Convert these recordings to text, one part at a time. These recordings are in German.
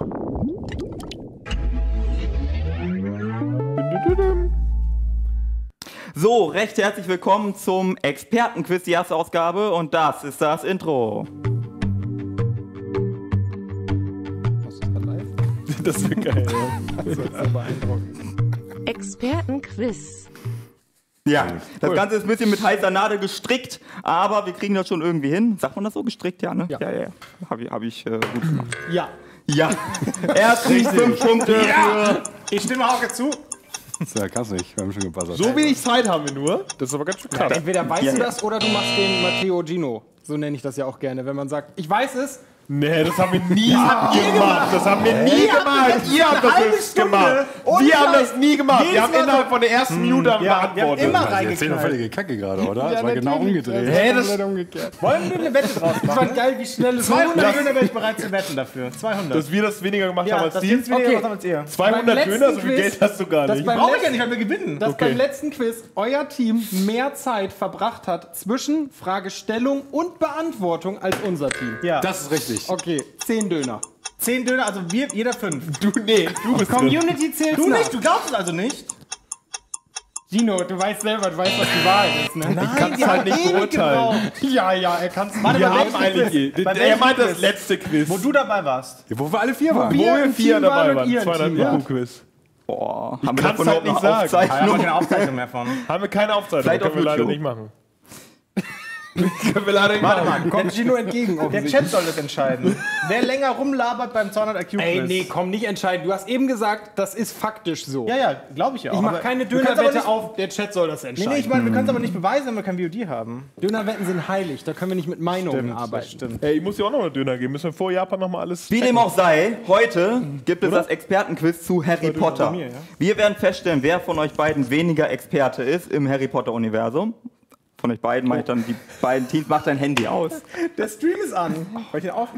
So, recht herzlich willkommen zum Expertenquiz, die erste Ausgabe, und das ist das Intro. Das wird geil, ja. Das ist so beeindruckend. Expertenquiz. Ja, das Ganze ist ein bisschen mit heißer Nadel gestrickt, aber wir kriegen das schon irgendwie hin. Sagt man das so, gestrickt? Ja, ne? Ja. Hab ich gut gemacht. Ja. Ja, erstens 5 Punkte für... Ich stimme Hauke zu. Ja, kannst nicht, wir haben schon gebuzzert. So wenig Zeit haben wir nur. Das ist aber ganz schön krass. Entweder weißt du das oder du machst den Matteo Gino. So nenne ich das ja auch gerne, wenn man sagt, ich weiß es. Nee, das haben wir nie gemacht. Das haben wir nie gemacht. Ihr habt das gemacht. Wir haben das nie gemacht. Wir haben innerhalb von der ersten Minute beantwortet. Wir haben immer Das ist eine reingeknallt. völlige Kacke gerade, oder? Das war genau umgedreht. Hä, das ist umgekehrt. Wollen wir eine Wette draus Das war machen? geil, wie schnell es 200 war. Döner wäre ich bereit zu wetten dafür. 200. Dass wir das weniger gemacht haben Ja, als das die. jetzt weniger Okay. gemacht haben als ihr. 200 Beim letzten Döner, so viel Quiz- Geld hast du gar das nicht. beim Brauche ich ja nicht, weil wir gewinnen. Dass beim letzten Quiz euer Team mehr Zeit verbracht hat zwischen Fragestellung und Beantwortung als unser Team. Ja. Das ist richtig. Okay, 10 Döner. 10 Döner, also wir, jeder 5. Du bist drin. Community zählt Du nicht, du glaubst es also nicht? Gino, du weißt selber, du weißt, was die Wahrheit ist, ne? Ich kann es halt nicht beurteilen. Ja, er kann es Warte, Wir beim haben letzten eigentlich... Quiz. Beim Er letzten meint das Quiz. letzte Quiz. Wo du dabei warst. Ja, wo wir alle 4 waren. wir Wo wir im 4 Team dabei waren und waren. ihr im 200 Team, ja. Euro-Quiz. Boah, haben kann's wir davon halt überhaupt nicht eine sagen. Da haben wir Aufzeichnung? keine Aufzeichnung mehr von. Haben wir keine Aufzeichnung. Vielleicht Können wir auf leider YouTube. nicht machen. Können wir leider nicht Warte machen. mal, Kommt Gino entgegen, der offensichtlich. Chat soll das entscheiden. Wer länger rumlabert beim 200 IQ Quiz. Ey, nee, komm, nicht entscheiden. Du hast eben gesagt, das ist faktisch so. Ja, glaube ich ja auch. Ich mache aber keine wir können's aber Dönerwette nicht- auf, der Chat soll das Nee, entscheiden. ich meine, wir können es aber nicht beweisen, wenn wir kein VOD haben. Dönerwetten sind heilig, da können wir nicht mit Meinungen arbeiten. stimmt. Ey, ich muss dir auch noch eine Döner geben. Müssen wir vor Japan nochmal alles... Wie dem auch sei, heute gibt es das Expertenquiz zu Harry Potter. mir, ja? Wir werden feststellen, wer von euch beiden weniger Experte ist im Harry Potter-Universum. Von euch beiden mache ich dann die beiden Teams, macht dein Handy aus. Der Stream ist an. Weil ich den auf...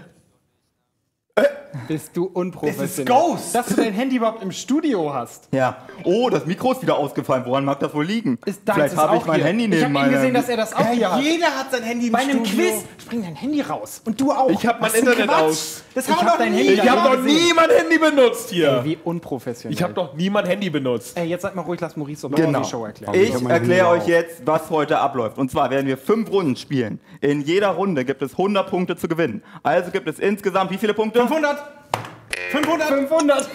Bist du unprofessionell. Es ist Ghost. Dass du dein Handy überhaupt im Studio hast. Ja. Oh, das Mikro ist wieder ausgefallen. Woran mag das wohl liegen? Deins Vielleicht ist habe ich auch mein hier. Handy Ich neben habe eben gesehen, meiner... dass er das auch hier hat. Jeder hat sein Handy im Bei einem Studio. Quiz spring dein Handy raus. Und du auch. Ich hab mein Internet aus. Das Ich haben wir hab doch dein nie. Handy Ich habe doch nie mein Handy benutzt hier. Ey, wie unprofessionell. Ich habe doch nie mein Handy benutzt. Ey, jetzt sag mal ruhig, lass Maurice doch Genau. die Show erklären. Ich hab mein erkläre Handy euch jetzt, was heute abläuft. Und zwar werden wir 5 Runden spielen. In jeder Runde gibt es 100 Punkte zu gewinnen. Also gibt es insgesamt wie viele Punkte? 500. 500. 500.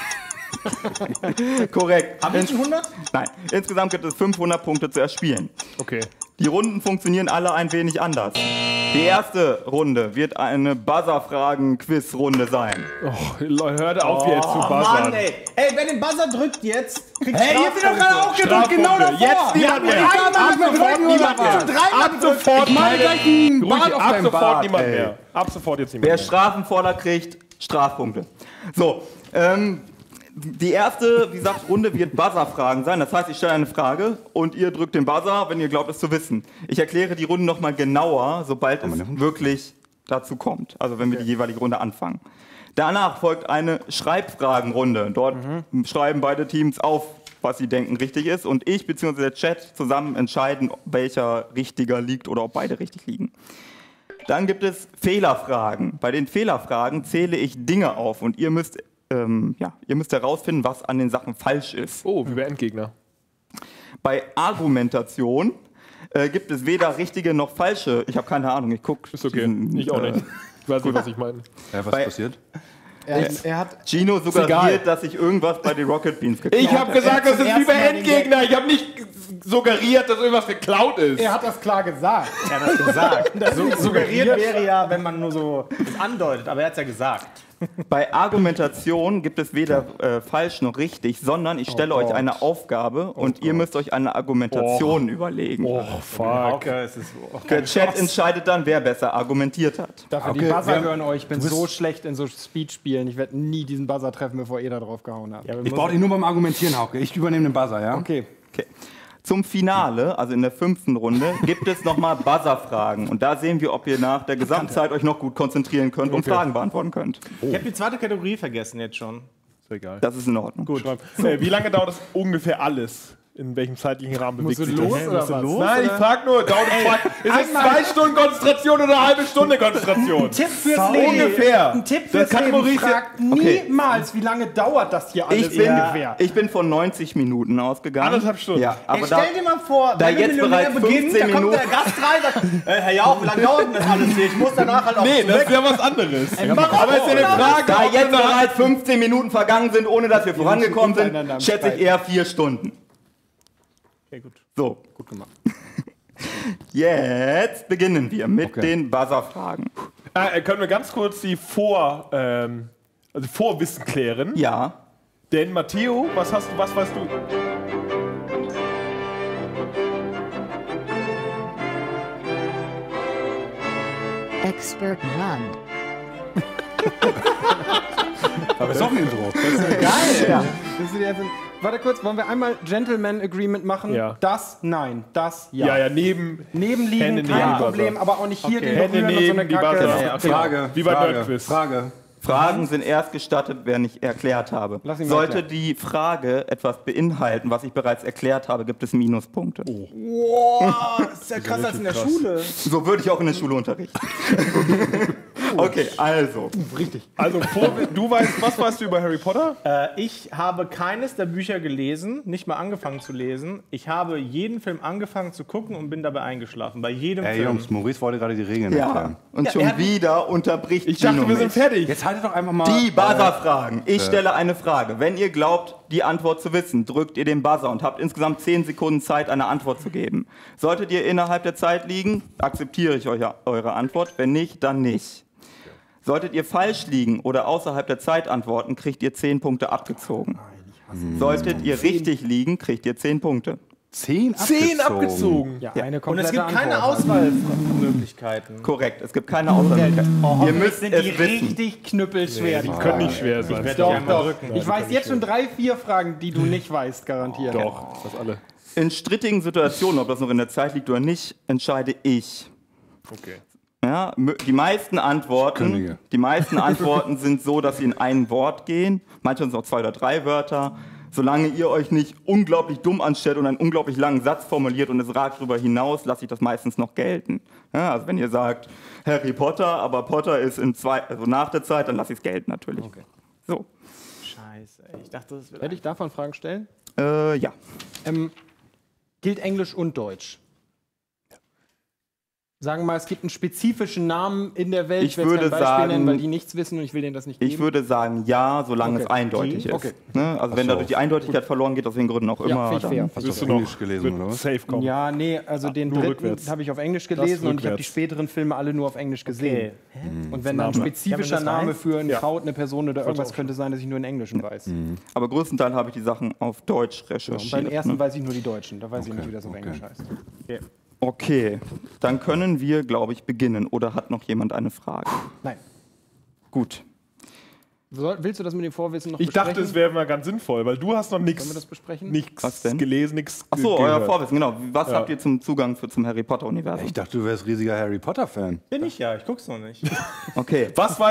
Korrekt. Haben wir schon 100? Nein, insgesamt gibt es 500 Punkte zu erspielen. Okay. Die Runden funktionieren alle ein wenig anders. Die erste Runde wird eine Buzzer-Fragen-Quiz-Runde sein. Oh, hört auf jetzt zu buzzern. Mann, ey. Ey, wer den Buzzer drückt jetzt, kriegt Hey, ihr habt doch gerade auch gedrückt, genau davor. Jetzt niemand mehr. Ab sofort niemand mehr. Ab sofort Mal gleich einen Bart Ruhig, auf ab deinem sofort Bart. niemand mehr. Ab sofort jetzt Wer niemand mehr. Strafen fordert, kriegt Strafpunkte. So, die erste, wie gesagt, Runde wird Buzzer-Fragen sein. Das heißt, ich stelle eine Frage und ihr drückt den Buzzer, wenn ihr glaubt, es zu wissen. Ich erkläre die Runde nochmal genauer, sobald es wirklich dazu kommt. Also wenn wir die jeweilige Runde anfangen. Danach folgt eine Schreibfragenrunde. Dort schreiben beide Teams auf, was sie denken richtig ist. Und ich bzw. der Chat zusammen entscheiden, welcher richtiger liegt oder ob beide richtig liegen. Dann gibt es Fehlerfragen. Bei den Fehlerfragen zähle ich Dinge auf und ihr müsst herausfinden, was an den Sachen falsch ist. Oh, wie bei Endgegner. Bei Argumentation gibt es weder richtige noch falsche. Ich habe keine Ahnung, ich gucke. Ist okay. Ich auch nicht. Ich weiß nicht, was ich meine. Ja, was Bei- passiert? Er hat Gino egal. suggeriert, dass ich irgendwas bei den Rocket Beans geklaut Ich habe gesagt, das ist wie bei ersten Mal den Endgegner. Ich habe nicht suggeriert, dass irgendwas geklaut ist. Er hat das klar gesagt. Er hat das gesagt. Suggeriert wäre ja, wenn man nur so es andeutet, aber er hat es ja gesagt. Bei Argumentation gibt es weder falsch noch richtig, sondern ich stelle euch eine Aufgabe und ihr müsst euch eine Argumentation überlegen. Oh, fuck. Okay, es ist Der Chat entscheidet dann, wer besser argumentiert hat. Dafür Okay, die Buzzer wir haben- hören euch. Ich bin so schlecht in so Speed-Spielen. Ich werde nie diesen Buzzer treffen, bevor ihr da drauf gehauen habt. Ich brauche dich nur beim Argumentieren, Hauke. Ich übernehme den Buzzer, ja? Okay. Okay. Zum Finale, also in der 5. Runde, gibt es nochmal Buzzer-Fragen. Und da sehen wir, ob ihr nach der Gesamtzeit euch noch gut konzentrieren könnt und Fragen beantworten könnt. Ich habe die zweite Kategorie vergessen jetzt schon. Ist egal. Das ist in Ordnung. Gut. Wie lange dauert das ungefähr alles? in welchem zeitlichen Rahmen bewegt Musst sich du los das? oder was? Nein, ich frag nur. Ist es 2 Stunden Konzentration oder eine halbe Stunde Konzentration? Tipp fürs Leben. Ungefähr. Ein Tipp Das fürs kann Leben. Maurice- Fragt niemals, wie lange dauert das hier alles Ich bin von 90 Minuten ausgegangen. 1,5 Stunden. Ja, aber da, Stell dir mal vor, da wenn der jetzt Millionär bereits beginnt, 15 da kommt der Minuten- Gast rein und sagt, Herr Jauch, wie lange dauert denn das alles hier? Ich muss danach halt auch Nee, das weg. ist ja was anderes. Warum? Aber ist ja eine Frage, da ob jetzt du da- bereits 15 Minuten vergangen sind, ohne dass wir vorangekommen sind, untereinander am schätze ich Streiten. eher 4 Stunden. Okay, gut. So, Gut gemacht. jetzt beginnen wir mit den Buzzer-Fragen. Können wir ganz kurz die Vorwissen klären? Ja, Denn Matteo, was weißt du? Expert Run. Aber ist doch ein Intro. Das ist jetzt warte kurz, wollen wir einmal Gentleman Agreement machen? Ja. Das, nein, das, ja. Ja, neben Nebenliegen, Hände kein neben Problem, aber auch nicht hier den Hände berühren und so neben eine die Kacke. Buzzer. Ja, Frage. Wie bei Frage. Nerdquiz. Frage. Fragen sind erst gestattet, wenn ich erklärt habe. Lass ihn mal Sollte erklären. die Frage etwas beinhalten, was ich bereits erklärt habe, gibt es Minuspunkte. Boah, das ist ja krasser als in der Schule. So würde ich auch in der Schule unterrichten. Okay, also. Also, was weißt du über Harry Potter? Ich habe keines der Bücher gelesen, nicht mal angefangen zu lesen. Ich habe jeden Film angefangen zu gucken und bin dabei eingeschlafen. Bei jedem Ey Film. Jungs, Maurice wollte gerade die Regeln Ja, erklären. und Ja, schon er hat- wieder unterbricht Ich dachte, Gino wir sind mich. fertig. Jetzt haltet doch einfach mal. Die Buzzer-Fragen. Ich stelle eine Frage. Wenn ihr glaubt, die Antwort zu wissen, drückt ihr den Buzzer und habt insgesamt 10 Sekunden Zeit, eine Antwort zu geben. Solltet ihr innerhalb der Zeit liegen, akzeptiere ich eure Antwort. Wenn nicht, dann nicht. Solltet ihr falsch liegen oder außerhalb der Zeit antworten, kriegt ihr 10 Punkte abgezogen. Solltet ihr richtig liegen, kriegt ihr 10 Punkte. 10 abgezogen. Ja, eine Und es komplette gibt keine Antwort. Auswahlmöglichkeiten. Korrekt, es gibt keine Auswahlmöglichkeit. Ihr müsst sind es die wissen. richtig knüppelschwer. Die können nicht schwer sein. Doch, doch. Ich weiß jetzt schon 3, 4 Fragen, die du nicht weißt, garantiert. Doch, das alle. In strittigen Situationen, ob das noch in der Zeit liegt oder nicht, entscheide ich. Okay. Ja, die meisten Antworten sind so, dass sie in ein Wort gehen. Manche sind auch 2 oder 3 Wörter. Solange ihr euch nicht unglaublich dumm anstellt und einen unglaublich langen Satz formuliert und es ragt darüber hinaus, lasse ich das meistens noch gelten. Ja, also wenn ihr sagt Harry Potter, aber Potter ist also nach der Zeit, dann lasse ich es gelten natürlich. Okay. So, Scheiße, ey. Ich dachte, das wird. Hätte ich davon Fragen stellen? ja. Gilt Englisch und Deutsch? Sagen wir mal, es gibt einen spezifischen Namen in der Welt. Ich will jetzt würde kein Beispiel sagen- nennen, weil die nichts wissen und ich will denen das nicht geben. Ich würde sagen ja, solange Okay. es eindeutig ist. Okay. Ne? Also wenn dadurch die Eindeutigkeit verloren geht, aus welchen Gründen auch immer. finde ich fair. Hast Wirst du du Englisch noch gelesen, oder wird was? safe kommen. Ja, nee, also den nur dritten rückwärts. habe ich auf Englisch gelesen und ich habe die rückwärts. späteren Filme alle nur auf Englisch gesehen. Und wenn da ein Name. spezifischer Ja, wenn das Name heißt- für ein Ja. Kraut, eine Person oder irgendwas könnte sein, dass ich nur in Englischen weiß. Aber größtenteils habe ich die Sachen auf Deutsch Und beim recherchiert. ersten Ne? weiß ich nur die Deutschen, da weiß ich nicht, wie das auf Englisch heißt. Okay, dann können wir, glaube ich, beginnen. Oder hat noch jemand eine Frage? Nein. Gut. Willst du das mit dem Vorwissen noch Ich besprechen? dachte, es wäre mal ganz sinnvoll, weil du hast noch Sollen wir das nichts besprechen? Was denn? gelesen, nichts Achso, euer gehört. Vorwissen, genau. Was habt ihr zum Zugang zum Harry Potter-Universum? Ich dachte, du wärst riesiger Harry Potter-Fan. Bin ich ja, ich guck's noch nicht. Okay.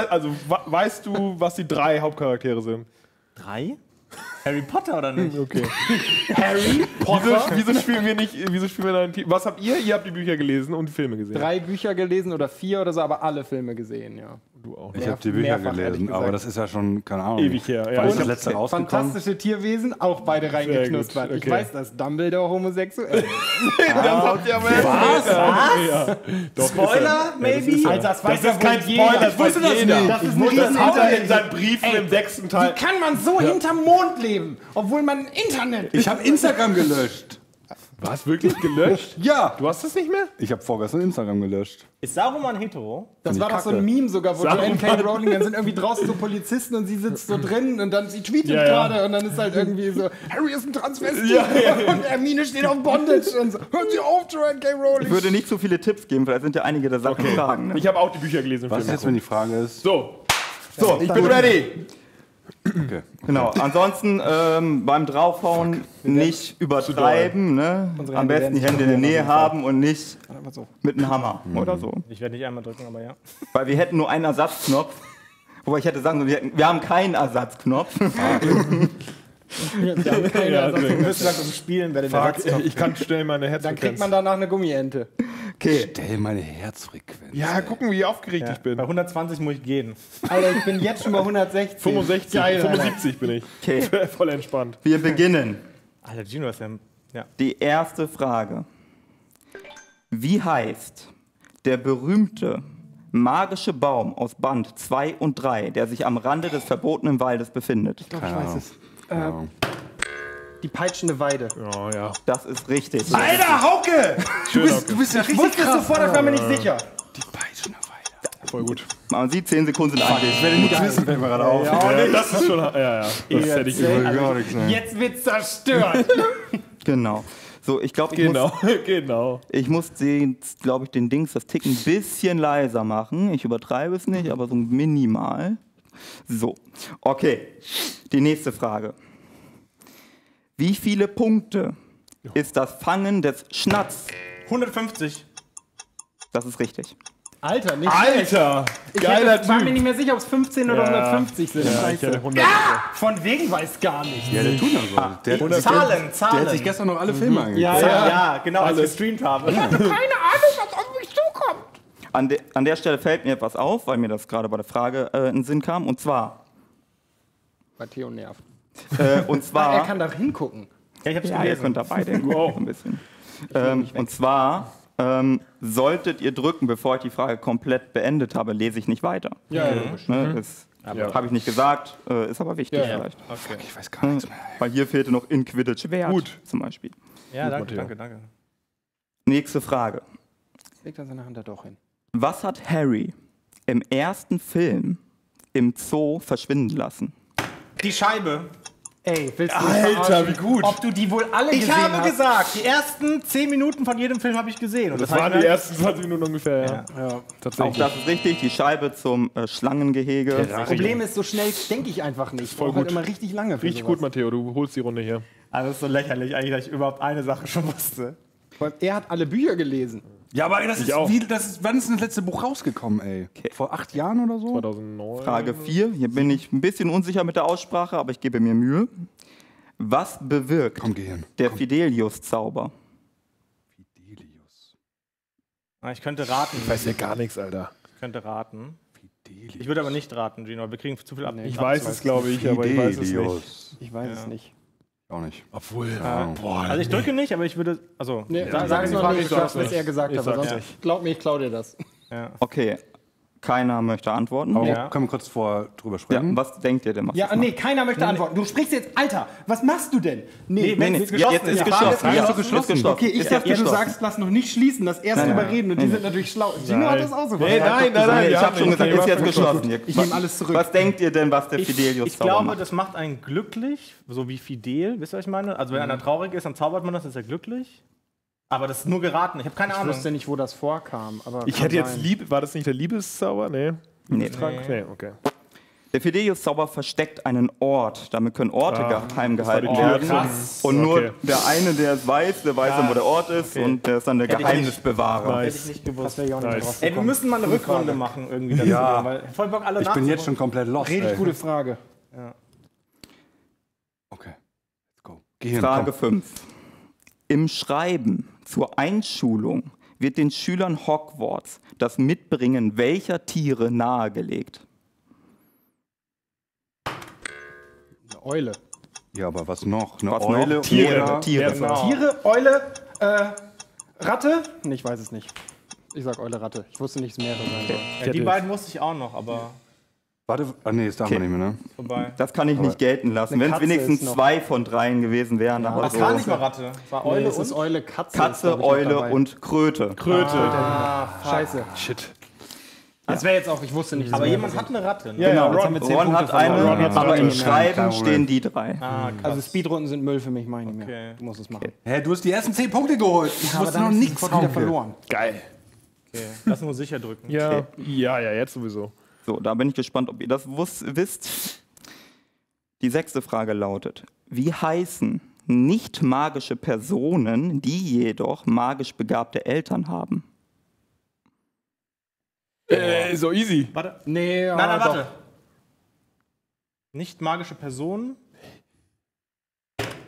Weißt du, was die 3 Hauptcharaktere sind? 3? Harry Potter oder nicht? Okay. Harry Potter? Wieso spielen wir da ein Team? Was habt ihr? Ihr habt die Bücher gelesen und die Filme gesehen. 3 Bücher gelesen oder 4 oder so, aber alle Filme gesehen, ja. Du auch. Ich habe die Bücher mehrfach, ehrlich gelesen, gesagt. aber das ist ja schon, keine Ahnung. Ewig her, ja. Wann ist Und das letzte rausgekommen? Fantastische Tierwesen, auch beide reingeknuspert. gut, Ich okay. weiß, dass Dumbledore homosexuell ist. Das habt ihr aber Was? Doch, Spoiler, maybe? Alter, das weiß Das ist kein Spoiler, das weiß jeder. Das ist Das ein hat er in Riesen- seinen Briefen im 6. Wie Teil. kann man so hinterm Mond leben, obwohl man Internet... Ich habe Instagram gelöscht. Was, wirklich gelöscht? Ja. Du hast es nicht mehr? Ich habe vorgestern Instagram gelöscht. Ist Saruman hetero? Das Find war ich doch so ein kacke. Meme sogar, wo Saruman. J.K. Rowling, dann sind irgendwie draußen so Polizisten und sie sitzt so drin und dann sie tweetet Ja, ja. gerade und dann ist halt irgendwie so, Harry ist ein Transvestit und Hermine steht auf Bondage und so, hören Sie auf, J.K. Rowling. Ich würde nicht so viele Tipps geben, weil es sind ja einige der Sachen Fragen. Ne? Ich habe auch die Bücher gelesen im Was ist Film. jetzt, wenn die Frage ist? So, So, ich bin ready. Okay. genau. Ansonsten beim Draufhauen nicht übertreiben. Ne? Unsere Am Hände besten die werden Hände in der Nähe haben und nicht Einfach so. mit einem Hammer oder so. Ich werde nicht einmal drücken, aber ja. Weil wir hätten nur einen Ersatzknopf. Wobei ich hätte sagen sollen, wir haben keinen Ersatzknopf. Wir haben keine Ja, Wir müssen das um Spielen bei den Fuck, Ersatzkopf. ich kann schnell meine Dann Herzfrequenz. kriegt man danach eine Gummiente. Okay. Stell meine Herzfrequenz. Ja, gucken, wie aufgeregt ich bin. Bei 120 muss ich gehen. Alter, ich bin jetzt schon bei 160. 65, Geil, Alter. 75 bin ich. Okay. Voll entspannt. Wir beginnen. Alter, Gino ist ja. Die erste Frage. Wie heißt der berühmte magische Baum aus Band 2 und 3, der sich am Rande des verbotenen Waldes befindet? Ich glaube, ich weiß es. Ja. Die peitschende Weide. Oh ja. Das ist richtig. Alter, Hauke! Schön, Du bist ja richtig wusste es sofort, ich war mir nicht sicher. Die peitschende Weide. voll gut. Man sieht, 10 Sekunden sind eigentlich. Ich werde nichts wissen, fällt mir gerade auf. Ja, das ist schon. Ja. Das hätte ich will gar nichts sein. Jetzt wird's zerstört. Genau. So, ich glaube, Genau. ich muss glaube ich, den Dings, das Ticken ein bisschen leiser machen. Ich übertreibe es nicht, aber so minimal. So, okay. Die nächste Frage. Wie viele Punkte ist das Fangen des Schnatz? 150. Das ist richtig. Alter, nicht schlecht. Alter! Ich Geiler war mir Typ! nicht mehr sicher, ob es 15 oder Ja. 150 sind. Ja, ich Scheiße. hätte 100. Von wegen weiß gar nicht. Ja, der tut das so. Der, Zahlen. der hat sich gestern noch alle Filme angeguckt. Ja, genau, als ich gestreamt habe. An der Stelle fällt mir etwas auf, weil mir das gerade bei der Frage in den Sinn kam. Und zwar, Bei Theo nervt. er Er kann da hingucken. Ja, ich hab's ja, ihr gelesen. könnt dabei denken, ein bisschen. Und zwar solltet ihr drücken, bevor ich die Frage komplett beendet habe, lese ich nicht weiter. Ja, logisch. Ne, das habe ich nicht gesagt, ist aber wichtig vielleicht. Ich weiß gar nichts mehr. Weil hier fehlte noch in Quidditch Wert Gut. zum Beispiel. Ja, danke, Matteo. danke. Nächste Frage. Legt er seine Hand da doch hin. Was hat Harry im ersten Film im Zoo verschwinden lassen? Die Scheibe. Ey, willst du mich Alter, verarschen? wie gut. Ob du die wohl alle Ich gesehen habe hast? gesagt, die ersten 10 Minuten von jedem Film habe ich gesehen. Und Das heißt, waren die ersten 20 Minuten ungefähr, ja. Ja. Auch Tatsächlich. das ist richtig, die Scheibe zum Schlangengehege. Das Problem ist, so schnell denke ich einfach nicht. Voll Ich brauche halt gut. immer richtig lange für Richtig sowas. gut, Matteo, du holst die Runde hier. Also das ist so lächerlich eigentlich, dass ich überhaupt eine Sache schon wusste. Weil er hat alle Bücher gelesen. Ja, aber das ist auch. wie, wann ist denn das letzte Buch rausgekommen, ey? Vor 8 Jahren oder so? 2009. Frage 4. Hier bin ich ein bisschen unsicher mit der Aussprache, aber ich gebe mir Mühe. Was bewirkt Komm, Gehirn. der Fidelius-Zauber? Fidelius. Ich könnte raten. Ich weiß ja gar nichts, Alter. Ich könnte raten. Fidelius. Ich würde aber nicht raten, Gino. Wir kriegen zu viel ab. Ich weiß es, glaube ich, aber ich weiß es nicht. Fidelius. Ich weiß es nicht. Auch nicht. Obwohl. Boah, Also ich drücke nicht, aber ich würde. Also, Nee, Ja, sag's die noch Frage nicht, ich ich sag's was nicht. er gesagt Ich hat, aber sag's sonst nicht. glaub mir, ich klau dir das. Okay, keiner möchte antworten. aber Ja. können wir kurz drüber Ja, sprechen? was denkt ihr denn? was Ja, das nee, keiner möchte antworten. Du sprichst jetzt, Alter, was machst du denn? Nee, macht? Nee, wenn's jetzt ist ja. geschlossen. Frage Ja, ist ist geschlossen. Okay, ich Ist dachte, du geschlossen. sagst, lass noch nicht schließen, das erst Nein, überreden und die sind natürlich schlau. Gino hat das auch so Nee, nein, Nee, ich wir habe haben schon nicht. gesagt, ist jetzt geschlossen. Ich nehme alles zurück. Was denkt ihr denn, was der ich Fidelius-Zauber glaube, macht? das macht einen glücklich, so wie fidel. Wisst ihr, was ich meine? Also wenn einer traurig ist, dann zaubert man das, ist er glücklich. Aber das ist nur geraten. Ich habe keine Ich Ahnung. wusste nicht, wo das vorkam. Aber Ich kann hätte jetzt sein. Liebe. War das nicht der Liebeszauber? Nee. Nee. Trank? Nee, okay. Der Fidelius-Zauber versteckt einen Ort. Damit können Orte geheim das war die gehalten Tür. werden. krass. Und nur Okay. der eine, der es weiß, der weiß dann, wo der Ort ist. Und der ist dann der Hätte ich Geheimnisbewahrer. Hätte ich Nice. nicht gewusst. Das wäre ich auch nicht Nice. drauf Ey, wir gekommen. müssen mal eine Rückrunde machen irgendwie dazu. Ja. Weil voll Bock alle Ich bin jetzt schon komplett lost, Richtig ey. gute Frage. Okay, let's go. Gehirn, Frage komm. 5. Im Schreiben zur Einschulung wird den Schülern Hogwarts das Mitbringen welcher Tiere nahegelegt? Eine Eule. Ja, aber was noch? Eine Was Eule noch? Tiere. oder... Tiere. Genau. Tiere, Eule, Ratte? Nee, ich weiß es nicht. Ich sag Eule, Ratte. Ich wusste nicht, dass es mehrere sein soll. Ja, die beiden wusste ich auch noch, aber Warte, nee, das darf man nicht mehr, ne? vorbei. Das kann ich nicht gelten lassen. Eine Wenn es Katze wenigstens ist noch. 2 von 3 gewesen wären. Aber Das so war nicht mal Ratte. Das war Eule Eule es ist und... Eule, Katze. ist, Katze, glaub ich, noch Eule dabei. und Kröte. Scheiße. Shit. Das wäre jetzt auch, ich wusste nicht. dass Aber es jemand mehrere hat eine Ratte. Ne? Ja, ja, jetzt haben wir 10 Ron Punkte hat eine, verloren. Ron hat's aber im verloren. Schreiben Kein Problem. stehen die 3. sind. Also Speedrunden sind Müll für mich, meine ich nicht mehr. Okay. Du musst es machen. Hä, du hast die ersten 10 Punkte geholt. Ich Aber wusste dann noch ist nichts sofort wieder Hauke. verloren. Geil. Okay. Lass nur sicher drücken. Ja. Ja, jetzt sowieso. So, da bin ich gespannt, ob ihr das wisst. Die 6. Frage lautet: Wie heißen nicht magische Personen, die jedoch magisch begabte Eltern haben? So easy. Warte. Nee, Nein, doch. warte. Nicht magische Personen.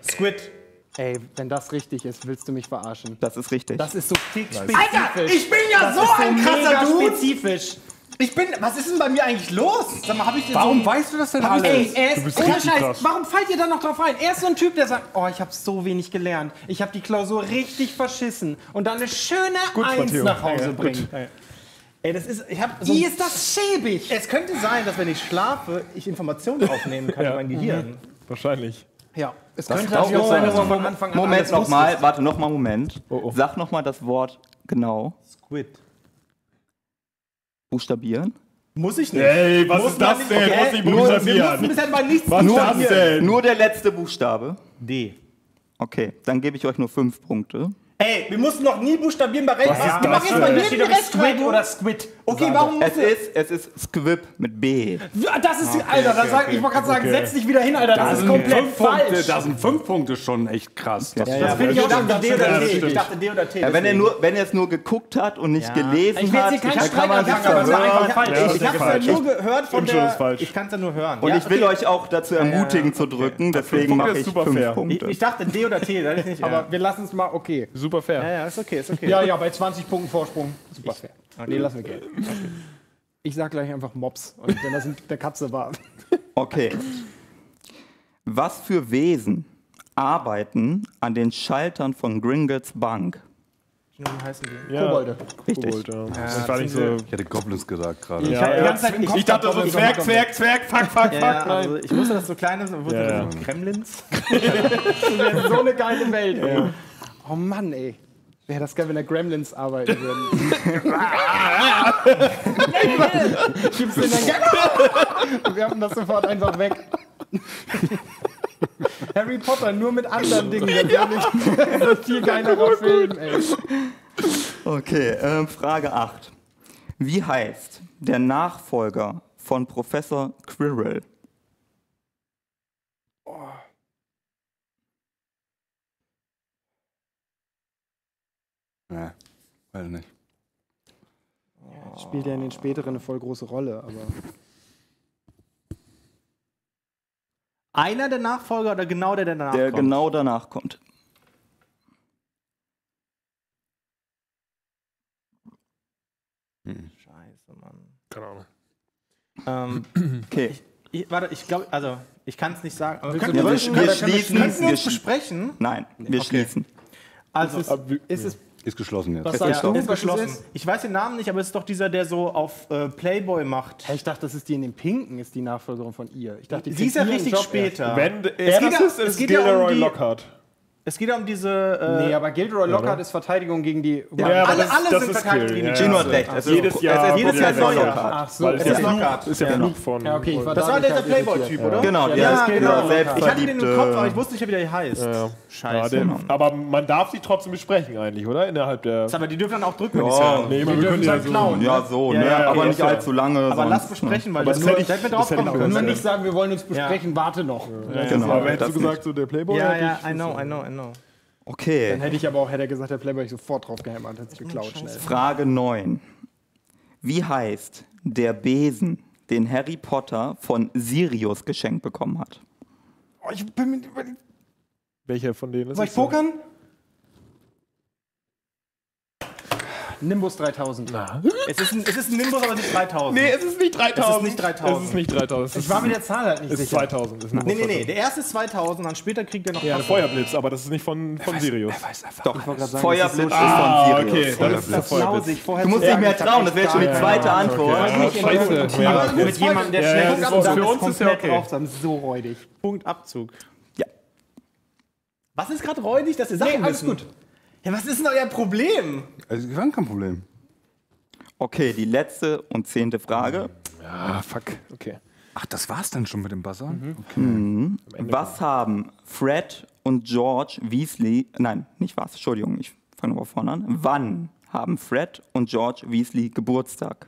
Squid. Ey, wenn das richtig ist, willst du mich verarschen? Das ist richtig. Das ist so spezifisch. Alter, ich bin ja das so ist ein krasser mega Dude. spezifisch. Was ist denn bei mir eigentlich los? Sag mal, hab ich den Warum so... weißt du das denn Ey, alles? er Du bist ist ohne richtig Scheiß. krass. Warum fallt ihr da noch drauf ein? Er ist so ein Typ, der sagt, oh, ich habe so wenig gelernt. Ich habe die Klausur richtig verschissen. Und dann eine schöne Eins Matteo. nach Hause Ja, bringen. Ey, das ist... Ich hab so Wie ist das schäbig? es könnte sein, dass wenn ich schlafe, ich Informationen aufnehmen kann in mein Gehirn. Wahrscheinlich. Ja, es Das könnte kann natürlich auch auch sein, sein. dass du von Anfang an Moment alles nochmal, wusstest. warte nochmal, Moment. Sag nochmal das Wort genau. Squid. Buchstabieren. Muss ich nicht. Ey, was Muss ist man das nicht- denn? Okay, Muss ich wir mussten buchstabieren? bisher mal nichts Was ist das buchstabieren. denn? Nur der letzte Buchstabe. D. Okay, dann gebe ich euch nur 5 Punkte. Ey, wir mussten noch nie buchstabieren bei Rechten. ist Wir machen das jetzt mal denn? jeden Rechtschreibung. oder Squid. Okay, warum musst Es ist Squib mit B. Das ist, Alter, das sag, ich wollte gerade sagen, setz dich wieder hin, Alter, das ist komplett falsch. Da sind 5 Punkte schon echt krass. Das Das finde ich auch schon ganz D oder schön. T? stimmt. Ich dachte D oder T. Ja, deswegen. wenn er es nur geguckt hat und nicht Ja. gelesen Ich will jetzt hat, hier keinen dann Streit kann man sich anfangen, aber es ist verwirren. einfach falsch. Ja, das Ich ist hab's ja falsch. nur gehört von Und schon ist der... falsch. Ich kann's ja nur hören. Und Ja, ich will okay. euch auch dazu ermutigen zu drücken, deswegen Punkte mache ist ich super 5 fair. Punkte. Ich dachte D oder T, das ist nicht... Aber wir lassen es mal okay. Super fair. ja, ist okay, ist okay. Ja, bei 20 Punkten Vorsprung. Super fair. Nee, lassen wir Geld. Ich sag gleich einfach Mops. Und wenn das der Katze war. Okay. Was für Wesen arbeiten an den Schaltern von Gringotts Bank? Wie heißen die? Ja, Kobolde. Richtig. Kobold, ja. Das war nicht so... Ich hätte Goblins gesagt gerade. Ich hab die ganze Zeit im Kopf Ich dachte so, gehabt, Zwerg, Zwerg, Zwerg, fuck, fuck, Ja, fuck. also ich wusste, dass so kleine sind. Ja. Kremlins? Das wäre so eine geile Welt, ey. Oh Mann, ey. Wäre das geil, wenn da Gremlins arbeiten würden. Gibt's den dann? Und wir haben das sofort einfach weg. Harry Potter nur mit anderen Dingen. Das ist ein viel geilerer Film, ey. Okay, Frage 8. Wie heißt der Nachfolger von Professor Quirrell? Nee, weiß nicht. Spielt ja in den späteren eine voll große Rolle, aber. Einer der Nachfolger oder genau der danach Der kommt? genau danach kommt. Scheiße, Mann. Keine Ahnung. Okay. Warte, ich glaube, also, ich kann es nicht sagen. Aber wir Ja, können wir wir schließen. können Wir uns besprechen. Nein, wir schließen. Also, Ist es. Ist geschlossen jetzt. Was Ist sagst du? geschlossen. Was geschlossen. ist? Ich weiß den Namen nicht, aber es ist doch dieser, der so auf Playboy macht. Ich dachte, das ist die in den Pinken, ist die Nachfolgerin von ihr. Ich dachte, die Sie ist ja kriegt ihren richtig Job später. Wenn geht er das ja- ist, es ist geht ja um Gilderoy die- Lockhart. Es geht ja um diese. erst. Nee, aber Gilderoy Lockhart ist Verteidigung gegen die. Ja, aber alle das sind ist verteidigt Skill. gegen Ja, die Gino ja. hat recht. Es Jedes ist, Jahr es ist jedes Jahr Professor neuer. Lockhart. Ach so, Weil es der ist Flug Lockhart. ist der Genau. Flug von... Ja, okay, ich war Das war dadurch der halt Playboy-Typ, irritiert, oder? Genau, der Ja, ist genau. selbstverliebte. Ich hatte den im Kopf, aber ich wusste nicht mehr, wie der heißt. Ja, Scheiße. den, aber man darf sie trotzdem besprechen eigentlich, oder? Innerhalb der... Aber die dürfen dann auch drücken, wenn die Ja. hören. Nee, wir können ja so... klauen. Ja, so, ne? ja, aber ja, nicht ja. allzu lange. Aber sonst, lass besprechen, weil Aber das das nur, hätte ich- hätten wir das drauf hätte kommen ich können. Nur nicht sagen, wir wollen uns besprechen, warte noch. Genau, Aber hättest das du gesagt, so der Playboy? nicht. Ja, I know. Dann Okay, hätte ich aber auch, hätte er gesagt, der Playboy, ich sofort drauf gehämmert, hätte es geklaut schnell. Frage 9. Wie heißt der Besen, den Harry Potter von Sirius geschenkt bekommen hat? Oh, ich bin mit, Welcher von denen ist soll ich es? pokern? Nimbus 3000. Es ist ein Nimbus, aber nicht 3000. Nee, es ist nicht 3000. Es ist nicht 3000. Es ist nicht 3000. Ich war mir der Zahl halt nicht Es ist sicher. 2000. Es ist Nee. Der erste ist 2000, dann später kriegt er noch Ja, ein Feuerblitz, aber das ist nicht von Sirius. Doch, sagen, Feuerblitz ist Ah, von Sirius. okay. Dann ist es der Das lausig. Feuerblitz. Vorher Du musst nicht mehr trauen, das wäre schon die zweite Antwort. Scheiße. Aber mit jemandem, der Ja, schnell ja, guckt, das und ist dann für ist uns ist ja komplett okay. drauf, dann so räudig. Punktabzug. Ja. Was ist gerade räudig, dass ihr Sachen Nee, alles wissen? gut. Ja, was ist denn euer Problem? Also, wir haben kein Problem. Okay, die letzte und 10. Frage. Ah, fuck. Okay. Ach, das war's dann schon mit dem Buzzer? Was haben Fred und George Weasley, nein, nicht was, Entschuldigung, ich fange nochmal vorne an. Wann haben Fred und George Weasley Geburtstag?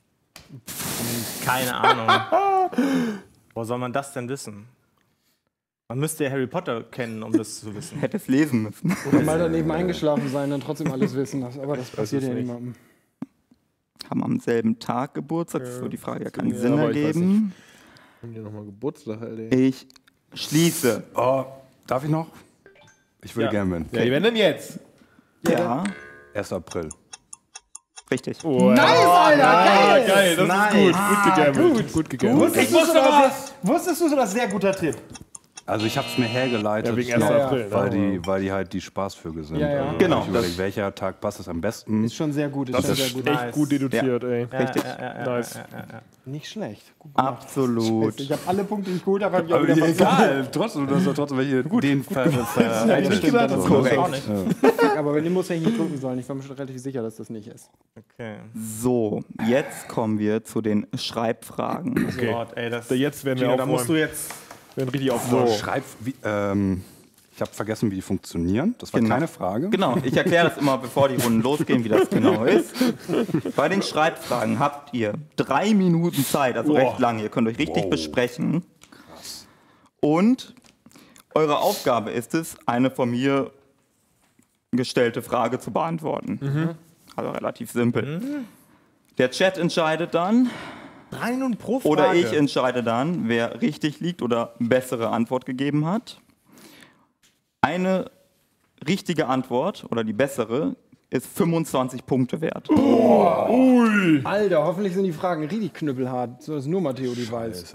Keine Ahnung. Wo soll man das denn wissen? Man müsste ja Harry Potter kennen, um das zu wissen. Hätte es lesen müssen. Oder mal daneben eingeschlafen sein und trotzdem alles wissen. Aber das passiert ja niemandem. Haben am selben Tag Geburtstag, das würde die Frage ja keinen Ja, Sinn aber ich weiß ergeben. Haben die nochmal Geburtstag, Alter? Ich schließe. Oh, Darf ich noch? Ich will gerne gewinnen. Ja, wenn denn jetzt? Ja, 1. April. richtig. Nice, Alter, geil! Geil, das ist gut. Gut gegambelt. Gut gegambelt. Wusstest du so, das ist sehr guter Tipp. Also ich habe es mir hergeleitet, Ja, wegen 1. April. weil die halt die Spaßvögel sind. Ja, ja. Also Genau, Ich überlege, welcher Tag passt es am besten. Ist schon sehr gut. Das ist echt gut deduziert, ey. Richtig. Nice. Nicht schlecht. Gut gemacht. Absolut. Ich habe alle Punkte, die ich geholt habe, habe ich auch Aber wieder egal, trotzdem, du hast doch trotzdem welche den nicht gesagt, das ist korrekt. Auch nicht. Aber wenn die muss, hätte ich nicht drücken sollen. Ich war mir schon relativ sicher, dass das nicht ist. Okay. So, jetzt kommen wir zu den Schreibfragen. Okay. Gott, ey, das. Jetzt werden wir Gino, da musst du aufräumen. jetzt. Wir werden richtig aufräumen. Ich habe vergessen, wie die funktionieren. Das war Genau. keine Frage. Genau, ich erkläre das immer, bevor die Runden losgehen, wie das genau ist. Bei den Schreibfragen habt ihr 3 Minuten Zeit, also recht lang. Ihr könnt euch richtig besprechen. Und eure Aufgabe ist es, eine von mir gestellte Frage zu beantworten. Also relativ simpel. Der Chat entscheidet dann, 3 Minuten pro Frage. oder ich entscheide dann, wer richtig liegt oder bessere Antwort gegeben hat. Eine richtige Antwort oder die bessere ist 25 Punkte wert. Alter, hoffentlich sind die Fragen richtig knüppelhart, so dass nur Matteo die weiß.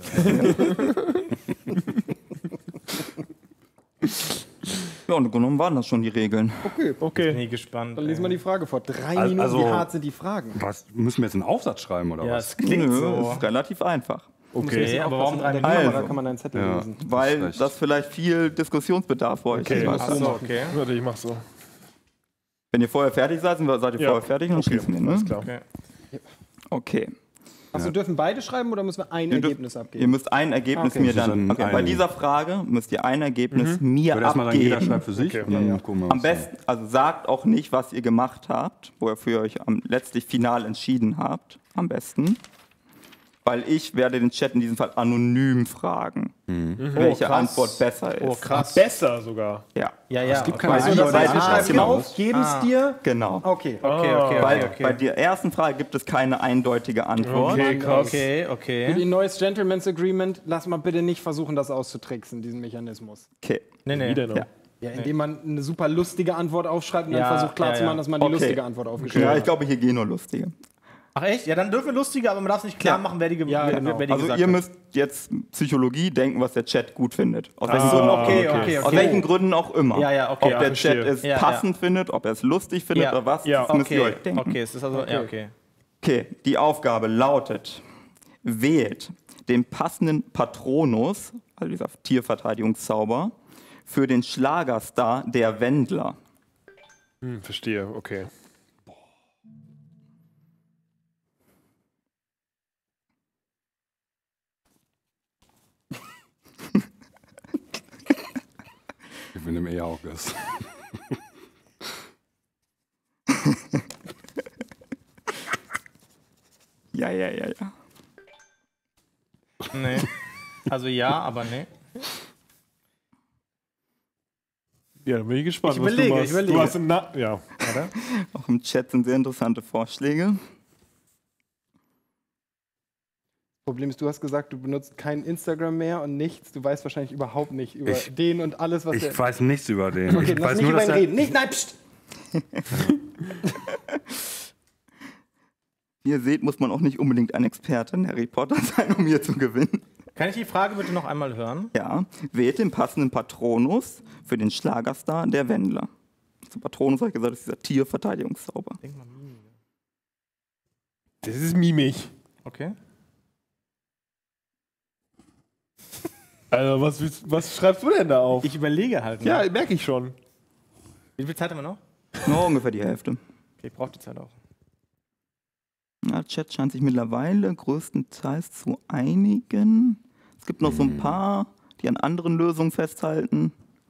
Ja, und genommen waren das schon die Regeln. Okay. Nie gespannt. Dann lesen wir die Frage vor. 3 Also- Minuten, wie hart sind die Fragen? Was, müssen wir jetzt einen Aufsatz schreiben oder Ja, was? es klingt Nö, so. ist relativ einfach. Okay, aber warum 3 An der Minuten? Kamera Also. kann man deinen Zettel Ja. lesen. Weil schlecht. das vielleicht viel Diskussionsbedarf für euch Okay. hat. Achso, okay. Warte, ich mach so. Wenn ihr vorher fertig seid, seid ihr Ja. vorher fertig und Okay, schließen wir, alles ne? klar. Okay. Okay. Achso, dürfen beide schreiben oder müssen wir ein Ihr dürft- Ergebnis Ihr abgeben? müsst ein Ergebnis Okay. mir Das ist dann. dann Okay, bei ein- dieser Frage müsst ihr ein Ergebnis Ich mir würde erstmal sagen, jeder abgeben. schreibt für sich. Okay. Und dann gucken wir Am besten, also sagt auch nicht, was ihr gemacht habt, wofür ihr euch letztlich final entschieden habt. Am besten. Weil ich werde den Chat in diesem Fall anonym fragen, welche krass. Antwort besser ist. Oh, krass. Besser sogar. Ja, Ja, ja. Es gibt okay. keine Also das heißt, wir Ah, schreiben genau. auf, geben es dir. genau. Okay. Okay. Weil bei der ersten Frage gibt es keine eindeutige Antwort. Okay, krass. Okay, Für okay. die neues Gentleman's Agreement, lass mal bitte nicht versuchen, das auszutricksen, diesen Mechanismus. Okay. Nee. Wieder noch. Ja. Ja, indem man eine super lustige Antwort aufschreibt und Ja, dann versucht klarzumachen, ja. dass man die Okay. lustige Antwort aufgeschrieben Ja, hat. ich glaube, hier gehen nur lustige. Ach echt? Ja, dann dürfen wir lustige, aber man darf nicht klar machen, wer die, Ja, genau. wer die Also gesagt ihr hat. müsst jetzt Psychologie denken, was der Chat gut findet. Aus welchen, so, Gründen, auch okay, immer. okay, Aus okay. welchen Gründen auch immer. Ja, ja, okay, Ob ja, der verstehe. Chat es Ja, passend findet, ob er es lustig findet Ja. oder was, Ja. das müsst ihr euch Okay, denken. okay, es ist also, ja, okay. Okay, die Aufgabe lautet, wählt den passenden Patronus, also dieser Tierverteidigungszauber, für den Schlagerstar der Wendler. Verstehe, okay. Ich bin im E-August. Ja. Nee. Also ja, aber nee. Ja, dann bin ich gespannt, Ich was überlege, du machst. ich überlege. Du hast einen ja. Auch im Chat sind sehr interessante Vorschläge. Problem ist, du hast gesagt, du benutzt kein Instagram mehr und nichts. Du weißt wahrscheinlich überhaupt nicht über den und alles, was Ich weiß nichts über den. Okay, ich lass weiß nicht nur, über dass ihn er, reden. Nicht, nein, pst. Wie ihr seht, muss man auch nicht unbedingt ein Experte in Harry Potter sein, um hier zu gewinnen. Kann ich die Frage bitte noch einmal hören? Ja, wählt den passenden Patronus für den Schlagerstar der Wendler. Zum Patronus habe ich gesagt, ist dieser Tierverteidigungszauber. Das ist mimig. Okay. Also, was schreibst du denn da auf? Ich überlege halt. Ne? Ja, merke ich schon. Wie viel Zeit haben wir noch? Nur ungefähr die Hälfte. Okay, ich brauche die Zeit auch. Ja, Chat scheint sich mittlerweile größtenteils zu einigen. Es gibt noch so ein paar, die an anderen Lösungen festhalten.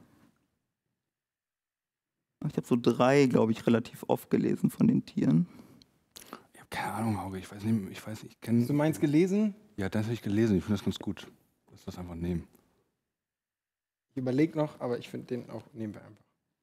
Ich habe so 3, glaube ich, relativ oft gelesen von den Tieren. Ich habe keine Ahnung, Hauke. Ich weiß nicht, ich kenne. Hast du meins gelesen? Ja, das habe ich gelesen. Ich finde das ganz gut. Lass das einfach nehmen. Ich überlege noch, aber ich finde den auch, nehmen wir einfach.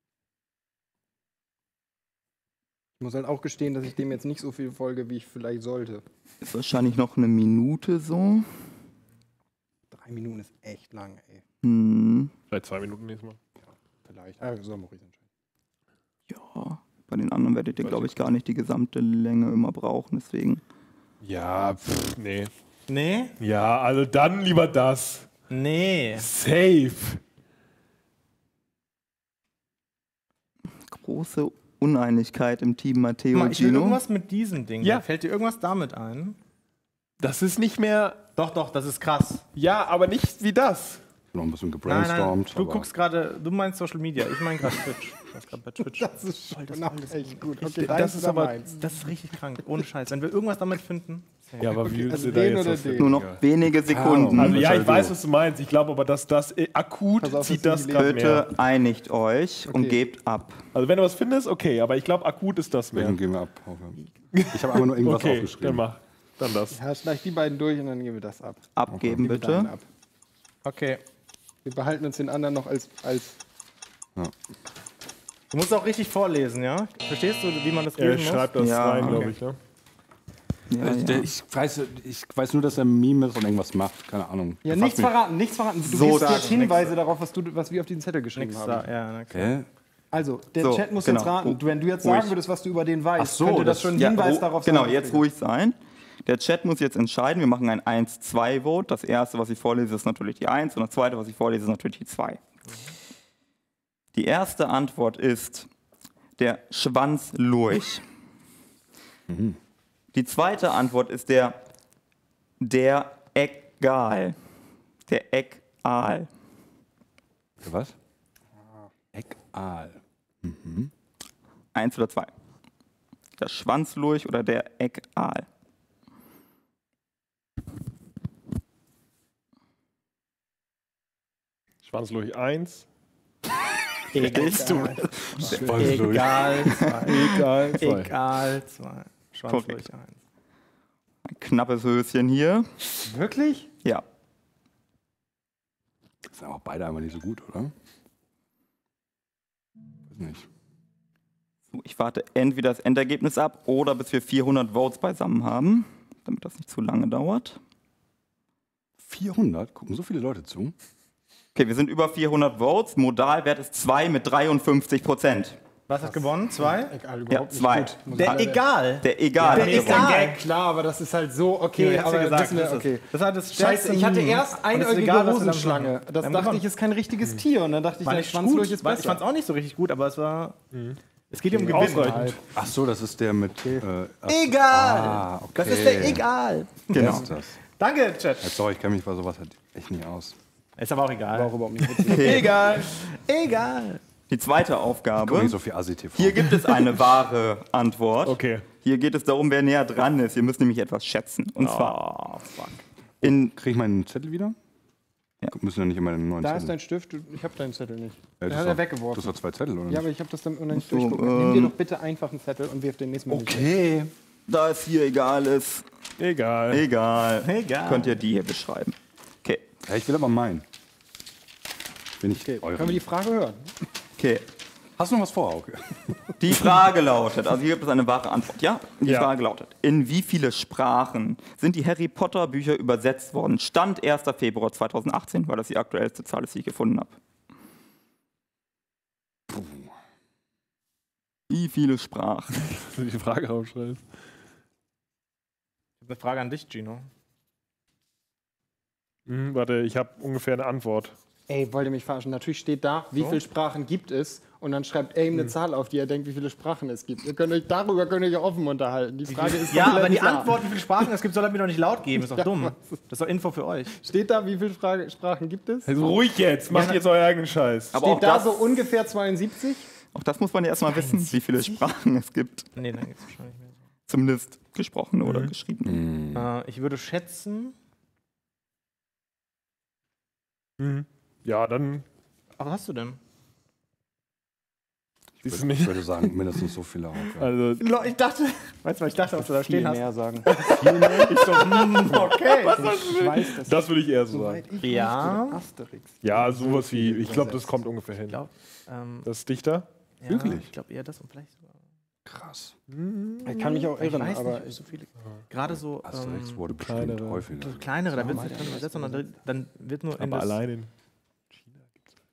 Ich muss halt auch gestehen, dass ich dem jetzt nicht so viel folge, wie ich vielleicht sollte. Ist wahrscheinlich noch eine Minute so. 3 Minuten ist echt lang, ey. Hm. Vielleicht 2 Minuten nächstes Mal. Vielleicht. Soll Maurice entscheiden. Ja, bei den anderen werdet ihr, glaube ich, gar nicht die gesamte Länge immer brauchen, deswegen. Ja, nee. Nee? Ja, also dann lieber das. Nee. Safe. Große Uneinigkeit im Team Matteo Guck mal, und ich will Gino. irgendwas mit diesem Ding. Ja. Fällt dir irgendwas damit ein? Das ist nicht mehr. Doch, das ist krass. Ja, aber nicht wie das. Noch ein bisschen Nein, gebrainstormt. du aber- guckst gerade, du meinst Social Media, ich meine gerade Twitch. Ich weiß gerade bei Twitch. Das ist schon echt gut. Okay, Das ist aber- Das ist richtig krank, ohne Scheiß. Wenn wir irgendwas damit finden. Ja, aber wie willst also du da den jetzt oder was den? finden? Nur noch wenige Sekunden. Also ja, ich Entscheidung. weiß, was du meinst. Ich glaube aber, dass das akut Pass auf, zieht dass das du gerade mehr. Bitte einigt euch und gebt ab. Also wenn du was findest, okay, aber ich glaube, akut ist das mehr. Welchen gehen wir ab? Hauke? Ich habe einfach nur irgendwas Okay, dann aufgeschrieben. mach. Dann das. Ja, schleich die beiden durch und dann geben wir das ab. Abgeben Geben wir deinen bitte. ab. Okay. Wir behalten uns den anderen noch als Du musst auch richtig vorlesen, ja? Verstehst du, wie man das Er lesen muss? schreibt das Ja, rein, okay. glaube ich. Ne? Ja, ja. Ich weiß nur, dass er Meme ist und irgendwas macht. Keine Ahnung. Ja, Befasst nichts mich- verraten, nichts verraten. Du So gibst sagen, jetzt Hinweise darauf, was wir auf diesen Zettel geschrieben Nix haben. da, ja, na klar. Hä? Also, der So, Chat muss genau. jetzt raten. Wenn du jetzt Ruhig. sagen würdest, was du über den weißt, Ach so, könnte das das- schon ein Ja, Hinweis darauf genau, sein. jetzt ruhig sein. Der Chat muss jetzt entscheiden. Wir machen ein 1-2-Vote. Das erste, was ich vorlese, ist natürlich die 1 und das zweite, was ich vorlese, ist natürlich die 2. Die erste Antwort ist der Schwanzlurch. Die zweite Antwort ist der Eckgal. Der Eckaal. Was? Eckal. 1 oder 2. Der Schwanzlurch oder der Eckaal. Schwanzlurch 1. Egal. Egal. Egal. 2. Schwanzlurch 1. Ein knappes Höschen hier. Wirklich? Ja. Das sind auch beide einmal nicht so gut, oder? Weiß nicht. So, ich warte entweder das Endergebnis ab oder bis wir 400 Votes beisammen haben, damit das nicht zu lange dauert. 400? Gucken so viele Leute zu? Okay, wir sind über 400 Votes. Modalwert ist 2 mit 53%. Was hat gewonnen? 2? Egal, Ja, überhaupt nicht 2. gut. Der Egal. Der Egal. Der hat Egal. gewonnen. Gag, klar, aber das ist halt so, okay, Ja, aber gesagt, wissen wir, okay. Das hat das Scheiße, ich hatte erst Und es ist einäugige egal, was wir damit Rosenschlange. machen. Das Wir haben dachte gewonnen. ich, ist kein richtiges Tier. Und dann dachte ich, War der nicht Schwanzlurch gut. ist Ich besser. fand es auch nicht so richtig gut, aber es war. Es geht um Gewinn. Ausreichend. Ach so, das ist der mit... Egal. okay. Das ist der Egal. Genau. Genau. Ist das. Danke, Chat. Sorry, ich kenne mich bei sowas halt echt nicht aus. Ist aber auch egal. Auch überhaupt nicht witzig. Egal. Egal. Die zweite Ich gucke Aufgabe. nicht so viel ASI-TV. Hier gibt es eine wahre Antwort. Okay. Hier geht es darum, wer näher dran ist. Ihr müsst nämlich etwas schätzen. Und zwar fuck. in Kriege ich meinen Zettel wieder? Ja. Müssen ja nicht immer einen neuen Da Zettel. ist dein Stift, ich habe deinen Zettel nicht. das Den hat ist er doch- weggeworfen. Das war 2 Zettel, oder? Ja, nicht? aber ich habe das dann noch nicht So, durchgucken. Nimm dir doch bitte einfach einen Zettel und wirf den nächsten Mal. Okay. da es hier egal ist, Egal. egal, könnt ihr die hier beschreiben. Okay, Ja, ich will aber meinen. Bin ich Können wir die Frage hören? okay. Hast du noch was vor, Auge? Die Frage lautet, also hier gibt es eine wahre Antwort, ja? Die Ja. Frage lautet, in wie viele Sprachen sind die Harry Potter Bücher übersetzt worden? Stand 1. Februar 2018, weil das die aktuellste Zahl ist, die ich gefunden habe. Wie viele Sprachen? Soll ich die Frage aufschreiben? Eine Frage an dich, Gino. Warte, ich habe ungefähr eine Antwort. Ey, wollt ihr mich verarschen? Natürlich steht da, wie viele Sprachen gibt es? Und dann schreibt Aim eine Zahl auf, die er denkt, wie viele Sprachen es gibt. Darüber könnt ihr euch offen unterhalten. Die Frage ist Ja, komplett aber die klar. Antwort, wie viele Sprachen es gibt, soll er mir doch nicht laut geben. Ist doch dumm. Das ist doch Info für euch. Steht da, wie viele Sprachen gibt es? Also ruhig jetzt, macht jetzt euren eigenen Scheiß. Aber Steht da das, so ungefähr 72? auch das muss man ja erstmal wissen, wie viele Sprachen es gibt. Nee, dann geht's wahrscheinlich mehr. Zumindest gesprochene oder geschriebene. Ich würde schätzen. Ja, dann Was hast du denn? siehst du Ich nicht. würde sagen, mindestens so viele Auge. Also, Ich dachte, weißt du, was ich dachte, was du da Viel stehen hast? mehr sagen. Okay. Ich weiß das. das würde ich eher so sagen. Soweit ich Ja. wusste, Asterix. Ja, sowas wie, ich glaube, das kommt ungefähr hin. Das ist dichter. Ja, Wirklich? ich glaube eher das und vielleicht sogar. Krass. Ich kann mich auch Ich irren, weiß aber nicht, ob so viele. Gerade so Asterix wurde kleinere. bestimmt häufiger. so kleinere, da wird es nicht drin übersetzt, sondern dann wird nur in Aber das. allein in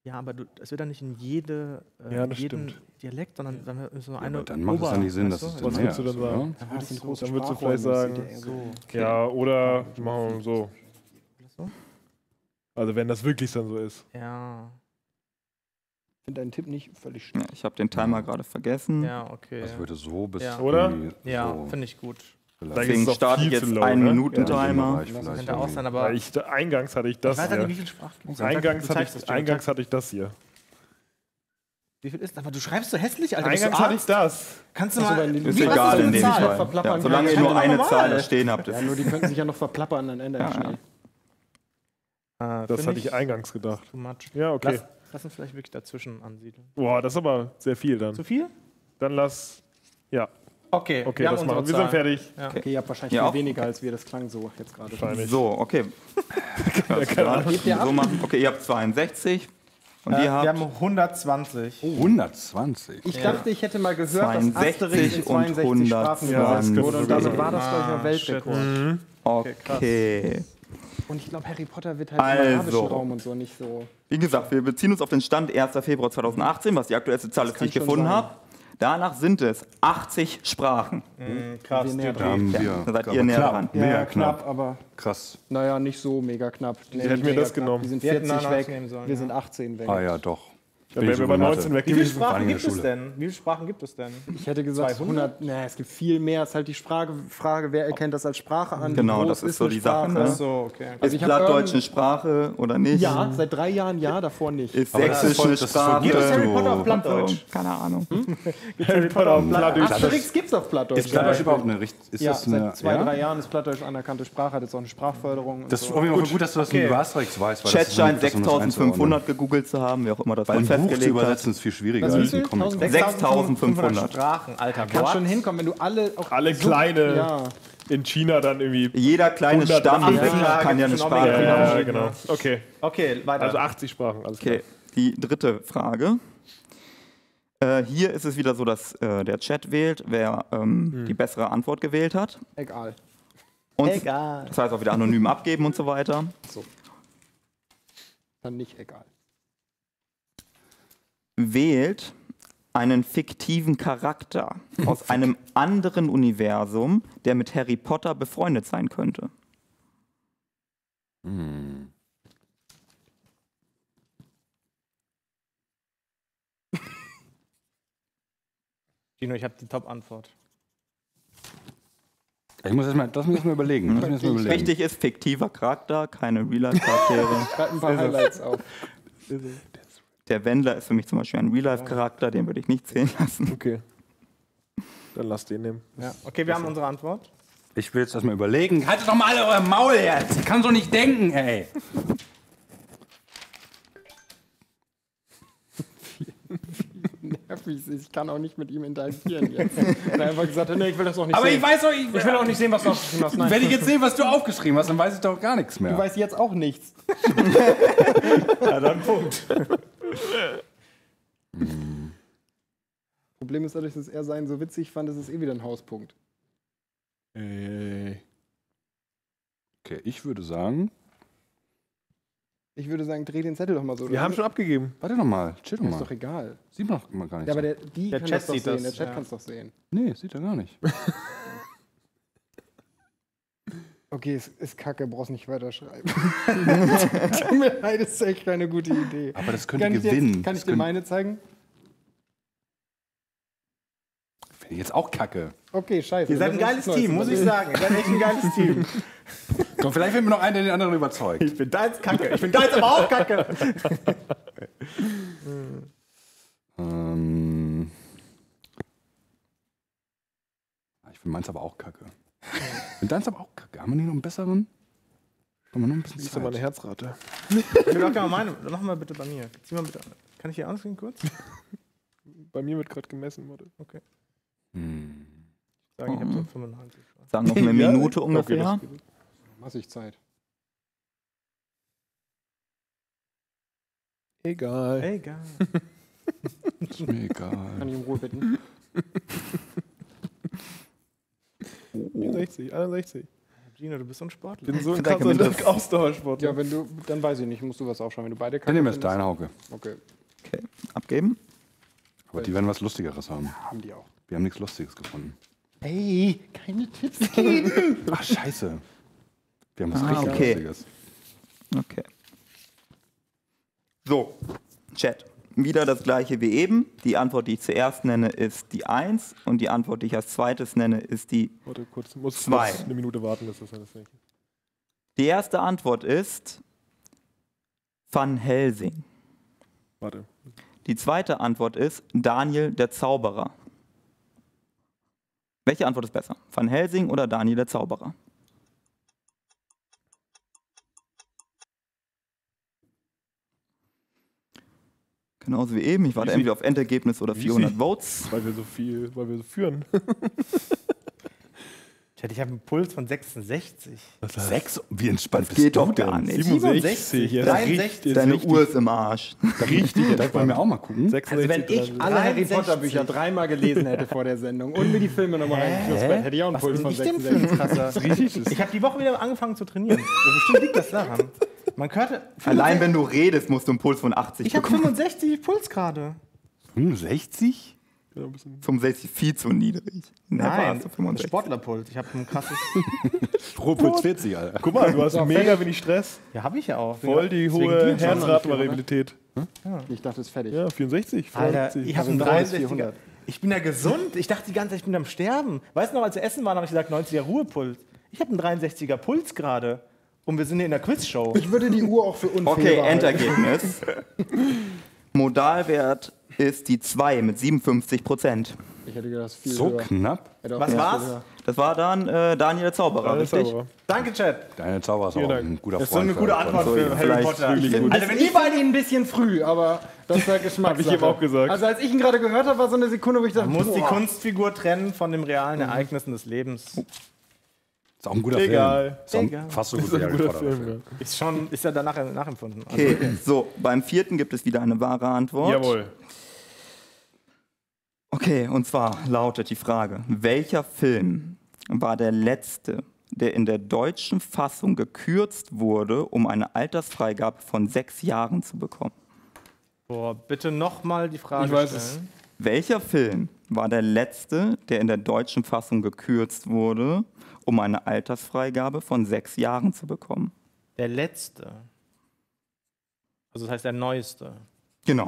Ja, aber es wird dann nicht in jeden Dialekt, sondern dann ist nur eine. Aber dann macht es ja nicht Sinn, dass es Was dann würdest du denn sagen? Dann würdest Dann würdest du vielleicht sagen, ja, oder machen wir so. So? Also wenn das wirklich dann so ist. Ja. Ich finde deinen Tipp nicht völlig Ja, schlecht. ich habe den Timer gerade vergessen. Ja, okay. Das würde so bis Ja. Oder? irgendwie Ja, so finde ich gut. vielleicht Dann Deswegen ist es auch starte ich viel zu jetzt low, einen ne? Minuten-Timer. Bereich vielleicht Könnte auch irgendwie. sein, aber. Weil eingangs hatte ich das Ich weiß halt hier. nicht, wie viel Sprachen gibt es. Eingangs hatte ich das hier. Wie viel ist? Aber du schreibst so hässlich, Alter. Eingangs hatte ich das. Kannst du Achso, mal. weil die- Ist Was egal für in eine dem Zahl? Fall. Verplappern Ja, solange ihr kann. nur Schreib doch eine normal. Zahl da stehen habt. Ja, nur die könnten sich ja noch verplappern, dann ändert schnell. Das hatte ich eingangs gedacht. Too much. Ja, okay. Lass uns vielleicht wirklich dazwischen ansiedeln. Boah, das ist aber sehr viel dann. Zu viel? Dann lass. Ja, Okay, okay, das machen wir. Wir sind fertig. Okay, ihr habt wahrscheinlich Ja, viel auch. weniger als wir, das klang so jetzt gerade. Wahrscheinlich. So, okay. So machen. Okay, ihr habt 62 und ihr Wir habt haben 120. 120. Ich dachte, ich hätte mal gehört, dass 62 Asterix in und 62 Sprachen übersetzt 120. wurde und damit war das, glaube ich, noch Weltrekord. Okay. Und ich glaube, Harry Potter wird halt im arabischen Also. Raum und so nicht so. Wie gesagt, wir beziehen uns auf den Stand 1. Februar 2018, was die aktuellste Zahl ist, die ich kann schon gefunden sein. habe. Danach sind es 80 Sprachen. Krass. Wir näher Da dran. haben wir. da seid aber ihr näher knapp, dran. Mehr knapp. aber Krass. naja, nicht so mega knapp. Nee, hätten nicht mir mega das knapp. genommen. Die sind Wir hätten 40 danach weg, nehmen sollen, wir ja. sind 18 weg. Ah ja, doch. Dann wären wir bei 19 weg Wie viele gewesen. Sprachen in der gibt es Schule. denn? Wie viele Sprachen gibt es denn? Ich hätte gesagt 100. Nee, es gibt viel mehr. Es ist halt die Frage, wer erkennt das als Sprache an? Wie Genau, groß das ist so eine die Sache, Sprache? ne? So, okay. Ist ich hab Plattdeutsch eine Sprache oder nicht? Ja, seit 3 Jahren ja, davor nicht. Ist Aber das ist Sächsisch voll- eine das ist voll Sprache? gut, dass Harry du- Potter auf Plattdeutsch? So, keine Ahnung. Harry Potter auf Plattdeutsch. Asterix gibt's auf Plattdeutsch. Ist Plattdeutsch überhaupt eine Ist Ja, das eine, seit 2-3 Jahren ist Plattdeutsch anerkannte Sprache, hat jetzt auch eine Sprachförderung. Und Das ist so. auf jeden Fall gut, dass du das über Asterix weißt. Weil Chat das ist scheint das ist um das 6500 gegoogelt zu haben, wer auch immer das Weil wohl ein Buch zu festgelegt hat. übersetzen ist viel schwieriger Was, als wie viel? ein Comic. 6500. Sprachen, Alter. Kann schon hinkommen, wenn du alle Kleine Ja. in China dann irgendwie. Jeder kleine 100 Stamm Afrika kann ja eine gibt's schon Sprache auch haben. mega. Ja, genau. Okay, Okay, weiter. also 80 Sprachen, alles klar. Okay, die dritte Frage. Hier ist es wieder so, dass der Chat wählt, wer die bessere Antwort gewählt hat. Egal. Und Egal. das heißt auch wieder anonym abgeben und so weiter. Dann nicht egal. Wählt einen fiktiven Charakter aus einem anderen Universum, der mit Harry Potter befreundet sein könnte. Gino, ich habe die Top-Antwort. Das muss ich mir überlegen. Wichtig ist fiktiver Charakter, keine Real-Life-Charaktere. Schreib ein paar Highlights auf. Der Wendler ist für mich zum Beispiel ein Real-Life-Charakter, den würde ich nicht zählen lassen. Okay. Dann lass den nehmen. Ja. Okay, wir haben unsere Antwort. Ich will jetzt erstmal überlegen. Haltet doch mal alle euer Maul jetzt. Ich kann so nicht denken, ey. Nervig, ich kann auch nicht mit ihm interagieren jetzt. Er hat einfach gesagt, nee, ich will das auch nicht Aber sehen. ich weiß doch, ich will auch nicht sehen, was du aufgeschrieben hast. Nein. wenn ich jetzt sehe, was du aufgeschrieben hast, dann weiß ich doch gar nichts Du mehr. weißt jetzt auch nichts. Ja, dann Punkt. Problem ist dadurch, dass er seinen so witzig fand, ist es eh wieder ein Hauspunkt. Okay, ich würde sagen. Ich würde sagen, dreh den Zettel doch mal so. Wir haben schon abgegeben. Warte noch mal, chill doch Ist mal. doch egal. Sieht man doch mal gar nicht. Ja, aber so. die Der kann Chat das doch sieht sehen. das, Der Chat ja. kann es doch sehen. Nee, sieht er gar nicht. Okay, es ist kacke, brauchst nicht weiterschreiben. Tut mir leid, das ist echt keine gute Idee. Aber das könnte Kann ich gewinnen. Kann ich dir meine zeigen? Finde ich jetzt auch kacke. Okay, scheiße. Ihr seid ein Das geiles ist was Team, muss ich sagen. Ihr seid echt ein geiles Team. Komm, vielleicht wird mir noch einer den anderen überzeugt. Ich bin deins kacke. Ich bin deins aber auch kacke. Ich finde meins aber auch kacke. Ich finde deins aber auch kacke. Haben wir nicht noch einen besseren? Haben wir noch ein bisschen Siehst du mal eine Zeit? Herzrate. Mach mal bitte bei mir. Zieh mal bitte. Kann ich hier ansehen kurz? Bei mir wird gerade gemessen, warte. Okay. Hm. Sagen, ich habe so 95. Sagen noch eine Minute Okay, ungefähr. das geht. Massig Zeit. Egal. Egal. Ist mir egal. Kann ich um Ruhe bitten? 64, 61. Gino, du bist so ein Sportler. bin so ein Danke, mir das- krasser Ausdauersportler. Ja, wenn du, dann weiß ich nicht, musst du was aufschreiben, wenn du beide Dann nehmen wir jetzt findest. deine Hauke. Okay, Okay, abgeben. Aber die werden was Lustigeres haben. haben die auch. Wir haben nichts Lustiges gefunden. Ey, keine Tipps geben. Ach, scheiße. Wir haben was Ah, richtig okay. Lustiges. Okay. So, Chat. Wieder das gleiche wie eben. Die Antwort, die ich zuerst nenne, ist die 1 und die Antwort, die ich als zweites nenne, ist die. Warte kurz, muss 2. eine Minute warten, bis das alles nicht. Die erste Antwort ist Van Helsing. Warte. Die zweite Antwort ist Daniel der Zauberer. Welche Antwort ist besser? Van Helsing oder Daniel der Zauberer? Genauso wie eben. Ich warte entweder auf Endergebnis oder 400 Votes. Weil wir so führen. Chat, ich habe einen Puls von 66. 6? Wie entspannt bist Geht du doch denn? gar nicht. 67. Ja, 63. Deine Uhr ist im Arsch. Richtig. Das wollen wir auch mal gucken. 66, Also wenn ich alle Harry 63. Potter Bücher 3-mal gelesen hätte vor der Sendung und mir die Filme nochmal reingeknüpft hätte, hätte ich auch einen Was Puls bin von ich denn für 66. ein krasser? richtig. Ich habe die Woche wieder angefangen zu trainieren. Bestimmt liegt das daran. Man hörte. Allein wenn du redest, musst du einen Puls von 80 Ich habe bekommen. 65 Puls gerade. 65? 65 viel zu niedrig. Nein, warst du 65. Sportlerpuls. Ich habe ein krasses. Strohpuls 40, Alter. Guck mal, du hast mega wenig Stress. Ja, habe ich ja auch. Voll die Deswegen hohe ging schon. Herzratenvariabilität. Ich dachte, es ist fertig. Ja, 64, Alter, 50. ich habe Also einen 300. 63er. Ich bin ja gesund. Ich dachte die ganze Zeit, ich bin am Sterben. Weißt du noch, als wir essen waren, habe ich gesagt, 90er Ruhepuls. Ich habe einen 63er Puls gerade. Und wir sind hier in der Quizshow. Ich würde die Uhr auch für unfair Okay, behalten. Endergebnis. Modalwert ist die 2 mit 57%. Ich hätte gedacht, viel So höher. knapp? Hätte auch Was gedacht, war's? viel höher. Das war dann Daniel der Zauberer, Alles richtig? sauber. Danke, Chat. Deine Zauberer ist auch Vielen Dank. ein guter Das ist so Freund. eine gute Antwort für Harry vielleicht Potter. wirklich gut. Also wenn Ich ich war Ihnen ein bisschen früh, aber das war Geschmackssache. Hab ich eben auch gesagt. Also als ich ihn gerade gehört habe, war so eine Sekunde, wo ich dachte, muss die boah. Kunstfigur trennen von den realen Ereignissen des Lebens. Ist auch ein guter Egal. Film. Egal. Ist auch fast so gut Das wie ist ein Harry guter Potter. Film, ja. Ist ja danach nachempfunden. Also, Okay, so, beim vierten gibt es wieder eine wahre Antwort. Jawohl. Okay, und zwar lautet die Frage, welcher Film war der letzte, der in der deutschen Fassung gekürzt wurde, um eine Altersfreigabe von 6 Jahren zu bekommen? boah, bitte nochmal die Frage Ich weiß es. stellen. Welcher Film war der letzte, der in der deutschen Fassung gekürzt wurde, um eine Altersfreigabe von 6 Jahren zu bekommen? Der letzte. Also das heißt der neueste. Genau.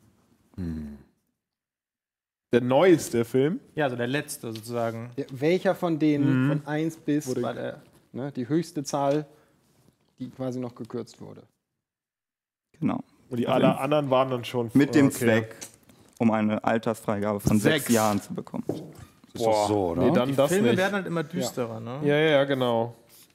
Der neueste Film. Ja, also der letzte sozusagen. Ja, welcher von denen von 1 bis War der, die höchste Zahl, die quasi noch gekürzt wurde? Genau. Und die alle anderen waren dann schon. Mit dem Okay. Zweck, um eine Altersfreigabe von 6 6 Jahren zu bekommen. Ist doch so, oder? Nee, dann die das Filme nicht. werden halt immer düsterer, ne? Ja, genau.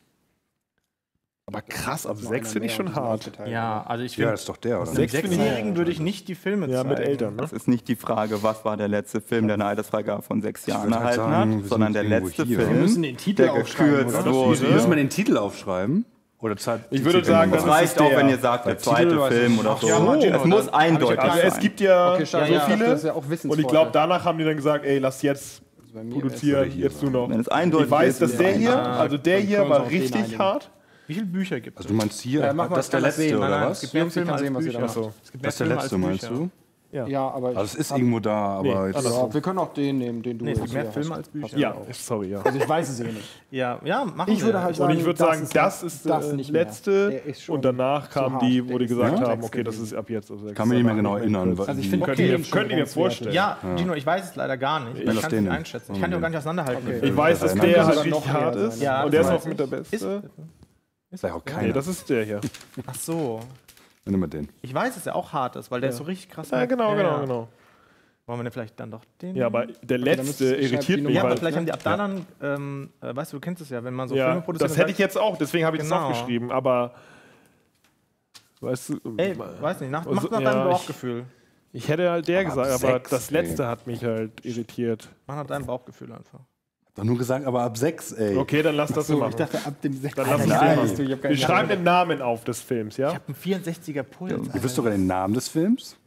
Aber krass, ab Noch 6 einer finde ich mehr schon und die sind hart. aufgeteilt. Ja, also ich Ja, finde, das ist doch der, oder? einem 6 finde ich- Sechsjährigen würde ich nicht die Filme Ja, zeigen. mit Eltern, ne? Das ist nicht die Frage, was war der letzte Film, der eine Altersfreigabe von 6 Jahren würd halt erhalten sagen, wir hat, sondern der sind irgendwo letzte hier. Wir Film, müssen den Titel der aufschreiben, gekürzt oder? wurde. Muss man den Titel aufschreiben? Oder zahlt Ich die würde sagen, Es das reicht ist auch, der. wenn ihr sagt, der Bei Titel zweite weiß ich Film nicht. oder Ach so. ja, Martin, Es muss dann- eindeutig Also es sein. gibt ja Okay, schade, so ja, viele. das ist ja auch Und ich glaube, Wissensvorteil. danach haben die dann gesagt, ey, lass jetzt bei mir produzieren, ist- jetzt nur noch. Wenn es eindeutig Ich weiß, ist, dass ist der es hier, eindeutig. also der Dann hier können wir war uns auf den richtig einigen. hart. Wie viele Bücher gibt es? Also du meinst hier, Ja, mach mal, das ist der kann das letzte, sehen. oder Nein, was? es gibt mehr Jungs, ich Filme kann als sehen, was ihr da Bücher. macht. Achso. Es gibt mehr Das ist der Filme letzte, als meinst Bücher. du? Ja, aber Also es ist irgendwo da, aber Nee, jetzt... andersrum. ja, wir können auch den nehmen, den du Nee, es gibt jetzt mehr hier Filme hast. als Bücher. Ja, sorry, ja. Also ich weiß es eh nicht. Ja, machen Ich wir. würde halt Und sagen, ich würde sagen, das ist das der nicht mehr. letzte. Der ist schon Und danach zu kamen hart. die, Der wo die ist gesagt zu haben, text okay, das gewesen. ist ab jetzt. Also Kann mich nicht mehr genau erinnern. Also ich finde Könnt den ihr schon mir grenzwertig. vorstellen? Ja, Gino, ich weiß es leider gar nicht. will Ich auf kann es den nicht nehmen. einschätzen. Ich kann die auch gar nicht auseinanderhalten. Okay. Ich weiß, dass Das der kann halt sogar noch richtig hart mehr ist. sein. Ja, Und der ist das auch mit der Ist, Beste. Ist ja auch Nee, keiner. das ist der hier. ach so. Nimm mal den. Ich weiß, dass er auch hart ist, weil der ist so richtig krass. Ja, genau. Wollen wir denn vielleicht dann doch den? Ja, aber der dann letzte müsstest du- schreib irritiert die mich, Ja, aber weil... vielleicht haben die ab dann, weißt du, du kennst es ja, wenn man so Ja, Filme produziert. das dann hätte ich jetzt auch, deswegen habe ich das Genau. aufgeschrieben, aber... Weißt du... Ey, weiß nicht, mach Also, nach ja, deinem ich- Bauchgefühl. Ich hätte halt der Aber gesagt, ab aber 6, das letzte hat mich halt irritiert. Mach nach deinem Bauchgefühl einfach. Doch nur gesagt, aber ab 6, ey. Okay, dann lass das so So, ich machen. dachte ab dem 6. Dann lass uns Nein. den Weißt du, ich machen. hab keine Wir schreiben Ahnung. den Namen auf des Films, ja? Ich habe einen 64er Puls. Ihr wisst sogar den Namen des Films?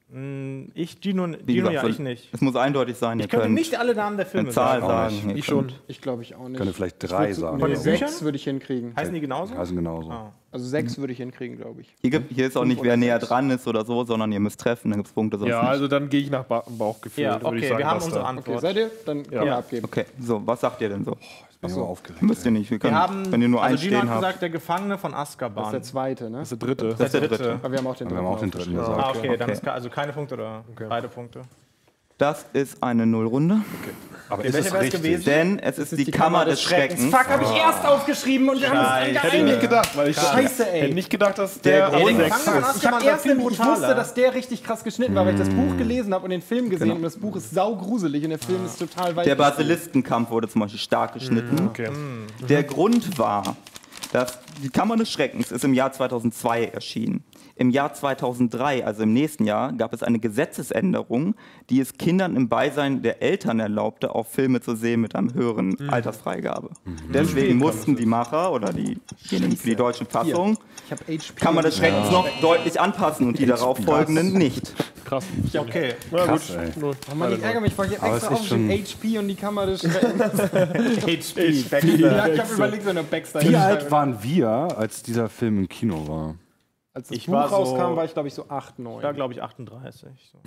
Ich, Gino Wie gesagt, ja, ich nicht. Es muss eindeutig sein. Ich könnte nicht alle Namen der Filme eine Zahl sagen. sagen. Ich schon. Ich glaube ich auch nicht. Könnte vielleicht 3 sagen. Von den Büchern? 6 würde ich hinkriegen. Heißen die genauso? Also genauso. Ah. Also 6 würde ich hinkriegen, glaube ich. Hier ist auch nicht, wer näher dran ist oder so, sondern ihr müsst treffen, dann gibt es Punkte. Sonst Ja, nicht. also dann gehe ich nach Bauchgefühl. Ja, Dann würde ich okay, sagen, wir haben Basta. unsere Okay, Antwort. seid ihr? Dann können wir abgeben. Okay, so, was sagt ihr denn so? Bin so aufgeregt. Müsst ihr nicht. Wir können, Wir haben, wenn ihr nur also einen Gino stehen hat habt. gesagt, der Gefangene von Das ist Azkaban. der zweite, ne? Das ist der dritte. Das ist der dritte. Aber wir haben auch den Wir haben auch den dritten aufgeschrieben. gesagt. Ah, okay, dann Okay. ist also keine Punkte oder beide Punkte. Das ist eine Nullrunde. Aber welche ist es wär's richtig? gewesen? Denn es ist die Kammer des Schreckens. Fuck, habe ich erst aufgeschrieben und wir haben es dann Hätte ich nicht geeinigt. gedacht, weil ich Scheiße, ey. hätte nicht gedacht, dass Der der Grund- Grund- Gefangene von Ich Azkaban habe war erst viel ich wusste, brutaler. dass der richtig krass geschnitten war, weil ich das Buch gelesen habe und den Film gesehen und das Buch ist saugruselig und der Film ist total weit. Der Basiliskenkampf wurde zum Beispiel stark geschnitten. Okay. Der Grund war, dass die Kammer des Schreckens ist im Jahr 2002 erschienen. Im Jahr 2003, also im nächsten Jahr, gab es eine Gesetzesänderung, die es Kindern im Beisein der Eltern erlaubte, auch Filme zu sehen mit einer höheren Altersfreigabe. Deswegen mussten die Macher oder diejenigen für die deutsche Fassung Ich habe HP. Kammer des Schreckens noch deutlich anpassen und die darauf folgenden nicht. Krass. Okay. Na Krass, gut. ey. Nur- Oh Mann, ich ärgere mich, weil ich Aber habe es extra ist schon- aufgeschrieben HP und die Kammer des Schreckens. HP. Ja, ich habe überlegt, so eine Baxter. Wie alt waren wir, als dieser Film im Kino war? Als das Ich Buch war so- rauskam, war ich glaube ich so 8, 9. Da glaube ich 38. So.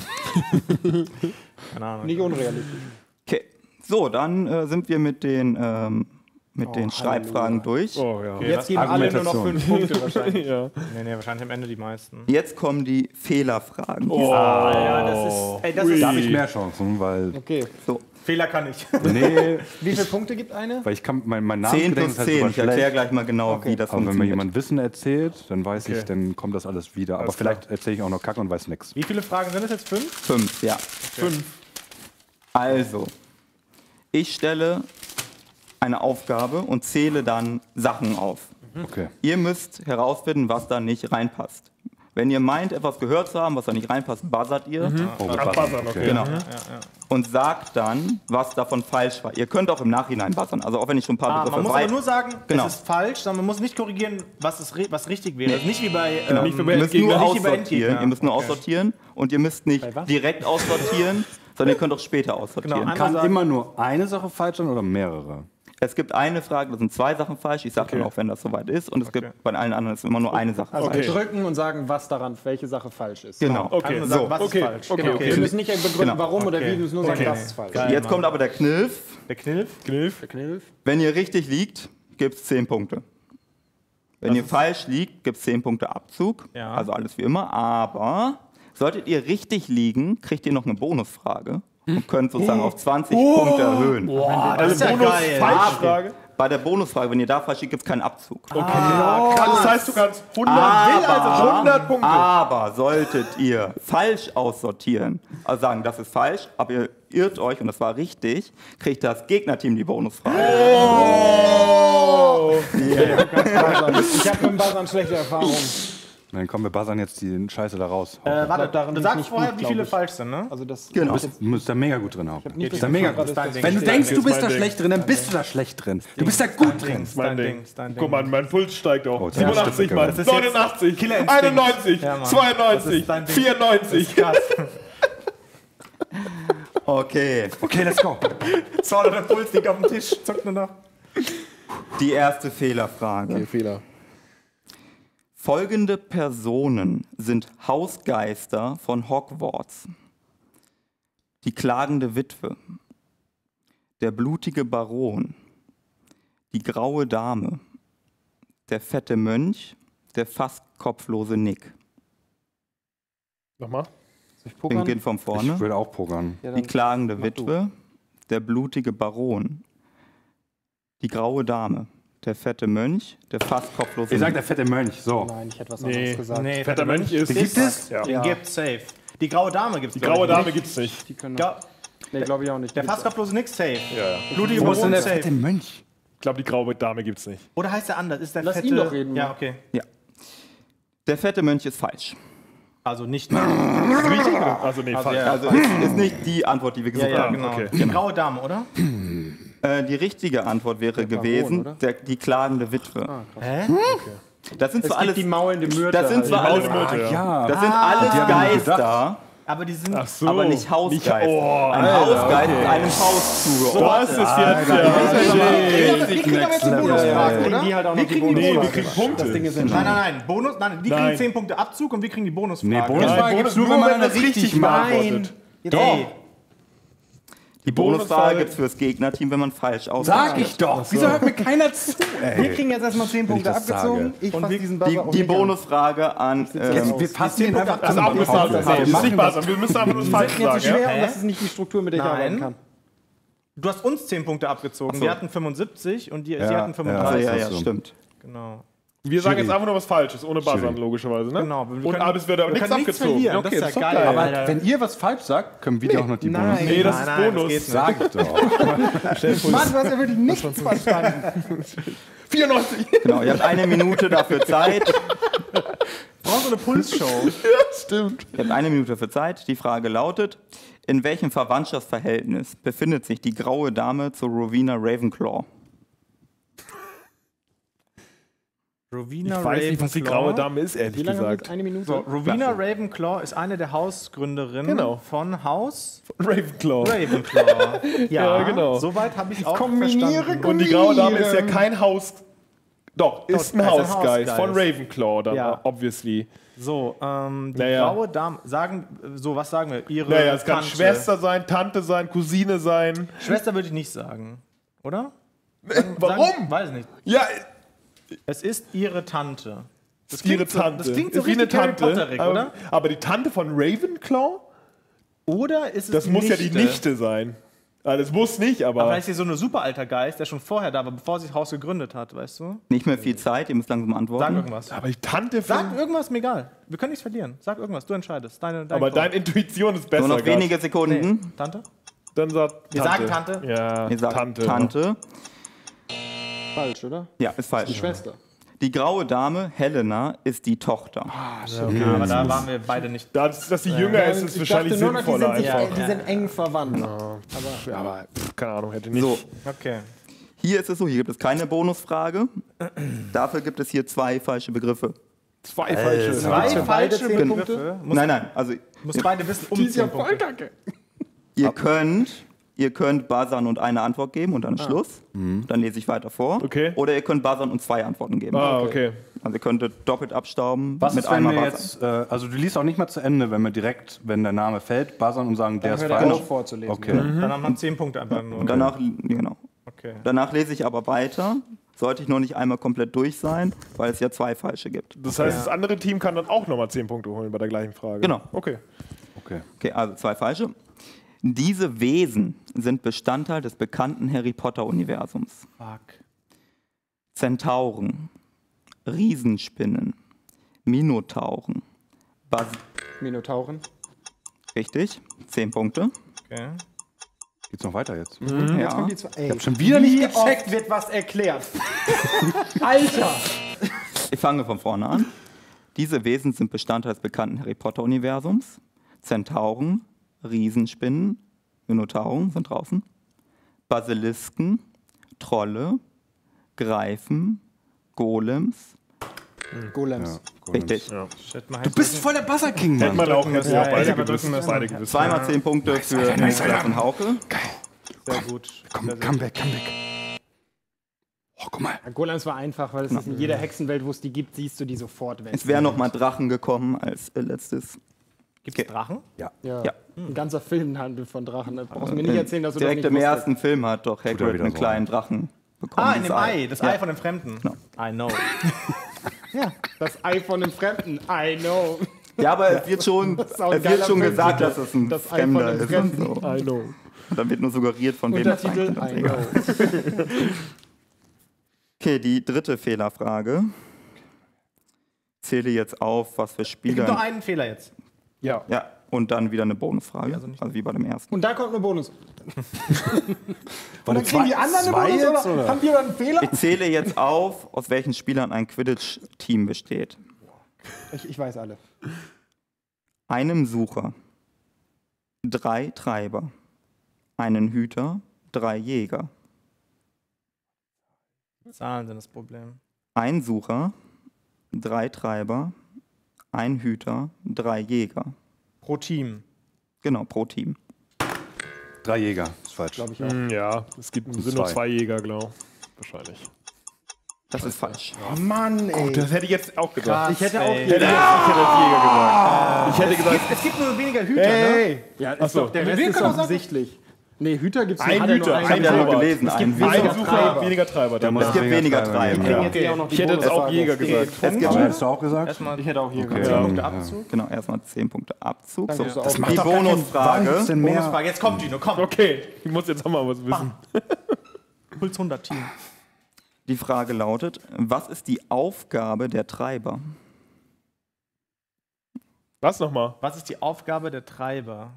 Keine Ahnung. Nicht unrealistisch. Okay, so, dann sind wir mit den Schreibfragen durch. Oh ja. Jetzt geben alle nur noch 5 Punkte wahrscheinlich. Ja. Nee, wahrscheinlich am Ende die meisten. Jetzt kommen die Fehlerfragen. Ja, das ist. Ey, das Ui. ist Da habe ich mehr Chancen, weil. Okay. So, Fehler kann ich. Nee, Wie viele Punkte gibt eine? weil ich kann mein 10 Namensgedächtnis plus ist halt 10. super Ich erkläre schlecht. gleich mal genau, wie das Aber wenn mir funktioniert. jemand Wissen erzählt, dann weiß Okay. ich, dann kommt das alles wieder. Aber Alles vielleicht erzähle ich auch noch Kacke und weiß nichts. Wie viele Fragen sind es jetzt? 5? 5, ja. 5. Also, ich stelle eine Aufgabe und zähle dann Sachen auf. Okay. Ihr müsst herausfinden, was da nicht reinpasst. Wenn ihr meint, etwas gehört zu haben, was da nicht reinpasst, buzzert ihr. Oh, Buzzern, okay. Genau. Und sagt dann, was davon falsch war. Ihr könnt auch im Nachhinein buzzern. Also auch wenn ich schon ein paar Begriffe Man muss aber nur sagen, Genau. es ist falsch, sondern man muss nicht korrigieren, was richtig wäre. Also nicht wie bei Nicht wie bei Ihr müsst Endgegner, nur nicht wie bei aussortieren. Endgegner. Ihr müsst nur Okay. aussortieren und ihr müsst nicht direkt aussortieren, sondern ihr könnt auch später aussortieren. Genau, Kann sagen- immer nur eine Sache falsch sein oder mehrere? Es gibt eine Frage, da sind 2 Sachen falsch. Ich sage dann auch, wenn das soweit ist. Und es gibt bei allen anderen ist immer nur eine Sache Also falsch. drücken und sagen, was daran, welche Sache falsch ist. Genau. Okay, Einfach so. sagen, was ist Okay, falsch. okay, Genau. okay. Wir müssen nicht begründen, Genau. warum oder wie, Okay. wir müssen nur sagen, Okay. das ist falsch. Geil. Jetzt kommt aber der Kniff. Der Kniff. Kniff. Wenn ihr richtig liegt, gibt es 10 Punkte. Wenn ihr falsch liegt, gibt es 10 Punkte Abzug. Ja. Also alles wie immer. Aber solltet ihr richtig liegen, kriegt ihr noch eine Bonusfrage und könnt sozusagen auf 20 Punkte erhöhen. Das ist ja geil. Falschfrage. Bei der Bonusfrage, wenn ihr da falsch liegt, gibt es keinen Abzug. Das heißt, du kannst 100 Punkte. Aber solltet ihr falsch aussortieren, also sagen, das ist falsch, aber ihr irrt euch und das war richtig, kriegt das Gegnerteam die Bonusfrage. Ich habe mit dem Buzzern schlechte Erfahrungen. Dann kommen wir buzzern jetzt die Scheiße da raus. Warte, darin du bin ich sagst nicht vorher, gut, wie viele glaub ich. falsch sind, ne? Also das Genau. Du bist da mega gut drin, auch. nicht Bist da mega das gut. Dein Ding. Wenn du denkst, du Jetzt bist da mein schlecht drin, dann bist du da schlecht drin. Du bist da gut drin. Mein Ding. Guck mal, mein Puls steigt auch. Oh, das 87 stimmt, mal. das ist jetzt 89. Killerinstinkt. 91. Ja, Mann. Das 92. ist dein Ding. 94. Krass. Okay, Okay, let's go. So, der Puls liegt auf dem Tisch. Zuckt nur noch. die erste Fehlerfrage. Fehler. Folgende Personen sind Hausgeister von Hogwarts. Die klagende Witwe, der blutige Baron, die graue Dame, der fette Mönch, der fast kopflose Nick. Nochmal. Beginnt von vorne. Ich würde auch pokern. Die klagende Witwe, der blutige Baron, die graue Dame, der fette Mönch, der fast kopflose Ich sag Nick. der fette Mönch. So. Nein, ich hätte was Nee. anderes gesagt. Nee, Fetter Mönch ist. Gibt es? Ja. Den gibt's safe. Die graue Dame gibt's Die graue Dame gibt's nicht. Die können Ja, nee, glaube ich auch nicht. der fast kopflose Nix safe. Ja. Blutige Wo ist denn Baron der safe. fette Mönch? Ich glaube, die graue Dame gibt's nicht. Oder heißt der anders? Ist der Lass fette... ihn doch reden, Ja, ne? okay. Der fette Mönch ist falsch. Also nicht... Also nee, falsch. Also ist nicht die Antwort, die wir gesucht Ja, haben. genau. Okay. Die graue Dame, oder? Die richtige Antwort wäre gewesen, oder? die klagende Witwe. Hä? Das sind Es zwar gibt alles, die maulende Myrte. das sind zwar alles, Myrte, ja. Ja. das sind alles die haben Geister, Aber die sind. Ach so. Aber nicht Hausgeist. Ein Alter, Hausgeist ist einem Haus zugeordnet. Das ist jetzt ja. Die kriegen aber jetzt die Bonusfragen, oder? Die halt auch Wir noch die kriegen die Nee, Bonusfragen. wir kriegen Punkte. Das Ding ist Nein. Bonus, die kriegen Nein. 10 Punkte Abzug und wir kriegen die Bonusfrage. Nee, Bonusfrage gibt's nur, wenn man eine richtig beantwortet. Ey, Die Bonusfrage gibt es fürs Gegnerteam, wenn man falsch aussagt. Sag ich doch. Wieso hört mir keiner zu? Wir kriegen jetzt erstmal 10 Punkte das abgezogen. Ich fasse diesen Buzzer auch Die nicht an. Bonusfrage an. Wir fassen ihn einfach Das auch müssen wir Wir das ist nicht machen was. Wir müssen einfach nur das falsch Das ist jetzt sagen. so schwer Ja? und das ist nicht die Struktur, mit der ich Nein. arbeiten kann. du hast uns 10 Punkte abgezogen. Wir hatten 75 und sie hatten Also, 35. ja, das ja, ist so. stimmt. Genau. Wir sagen jetzt einfach nur was Falsches, ohne Buzzern, logischerweise. Ne? Genau. Und aber es wird aber wir nichts können nichts abgezogen. verlieren. Okay, das ist ja doch geil. Aber Alter. wenn ihr was falsch sagt, können wir dir auch noch die Bonus. Nein. Nee, das ist Nein, Bonus. das geht Sag ich doch. Mann, du hast ja wirklich nichts verstanden. 94. Genau, ihr habt eine Minute dafür Zeit. Brauchst du eine Pulsshow? Stimmt. Ihr habt eine Minute für Zeit. Die Frage lautet: In welchem Verwandtschaftsverhältnis befindet sich die graue Dame zu Rowena Ravenclaw? Rowena Ich weiß nicht, was die graue Dame ist, ehrlich Wie lange haben wir gesagt. jetzt? Eine Minute? So, Rowena Ravenclaw ist eine der Hausgründerinnen Genau. von Haus Ravenclaw. Ravenclaw. Ja, genau. Soweit habe ich es auch kombiniere verstanden. Und die graue Dame ist ja kein Haus. Doch, ist ein ist ein Hausgeist Hausgeist. von Ravenclaw, dann Ja. obviously. So, die Naja. graue Dame, was sagen wir? Ihre Naja, es kann Tante. Schwester sein, Tante sein, Cousine sein. Schwester würde ich nicht sagen, oder? Warum? Weiß nicht. Ja, Es ist ihre Tante. Das ihre klingt so- Tante. Das klingt so ist wie eine richtig Harry Tante. Potterig, aber, oder? aber die Tante von Ravenclaw? Oder ist es Das muss ja die Nichte sein. Also, das muss nicht, aber. Aber vielleicht ist sie so ein super alter Geist, der schon vorher da war, bevor sie das Haus gegründet hat, weißt du? Nicht mehr viel Zeit, ihr müsst langsam antworten. Sag irgendwas. Aber die Tante von. Sag irgendwas, mir egal. Wir können nichts verlieren. Sag irgendwas, du entscheidest. Deine aber Call. deine Intuition ist besser. Nur noch grad. wenige Sekunden. Tante? Dann sagt Wir sagen Tante. Ja, Ihr sagt Tante. Tante. Falsch, oder? Ja, ist Die falsch. Schwester. Die graue Dame, Helena, ist die Tochter. Aber da waren wir beide nicht. Dass sie jünger ist, ist Ich wahrscheinlich dachte nur noch, sinnvoller die sind, einfach. die sind eng verwandt. Aber keine Ahnung, hätte nicht. So, Okay. hier ist es so, hier gibt es keine Bonusfrage. Dafür gibt es hier zwei falsche Begriffe. Zwei falsche. Zwei für beide falsche 10 Begriffe. Nein, also Muss beide wissen, um 10 Punkte. kacke. ihr könnt buzzern und eine Antwort geben und dann ist Schluss. Dann lese ich weiter vor. Okay. Oder ihr könnt buzzern und zwei Antworten geben. Ah, okay. Also ihr könntet doppelt abstauben Was mit ist, wenn einmal wir buzzern. jetzt, also du liest auch nicht mal zu Ende, wenn wir direkt, wenn der Name fällt, buzzern und sagen, der ist hört er falsch. auf vorzulesen. Okay. Dann haben wir 10 Punkte einfach nur. Und danach, genau. Okay. Danach lese ich aber weiter. Sollte ich noch nicht einmal komplett durch sein, weil es ja zwei falsche gibt. Das heißt, das andere Team kann dann auch nochmal 10 Punkte holen bei der gleichen Frage. Genau. Okay. Okay, also zwei falsche. Diese Wesen sind Bestandteil des bekannten Harry Potter-Universums. Fuck. Zentauren, Riesenspinnen, Minotauren, Minotauren. richtig, 10 Punkte. Okay. Geht's noch weiter jetzt? Ja. Ich hab schon wieder nicht gecheckt. Oft wird was erklärt. Alter! Ich fange von vorne an. Diese Wesen sind Bestandteil des bekannten Harry Potter-Universums. Zentauren, Riesenspinnen, Minotauren sind draußen, Basilisken, Trolle, Greifen, Golems. Golems. Richtig. Shit, mal Du bist voll der Buzzer King, Hätte Mann. man auch jetzt Ja, auch beide hätte man gewusst. drücken müssen. Beide gewusst. Zweimal 10 Punkte für Niklas und Hauke. sehr gut. Komm, come back. Oh, guck mal. Golems war einfach, weil es ist in jeder Hexenwelt, wo es die gibt, siehst du die sofort weg. Es wären noch mal Drachen gekommen als letztes. Gibt es Drachen? Ja. Ja. Ein ganzer Film handelt von Drachen. Da brauchst du mir nicht erzählen, dass du das Direkt nicht im wusstest. ersten Film hat doch Hagrid wieder einen so. kleinen Drachen bekommen. Ah, in dem Das Ei. Das Ja. Ei von dem Fremden. Genau. I know. Das Ei von einem Fremden. I know. Ja, aber es wird schon, ist auch ein es wird geiler schon Film, gesagt, Titel. dass es ein Das Ei von Fremder einem ist. Fremden. Und, so. I know. Und dann wird nur suggeriert, von wem das Untertitel, sein I könnte. know. Okay, die dritte Fehlerfrage. Zähle jetzt auf, was für Es gibt nur Spieler. einen Fehler jetzt. Ja. Ja, und dann wieder eine Bonusfrage. also nicht- Also wie bei dem ersten. Und da kommt ein Bonus. War Dann kriegen die anderen eine Bonus, jetzt, oder? Haben die aber einen Fehler? Ich zähle jetzt auf, aus welchen Spielern ein Quidditch-Team besteht. Ich weiß alle. Einem Sucher, 3 Treiber, einen Hüter, 3 Jäger. Zahlen sind das Problem. Ein Sucher, 3 Treiber, ein Hüter, 3 Jäger. Pro Team. Genau, pro Team. 3 Jäger, ist falsch. Glaube ich auch. Ja, es sind nur 2 Jäger, glaube ich. Wahrscheinlich. Das ist falsch. Oh Mann, ey. Das hätte ich jetzt auch gedacht. Ich hätte auch Ich hätte Jäger gesagt. Ich hätte gesagt, Es gibt nur weniger Hüter, ne? hey! Ja, ist Achso. doch, der Rest ist doch offensichtlich. Nee, Hüter gibt's Ein hat er nur Hüter, einen. Ich habe ja nur Torwart. gelesen, Es einen gibt Hüter. Ein Sucher, weniger Treiber. Der muss Es gibt weniger Treiber. Wir kriegen Ja. jetzt eh auch noch die Ich hätte jetzt auch Bonusfrage. Jäger Okay. gesagt. Es gibt, Hättest du auch gesagt? Erstmal Ich hätte auch hier Okay. gesagt. 10 Punkte Abzug. genau, erstmal 10 Punkte Abzug. Danke, So, das die macht doch gar keinen Bonusfrage. Wahnsinn mehr. Bonusfrage, jetzt kommt Gino, komm. Okay, ich muss jetzt auch mal was wissen. Puls 100 Team. Die Frage lautet, was ist die Aufgabe der Treiber? Was nochmal? Was ist die Aufgabe der Treiber?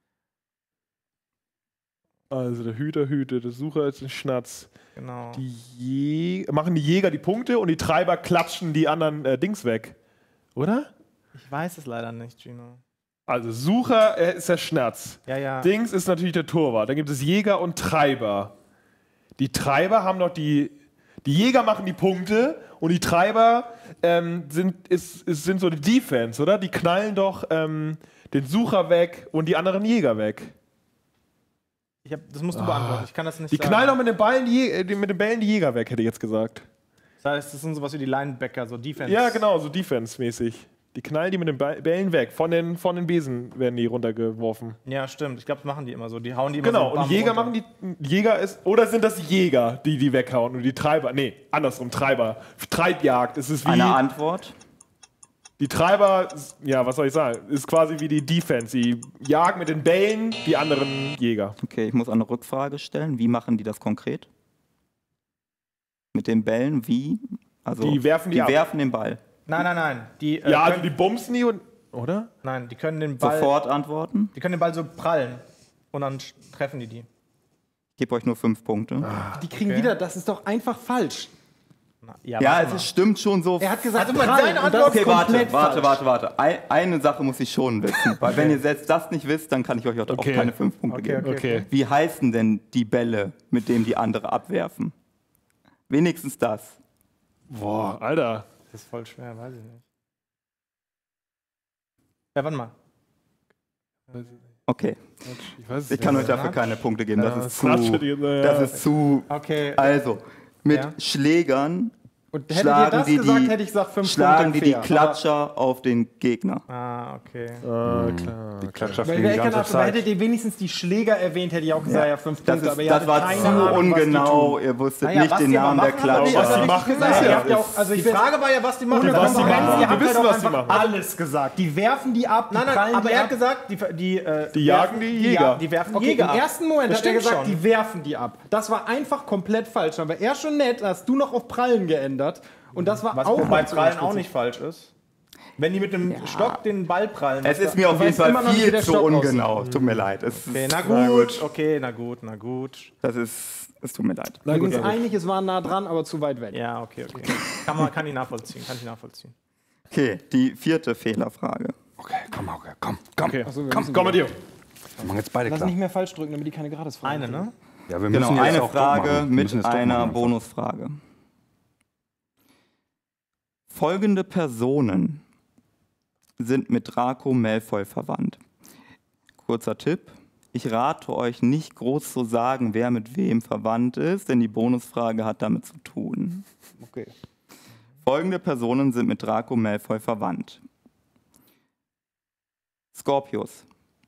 Also der Hüter hütet, der Sucher ist ein Schnatz. Genau. Machen die Jäger die Punkte und die Treiber klatschen die anderen Dings weg. Oder? Ich weiß es leider nicht, Gino. Also Sucher ist der Schnatz. Ja, ja. Dings ist natürlich der Torwart. Dann gibt es Jäger und Treiber. Die Treiber haben noch die Jäger machen die Punkte und die Treiber sind so die Defense, oder? Die knallen doch den Sucher weg und die anderen Jäger weg. Das musst du beantworten. Ich kann das nicht Die sagen. knallen doch mit den Bällen die Jäger weg, hätte ich jetzt gesagt. Das heißt, das sind sowas wie die Linebacker, so Defense. Ja, genau, so Defense-mäßig. Die knallen die mit den Bällen weg. Von den Besen werden die runtergeworfen. Ja, stimmt. Ich glaube, das machen die immer so. Die hauen die immer Genau, so und bam, Jäger runter. machen die. Jäger ist. Oder sind das die Jäger, die weghauen und die Treiber? Nee, andersrum, Treiber. Treibjagd. Es ist wie. Eine Antwort? Die Treiber, ja, was soll ich sagen? Ist quasi wie die Defense. Die jagen mit den Bällen die anderen Jäger. Okay, ich muss eine Rückfrage stellen. Wie machen die das konkret? Mit den Bällen, wie? Also, Die werfen die ab. werfen den Ball. Nein. Die, Ja, also können, die bumsen die und. Oder? nein, die können den Ball. Sofort antworten. Die können den Ball so prallen. Und dann treffen die. Ich gebe euch nur 5 Punkte. Die kriegen Okay. wieder, das ist doch einfach falsch. Ja, warte es stimmt schon so. Er hat gesagt, Also, prallen, seine und das Antwort- ist Okay, komplett falsch. warte. Eine Sache muss ich schon wissen. Weil wenn ihr selbst das nicht wisst, dann kann ich euch auch Okay. keine 5 Punkte geben. Okay. Wie heißen denn die Bälle, mit denen die andere abwerfen? Wenigstens das. Boah, Alter. Das ist voll schwer, weiß ich nicht. Ja, warte mal. Okay, Ich weiß es ich kann nicht. euch dafür keine Punkte geben. Das ist zu. Snatch hätte ich jetzt, ja. Das ist zu. Okay. Also, mit Ja. Schlägern Und hättet ihr schlagen das die gesagt, hätte ich gesagt 5 schlagen Punkte die fair. Klatscher auf den Gegner. Ah, okay. Klar. Die Klatscher Weil fliegen wäre die ich ganze gedacht, aber Zeit. hättet ihr wenigstens die Schläger erwähnt, hätte ich auch gesagt, ja 5 Das, Punkte. ist, aber ihr das hattet war keine zu Ahnung, was die ungenau. tun. Ihr wusstet Naja, nicht was den die Namen mal der machen, hat Klatscher. was die machen, Naja, ist ihr ja. habt ja auch, also ich Die Frage war ja, was die machen. ohne was die Konkurrenz, machen. ihr Wir habt wissen, halt auch was die einfach machen. alles gesagt. Die werfen die ab, die Nein, prallen aber die er ab. hat gesagt, Die jagen die Jäger. Die werfen Okay, Jäger im ab. ersten Moment Das hat er stimmt gesagt, schon. die werfen die ab. Das war einfach komplett falsch. Dann war er schon nett, hast du noch auf Prallen geändert. Und das war Was auch bei noch zu Prallen auch unspitzig. nicht falsch ist. Wenn die mit dem Stock den Ball prallen. Es das ist mir auf Du jeden weißt immer Fall noch nicht, wie viel der zu Stock ungenau. Tut mir leid. Okay, na gut. Okay, na gut. Es tut mir leid. Wir sind uns einig, es war nah dran, aber zu weit weg. Ja, okay. Kann ich nachvollziehen. Okay, die 4. Fehlerfrage. Okay, komm. Okay. Achso, wir Komm, müssen komm mit dir. Wir machen jetzt beide Lass klar. nicht mehr falsch drücken, damit die keine Gratisfrage Eine, kriegen. ne? Ja, wir Genau, müssen jetzt eine auch Druck Frage machen. Wir mit müssen jetzt Druck einer machen. Bonusfrage. Folgende Personen sind mit Draco Malfoy verwandt. Kurzer Tipp. Ich rate euch nicht groß zu sagen, wer mit wem verwandt ist, denn die Bonusfrage hat damit zu tun. Okay. Folgende Personen sind mit Draco Malfoy verwandt. Scorpius,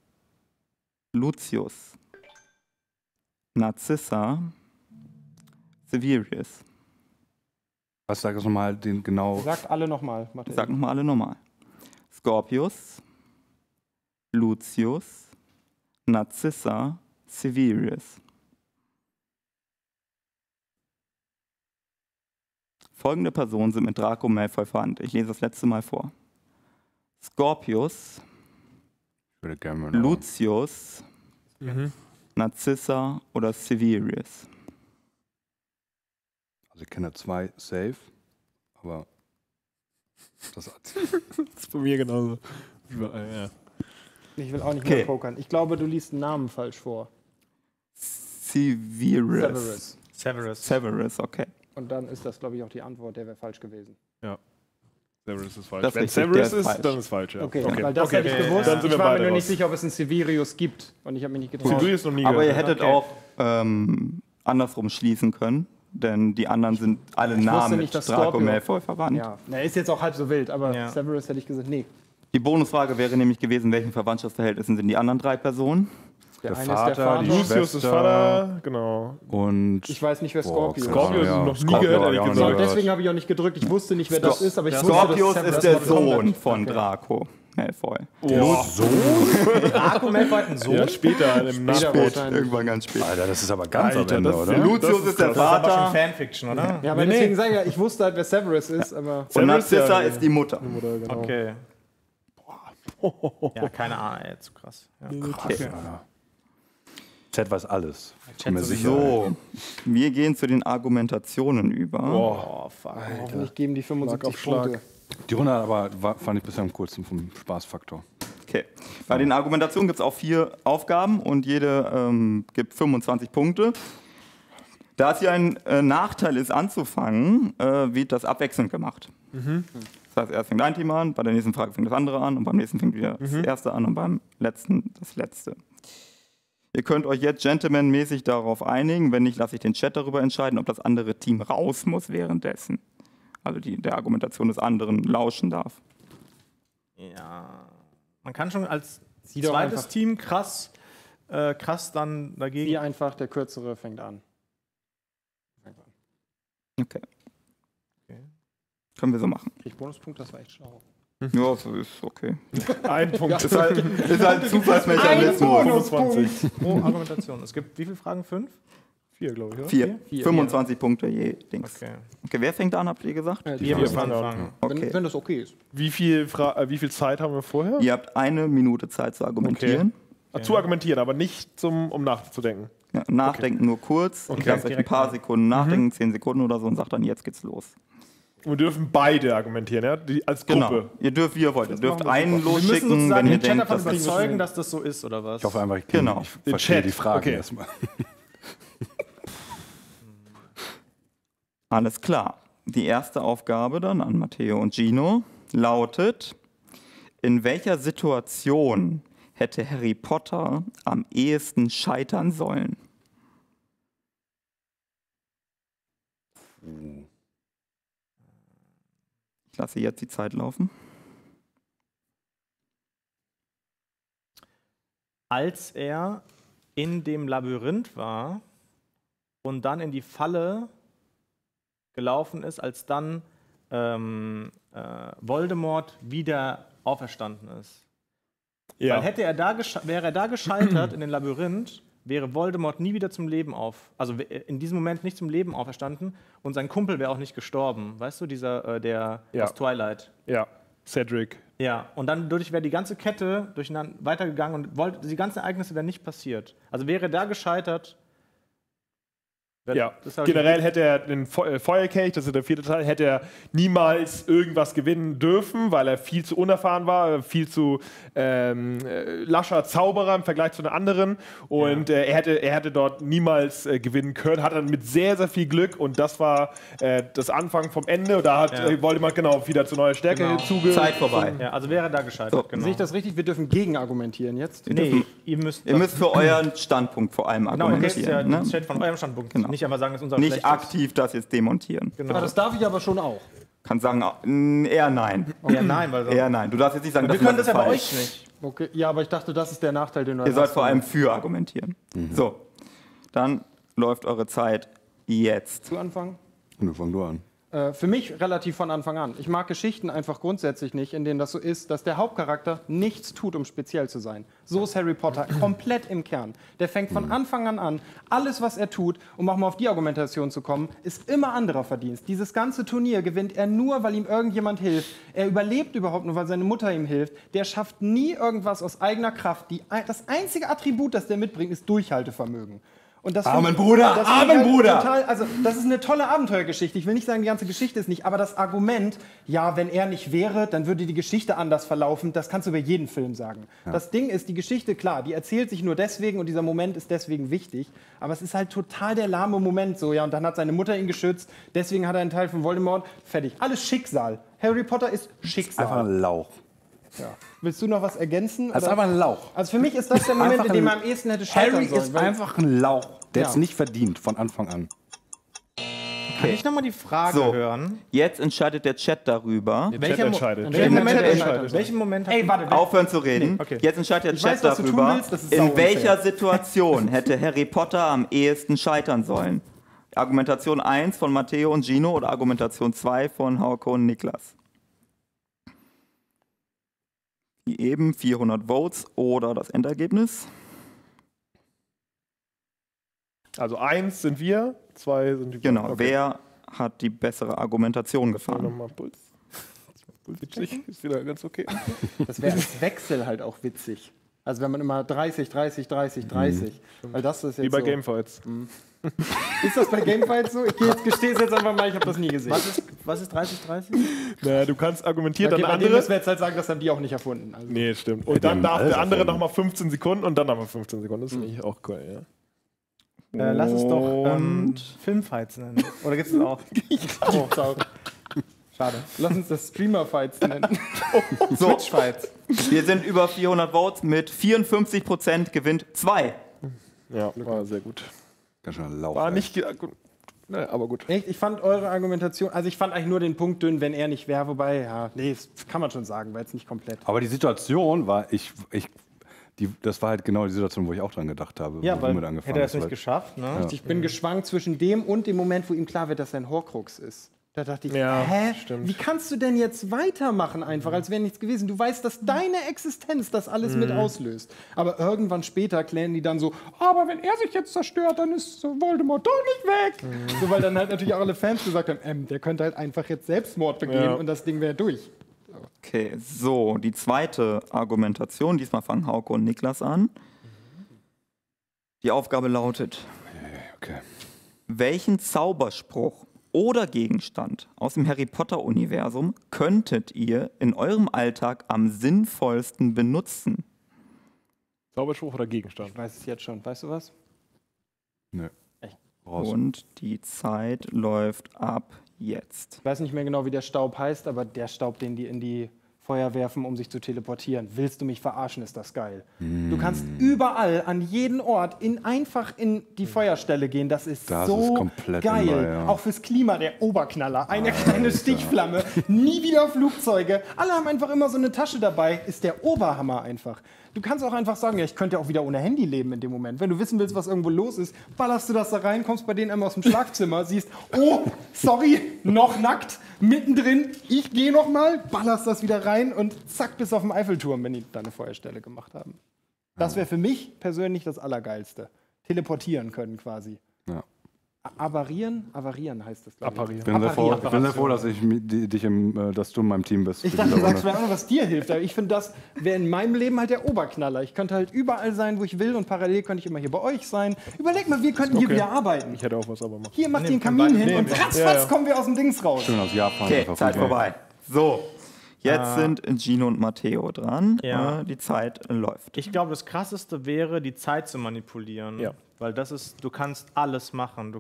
Lucius, Narcissa, Severus. Was sag ich nochmal den genau? Sagt alle nochmal. Sag nochmal alle nochmal. Scorpius, Lucius, Narcissa, Severus. Folgende Personen sind mit Draco Malfoy verwandt. Ich lese das letzte Mal vor. Scorpius, Ich würde gerne mal Lucius, Narcissa oder Severus. Also ich kenne 2 safe, aber das Das ist bei mir genauso. Ja. Ich will auch nicht Okay. mehr pokern. Ich glaube, du liest einen Namen falsch vor. Severus. Severus. Severus, okay. Und dann ist das, glaube ich, auch die Antwort. Der wäre falsch gewesen. Severus ist falsch. Das ist Wenn richtig, der Severus ist ist, falsch. dann ist falsch, ja. Okay, weil das hätte ich gewusst. Dann sind wir Ich war mir beide nur nicht raus. sicher, ob es einen Severius gibt. Und ich habe mich nicht getraut. Severius noch nie Aber ihr gehört. hättet auch andersrum schließen können, denn die anderen sind alle nah wusste mit nicht, dass Draco Scorpio- Malfoy verwandt. Ja, er ist jetzt auch halb so wild, aber Ja. Severus hätte ich gesagt, nee. Die Bonusfrage wäre nämlich gewesen, welchen Verwandtschaftsverhältnissen sind die anderen 3 Personen? Der Der eine Vater, ist der Vater. die Lucius ist Schwester. Vater, genau. Und Ich weiß nicht, wer Scorpio ist. Scorpio ist noch nie gehört, ehrlich ja, gesagt. So, gehört. deswegen habe ich auch nicht gedrückt. Ich wusste nicht, wer das ist, aber ich wusste, Scorpius dass ist Severus der noch kommt. Sohn von Draco Malfoy. Draco Malfoy hat einen Sohn. Ja, später im Nachspiel. wahrscheinlich. Irgendwann ganz spät. Alter, das ist aber ganz Alter, am Ende, das- oder? ja. Lucius das ist der krass. Das ist aber schon Vater Fanfiction, oder? Ja, aber deswegen sage ich ja, ich wusste halt, wer Severus ist, aber... und Severus, Narcissa ja. ist die Mutter. Okay. Ja, keine Ahnung, ey, zu krass. Ja. Chat weiß alles. Ich bin mir sicher. So, wir gehen zu den Argumentationen über. Oh, fuck. Hoffentlich geben die 75 auf Schlag. Punkte. Die Runde aber fand ich bisher am coolsten vom Spaßfaktor. Okay. Bei den Argumentationen gibt es auch 4 Aufgaben und jede gibt 25 Punkte. Da es hier ein Nachteil ist, anzufangen, wird das abwechselnd gemacht. Das heißt, erst fängt ein Team an, bei der nächsten Frage fängt das andere an und beim nächsten fängt wieder das erste an und beim letzten das letzte. Ihr könnt euch jetzt gentlemanmäßig darauf einigen, wenn nicht, lasse ich den Chat darüber entscheiden, ob das andere Team raus muss währenddessen. Also der Argumentation des anderen lauschen darf. Ja. Man kann schon als doch zweites einfach- Team krass dann dagegen. Wie einfach, der Kürzere fängt an. Okay. Können wir so machen. Krieg Bonuspunkt, das war echt schlau. Ja, so ist okay. Ein Punkt. Ist halt ein Zufallsmechanismus. 25. Pro Argumentation. Es gibt wie viele Fragen? 5? 4, glaube ich, oder? 4. 25 Punkte je Dings. Okay. Okay, wer fängt an, habt ihr gesagt? Wir müssen anfangen. Okay. Wenn das okay ist. Wie viel Zeit haben wir vorher? Ihr habt 1 Minute Zeit zu argumentieren. Zu argumentieren, aber nicht um nachzudenken. Ja, nachdenken nur kurz. Ich lasse euch ein paar Sekunden nachdenken, 10 Sekunden oder so und sagt dann, jetzt geht's los. Wir dürfen beide argumentieren, ja? Als Gruppe. Genau. Ihr dürft, wie ihr wollt. Ihr dürft einen Wir müssen losschicken, sozusagen wenn ihr den Chat denkt, davon dass das überzeugen, dass das so ist, oder was? Ich hoffe einfach, Genau. ich verstehe Chat. die Fragen Okay. erstmal. Alles klar. Die erste Aufgabe dann an Matteo und Gino lautet: In welcher Situation hätte Harry Potter am ehesten scheitern sollen? Ich lasse jetzt die Zeit laufen. Als er in dem Labyrinth war und dann in die Falle gelaufen ist, als dann Voldemort wieder auferstanden ist. Ja. Weil wäre er da gescheitert in den Labyrinth, wäre Voldemort nie wieder zum Leben in diesem Moment nicht zum Leben auferstanden und sein Kumpel wäre auch nicht gestorben. Weißt du, dieser, der Ja. aus Twilight. Ja, Cedric. Ja, und dann dadurch wäre die ganze Kette durcheinander weitergegangen und die ganzen Ereignisse wären nicht passiert. Also wäre er da gescheitert. Ja, das hab ich- generell hätte er den Feuerkelch, das ist der 4. Teil, hätte er niemals irgendwas gewinnen dürfen, weil er viel zu unerfahren war, viel zu lascher Zauberer im Vergleich zu den anderen. Und er hätte dort niemals gewinnen können, hat dann mit sehr, sehr viel Glück und das war das Anfang vom Ende. Da hat Voldemort genau wieder zu neuer Stärke hinzugefügt. Zeit vorbei. Ja, also wäre er da gescheitert, So. genau. Sehe ich das richtig? Wir dürfen gegen argumentieren jetzt? Nee, ihr müsst Ihr müsst für euren Standpunkt vor allem genau, ihr müsst ja argumentieren. das Ne? Chat von eurem Standpunkt Genau. nicht einfach sagen, dass unser Nicht schlecht ist. aktiv das jetzt demontieren. Genau. Ah, das darf ich aber schon auch. Kann sagen, eher nein. Ja, nein, weil Eher nein. Du darfst jetzt nicht sagen, wir können das ist ja bei falsch. euch nicht. Okay, ja, aber ich dachte, das ist der Nachteil, den du Ihr sollt hast. vor allem für argumentieren. So, dann läuft eure Zeit jetzt. zu Anfang. Nö, fang du an. Für mich relativ von Anfang an. Ich mag Geschichten einfach grundsätzlich nicht, in denen das so ist, dass der Hauptcharakter nichts tut, um speziell zu sein. So ist Harry Potter komplett im Kern. Der fängt von Anfang an. Alles, was er tut, um auch mal auf die Argumentation zu kommen, ist immer anderer Verdienst. Dieses ganze Turnier gewinnt er nur, weil ihm irgendjemand hilft. Er überlebt überhaupt nur, weil seine Mutter ihm hilft. Der schafft nie irgendwas aus eigener Kraft. Das einzige Attribut, das der mitbringt, ist Durchhaltevermögen. Und das Amen, find- Bruder, das find ich Amen, Bruder. Total, also das ist eine tolle Abenteuergeschichte. Ich will nicht sagen, die ganze Geschichte ist nicht, aber das Argument, ja, wenn er nicht wäre, dann würde die Geschichte anders verlaufen, das kannst du über jeden Film sagen. Das Ding ist, die Geschichte, klar, die erzählt sich nur deswegen und dieser Moment ist deswegen wichtig, aber es ist halt total der lahme Moment so, ja, und dann hat seine Mutter ihn geschützt, deswegen hat er einen Teil von Voldemort, fertig. Alles Schicksal. Harry Potter ist Einfach Schicksal. ein Lauch. Willst du noch was ergänzen? Das ist oder? einfach ein Lauch. Also für mich ist das der Moment, Einfach in dem ein- er am ehesten hätte scheitern Harry sollen. ist weil- einfach ein Lauch. Der Ja. ist nicht verdient von Anfang an. Kann ich nochmal die Frage So. hören? Jetzt entscheidet der Chat darüber. Der Chat entscheidet. in welchem Moment entscheidet. entscheidet? Welchen Moment hat Ey, warte. Aufhören zu reden. Nee, okay. Jetzt entscheidet der Ich Chat weiß, was du tun darüber, willst, das ist in sauunfair. welcher Situation hätte Harry Potter am ehesten scheitern sollen. Argumentation 1 von Matteo und Gino oder Argumentation 2 von Hauke und Niklas? Wie eben 400 Votes oder das Endergebnis? Also 1 sind wir, 2 sind die. Genau, Okay. wer hat die bessere Argumentation gefahren? Nochmal Puls. 70 ist wieder ganz okay. Das wäre als Wechsel halt auch witzig. Also wenn man immer 30, 30, 30, 30. Weil das ist jetzt Wie bei so. Gamefights. Ist das bei Gamefights so? Ich gestehe es jetzt einfach mal, ich habe das nie gesehen. Was ist 30-30? Naja, du kannst argumentieren, Okay, dann bei dem andere. müssen wir jetzt halt sagen, das haben die auch nicht erfunden. Also Nee, stimmt. Und dann haben darf alles der andere erfunden. nochmal 15 Sekunden und dann nochmal 15 Sekunden. Das finde ich auch cool, ja. Lass es doch Und- Filmfights nennen. Oder gibt es auch? oh, schade. Lass uns das Streamer-Fights nennen. So, Twitch-Fights. wir sind über 400 Votes. Mit 54% gewinnt 2. Ja, war sehr gut. Ganz schön ein Lauch. War ey. nicht. Naja, aber gut. Echt? Ich fand eure Argumentation, also ich fand eigentlich nur den Punkt dünn, wenn er nicht wäre, wobei, ja, nee, das kann man schon sagen, war jetzt nicht komplett. Aber die Situation war, das war halt genau die Situation, wo ich auch dran gedacht habe. Ja, wo weil du mit hätte angefangen er es hast, nicht weil- geschafft, ne? Ich bin geschwankt zwischen dem und dem Moment, wo ihm klar wird, dass er ein Horcrux ist. Da dachte ich, Ja, hä? stimmt. Wie kannst du denn jetzt weitermachen einfach, als wäre nichts gewesen? Du weißt, dass deine Existenz das alles mit auslöst. Aber irgendwann später klären die dann so, aber wenn er sich jetzt zerstört, dann ist Voldemort doch nicht weg. So, weil dann halt natürlich auch alle Fans gesagt haben, der könnte halt einfach jetzt Selbstmord begehen Ja. und das Ding wäre durch. Okay, so, die zweite Argumentation. Diesmal fangen Hauke und Niklas an. Die Aufgabe lautet: Okay. Welchen Zauberspruch oder Gegenstand aus dem Harry Potter-Universum könntet ihr in eurem Alltag am sinnvollsten benutzen? Zauberspruch oder Gegenstand? Ich weiß es jetzt schon. Weißt du was? Nö. Raus. Und die Zeit läuft ab jetzt. Ich weiß nicht mehr genau, wie der Staub heißt, aber der Staub, den die in die Feuer werfen, um sich zu teleportieren. Willst du mich verarschen, ist das geil. Du kannst überall, an jeden Ort, einfach in die Feuerstelle gehen. Das ist Das so ist komplett geil. neu, ja. Auch fürs Klima, der Oberknaller. Eine kleine Stichflamme, nie wieder Flugzeuge. Alle haben einfach immer so eine Tasche dabei. Ist der Oberhammer einfach. Du kannst auch einfach sagen, ja, ich könnte ja auch wieder ohne Handy leben in dem Moment. Wenn du wissen willst, was irgendwo los ist, ballerst du das da rein, kommst bei denen einmal aus dem Schlafzimmer, siehst, oh, sorry, noch nackt, mittendrin, ich gehe noch mal, ballerst das wieder rein und zack, bis auf den Eiffelturm, wenn die da eine Feuerstelle gemacht haben. Das wäre für mich persönlich das Allergeilste. Teleportieren können quasi. Ja. Avarieren heißt das, glaube ich. Apparieren. Ich bin sehr froh, dass, dass du in meinem Team bist. Ich dachte, du sagst mir auch noch, was dir hilft. Aber ich finde, das wäre in meinem Leben halt der Oberknaller. Ich könnte halt überall sein, wo ich will und parallel könnte ich immer hier bei euch sein. Überleg mal, wir könnten hier Okay. wieder arbeiten. Ich hätte auch was, aber machen. Hier macht ihr den Kamin hin und ratzfatz kommen wir aus dem Dings raus. Schön aus Japan. Okay, einfach Zeit rüber. vorbei. So, jetzt sind Gino und Matteo dran. Ja. Die Zeit läuft. Ich glaube, das Krasseste wäre, die Zeit zu manipulieren. Ja. Weil du kannst alles machen.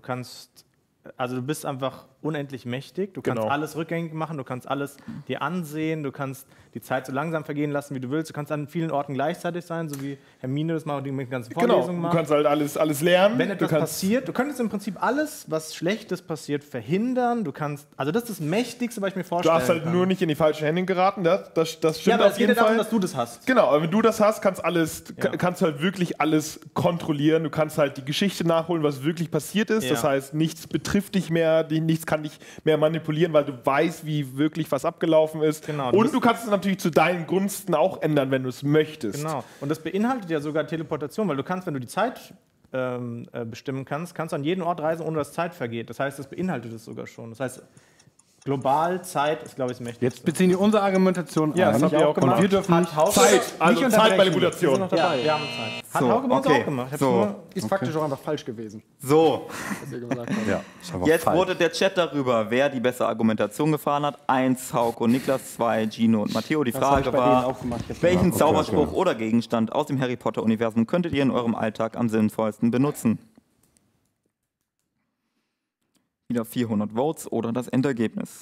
Also du bist einfach unendlich mächtig. Du kannst Genau. alles rückgängig machen, du kannst alles dir ansehen, du kannst die Zeit so langsam vergehen lassen, wie du willst. Du kannst an vielen Orten gleichzeitig sein, so wie Hermine das macht, die mit den ganzen Genau, Vorlesungen du macht. kannst halt alles lernen. Wenn du etwas kannst, passiert, du könntest im Prinzip alles, was Schlechtes passiert, verhindern. Also das ist das Mächtigste, was ich mir Du vorstellen darfst halt kann. nur nicht in die falschen Hände geraten, das stimmt ja, aber auf es geht jeden ja darum, Fall. dass du das hast. Genau, aber wenn du das hast, kannst du halt wirklich alles kontrollieren. Du kannst halt die Geschichte nachholen, was wirklich passiert ist. Ja. Das heißt, nichts betrifft dich mehr, nichts kann dich mehr manipulieren, weil du weißt, wie wirklich was abgelaufen ist. Genau, Und du kannst es natürlich zu deinen Gunsten auch ändern, wenn du es möchtest. Genau. Und das beinhaltet ja sogar Teleportation, weil du kannst, wenn du die Zeit bestimmen kannst, kannst du an jeden Ort reisen, ohne dass Zeit vergeht. Das heißt, das beinhaltet es sogar schon. Das heißt, global Zeit ist, glaube ich, das Mächtigste. Jetzt beziehen die unsere Argumentation Ja, ein. das haben wir auch Und gemacht. wir dürfen Hat Hauke Zeit, nicht also unterbrechen. Zeitmanipulation. Wir sind noch dabei. Ja, wir haben Zeit. Hat So, Hauke bei uns okay. auch gemacht. Ich hab's So. nur- Ist faktisch auch einfach falsch gewesen, So, was ihr gesagt habt. Ja, ist einfach jetzt falsch. wurde der Chat darüber, wer die bessere Argumentation gefahren hat. 1 Hauke und Niklas, 2 Gino und Matteo. Die Das habe ich Frage bei denen war, auch gemacht. Jetzt welchen okay, Zauberspruch okay. oder Gegenstand aus dem Harry Potter-Universum könntet ihr in eurem Alltag am sinnvollsten benutzen? Wieder 400 Votes oder das Endergebnis.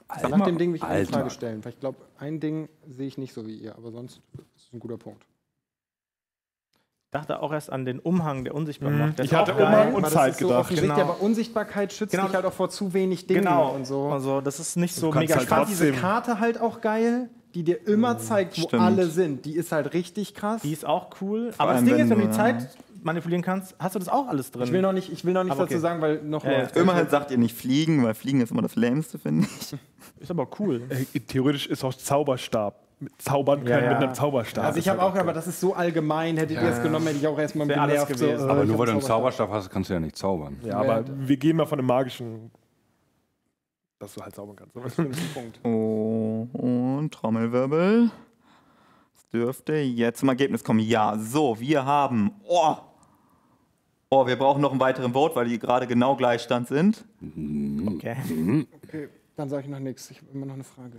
Nach dem Ding will ich eine Alter. Frage stellen, weil ich glaube, ein Ding sehe ich nicht so wie ihr, aber sonst ist es ein guter Punkt. Ich dachte auch erst an den Umhang, der unsichtbar macht. Der Ich ist hatte auch geil. Umhang und Aber das Zeit ist so gedacht. offensichtlich, Genau. aber Unsichtbarkeit schützt Genau. dich halt auch vor zu wenig Dingen Genau. und so. Also, das ist nicht so kannst mega halt Ich fand diese trotzdem- Karte halt auch geil, die dir immer zeigt, wo stimmt. alle sind. Die ist halt richtig krass. Die ist auch cool. Aber das allem, Ding ist, wenn wenn du die du- Zeit manipulieren kannst, hast du das auch alles drin. Ich will noch nicht Aber okay. dazu sagen, weil noch Ja, ja. läuft. Immerhin sagt ihr nicht fliegen, weil fliegen ist immer das Lämste, finde ich. Ist aber cool. Theoretisch ist auch Zauberstab. Zaubern können Ja, ja. mit einem Zauberstab. Also ich habe auch, aber das ist so allgemein, hättet ihr es genommen, hätte ich auch erstmal Wäre alles genervt. gewesen. Aber ich nur hab weil du einen Zauberstab. Zauberstab hast, kannst du ja nicht zaubern. Ja, aber wir gehen mal von einem magischen, dass du halt zaubern kannst. Punkt. Oh, und Trommelwirbel. Es dürfte jetzt zum Ergebnis kommen. Ja, so, wir haben. Oh, wir brauchen noch einen weiteren Vote, weil die gerade genau Gleichstand sind. Okay. Okay, dann sage ich noch nichts. Ich habe immer noch eine Frage.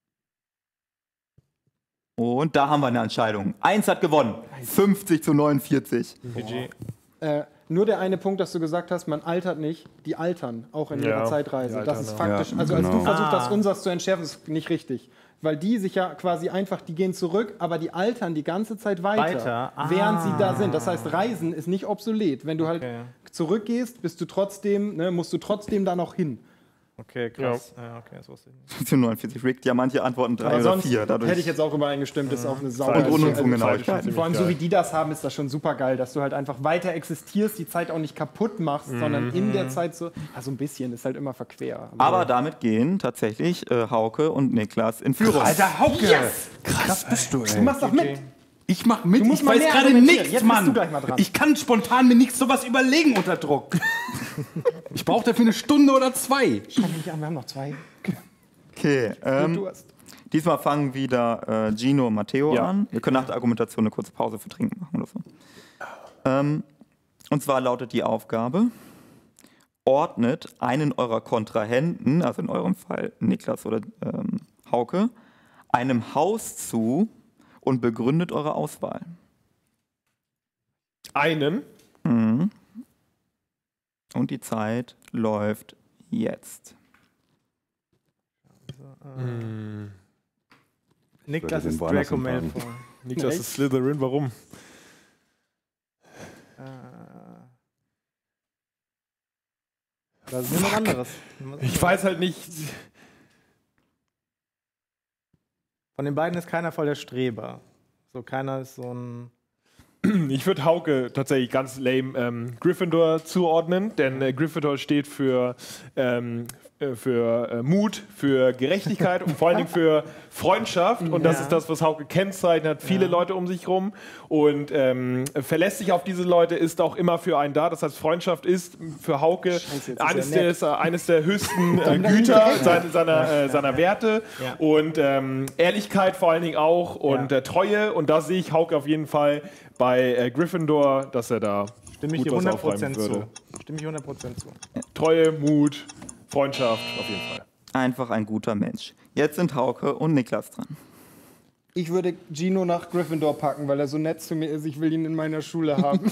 Und da haben wir eine Entscheidung. 1 hat gewonnen. 50:49. GG. Nur der eine Punkt, dass du gesagt hast, man altert nicht, die altern, auch in Ja, ihrer Zeitreise. die Das altern ist auch. faktisch, Ja, also als du genau. versucht hast, unseres zu entschärfen, ist nicht richtig. Weil die sich ja quasi einfach, die gehen zurück, aber die altern die ganze Zeit weiter, während sie da sind. Das heißt, Reisen ist nicht obsolet. Wenn du halt zurückgehst, bist du trotzdem, musst du trotzdem da noch hin. Okay, krass. Ja, okay, das wusste ich nicht. 49 Rick. Ja, manche antworten 3 Aber oder sonst 4. Dadurch hätte ich jetzt auch übereingestimmt, das ist auch eine und Sauer. Rundungsungenauigkeiten. Vor allem so wie die das haben, ist das schon super geil, dass du halt einfach weiter existierst, die Zeit auch nicht kaputt machst, sondern in der Zeit so, ja, so ein bisschen, ist halt immer verquer. Aber damit gehen tatsächlich Hauke und Niklas in Führung. Alter, Hauke! Krass bist du, ey. du machst doch mit. Ich mach mit, musst ich mal weiß mehr gerade argumentieren. nichts, Jetzt bist du Mann. gleich mal dran. Ich kann spontan mir nicht sowas überlegen unter Druck. Ich brauche dafür eine Stunde oder 2. Schau mich nicht an, wir haben noch 2. Okay, Du hast. diesmal fangen wieder Gino und Matteo Ja. an. Wir können nach der Argumentation eine kurze Pause für Trinken machen oder so. Und zwar lautet die Aufgabe: Ordnet einen eurer Kontrahenten, also in eurem Fall Niklas oder Hauke, einem Haus zu und begründet eure Auswahl. Einen. Und die Zeit läuft jetzt. Niklas den ist woanders Draco hinfahren. Malfoy. Niklas ist Slytherin, warum? Das ist nur noch anderes. Ich weiß halt nicht. Von den beiden ist keiner voll der Streber. So, keiner ist so ein. Ich würde Hauke tatsächlich ganz lame Gryffindor zuordnen, denn Gryffindor steht für Mut, für Gerechtigkeit und vor allen Dingen für Freundschaft. Und das ist das, was Hauke kennzeichnet. Hat viele Leute um sich rum und verlässt sich auf diese Leute, ist auch immer für einen da. Das heißt, Freundschaft ist für Hauke eines der höchsten Güter seiner Werte. Ja. Und Ehrlichkeit vor allen Dingen auch und Treue. Und da sehe ich Hauke auf jeden Fall bei Gryffindor, dass er da Stimme ich dir gut was aufräumen 100% würde. zu. Stimme ich 100% zu. Treue, Mut, Freundschaft, auf jeden Fall. Einfach ein guter Mensch. Jetzt sind Hauke und Niklas dran. Ich würde Gino nach Gryffindor packen, weil er so nett zu mir ist. Ich will ihn in meiner Schule haben.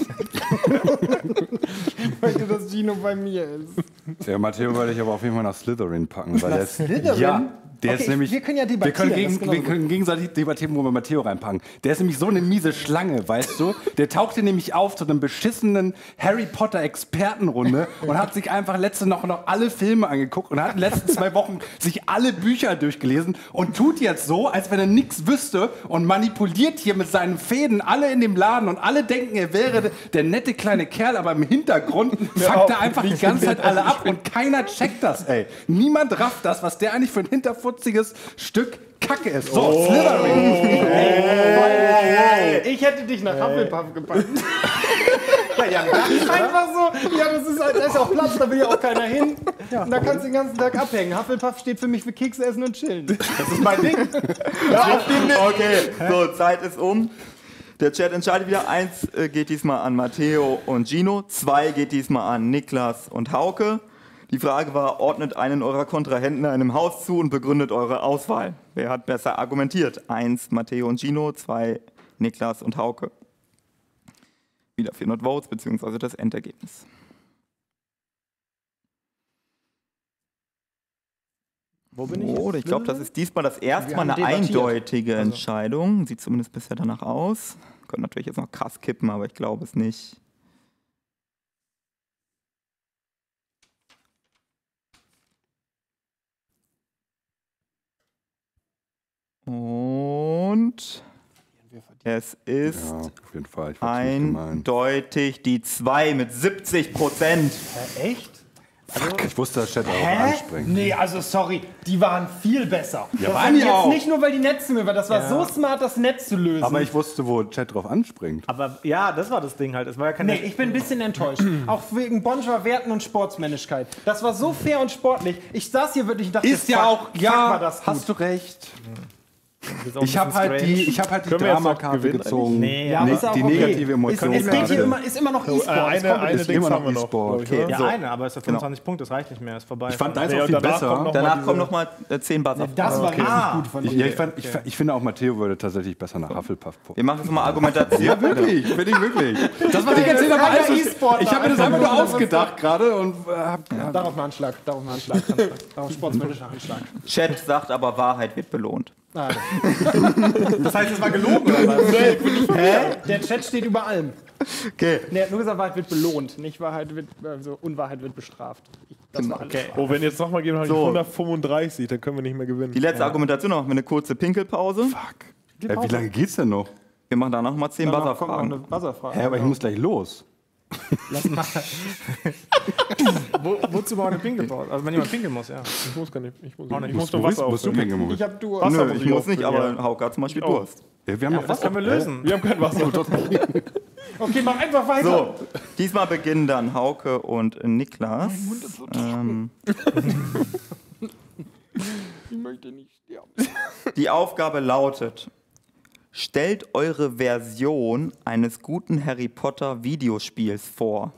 Ich möchte, dass Gino bei mir ist. Der Matteo würde ich aber auf jeden Fall nach Slytherin packen. Weil der ist, Slytherin? Ja, der Okay, ist nämlich. wir können ja debattieren, das ist genauso wir können gegenseitig debattieren, wo wir Matteo reinpacken. Der ist nämlich so eine miese Schlange, weißt du? Der tauchte nämlich auf zu einem beschissenen Harry Potter Expertenrunde und hat sich einfach letzte noch alle Filme angeguckt und hat in den letzten 2 Wochen sich alle Bücher durchgelesen und tut jetzt so, als wenn er nichts wüsste und manipuliert hier mit seinen Fäden alle in dem Laden und alle denken, er wäre der nette kleine Kerl, aber im Hintergrund fuckt er einfach die ganze Zeit alle ab und keiner checkt das, ey. Niemand rafft das, was der eigentlich für ein hinterfutziges Stück Kacke ist. So, Slytherin. Ich hätte dich nach Hufflepuff gepackt. Ja, das ist einfach so. Ja, da ist auch Platz, da will ja auch keiner hin. Und da kannst du den ganzen Tag abhängen. Hufflepuff steht für mich für Kekse essen und chillen. Das ist mein Ding. Okay, so, Zeit ist um. Der Chat entscheidet wieder. 1 geht diesmal an Matteo und Gino. 2 geht diesmal an Niklas und Hauke. Die Frage war, ordnet einen eurer Kontrahenten einem Haus zu und begründet eure Auswahl. Wer hat besser argumentiert? 1 Matteo und Gino, 2 Niklas und Hauke. Wieder 400 Votes, beziehungsweise das Endergebnis. Wo bin ich? Oh, jetzt? ich glaube, das ist diesmal das erste Mal haben eine debattiert. eindeutige Entscheidung. Sieht zumindest bisher danach aus. Könnte natürlich jetzt noch krass kippen, aber ich glaube es nicht. Und es ist Ja, auf jeden Fall. Ich weiß nicht gemeint. eindeutig die 2 mit 70%. Echt? Fuck, ich wusste, dass Chat darauf anspringt. Nee, also sorry, die waren viel besser. Ja, das waren die jetzt auch. nicht nur, weil die Netze mir waren. Das war so smart, das Netz zu lösen. Aber ich wusste, wo Chat drauf anspringt. Aber ja, das war das Ding halt. Es war ja kein Nee, ich bin ein bisschen enttäuscht. Auch wegen Bonjour Werten und Sportsmännlichkeit. Das war so fair und sportlich. Ich saß hier wirklich und dachte, Ist ja fuck, auch, fuck, ja, war das gut. hast du recht. ist auch ein Ich habe bisschen halt strange. die Können wir jetzt noch Dramakarte gewinnen gezogen. Nee, Ja, aber ist auch die okay. negative Emotion. Es geht hier immer, ist immer noch E-Sport. Eine ist Dings immer noch haben wir noch. E-Sport. glaub ich, Okay. oder? ja, So. eine, aber es ist 25 Punkte, das reicht nicht mehr, ist vorbei. Ich fand deins Nee, auch und viel danach besser. kommt noch Danach mal kommen nochmal 10 Buzzer. Das war richtig gut von dir. Ja, ich finde auch, Matteo würde tatsächlich besser nach Hufflepuff gucken. Wir machen jetzt mal Argumentation. Ja, wirklich, finde ich wirklich. Das, was ich erzählt habe, reiner alles, E-Sportler. ich habe mir das einfach nur ausgedacht gerade und Darauf mal Anschlag, darauf sportsmännischer Anschlag. Chat sagt aber, Wahrheit wird belohnt. Das heißt, es war gelogen oder was? Hä? Der Chat steht über allem. Okay. Nee, er hat nur gesagt, Wahrheit wird belohnt, nicht Wahrheit wird, also Unwahrheit wird bestraft. Das war alles. Oh, wenn jetzt nochmal gehen, habe ich So. 135, dann können wir nicht mehr gewinnen. Die letzte Argumentation noch, machen wir eine kurze Pinkelpause. wie lange geht's denn noch? Wir machen danach nochmal 10 Danach kommt noch eine Buzzerfragen. Buzzerfrage. Hä, aber ich muss gleich los. Wozu braucht eine Pinkelpause? Also wenn jemand pinkeln muss, ja. Ich muss gar nicht. Ich muss, nicht. ich muss Du nur Wasser musst du auffüllen. pinkeln, Ich hab du. Wasser Nö, muss ich muss nicht, auffüllen, aber Hauke hat zum Beispiel Oh. Durst. Ja, wir haben noch Das können wir lösen. Wir haben kein Wasser. Okay, mach einfach weiter. So, diesmal beginnen dann Hauke und Niklas. Ich möchte nicht sterben. Die Aufgabe lautet: Stellt eure Version eines guten Harry Potter Videospiels vor.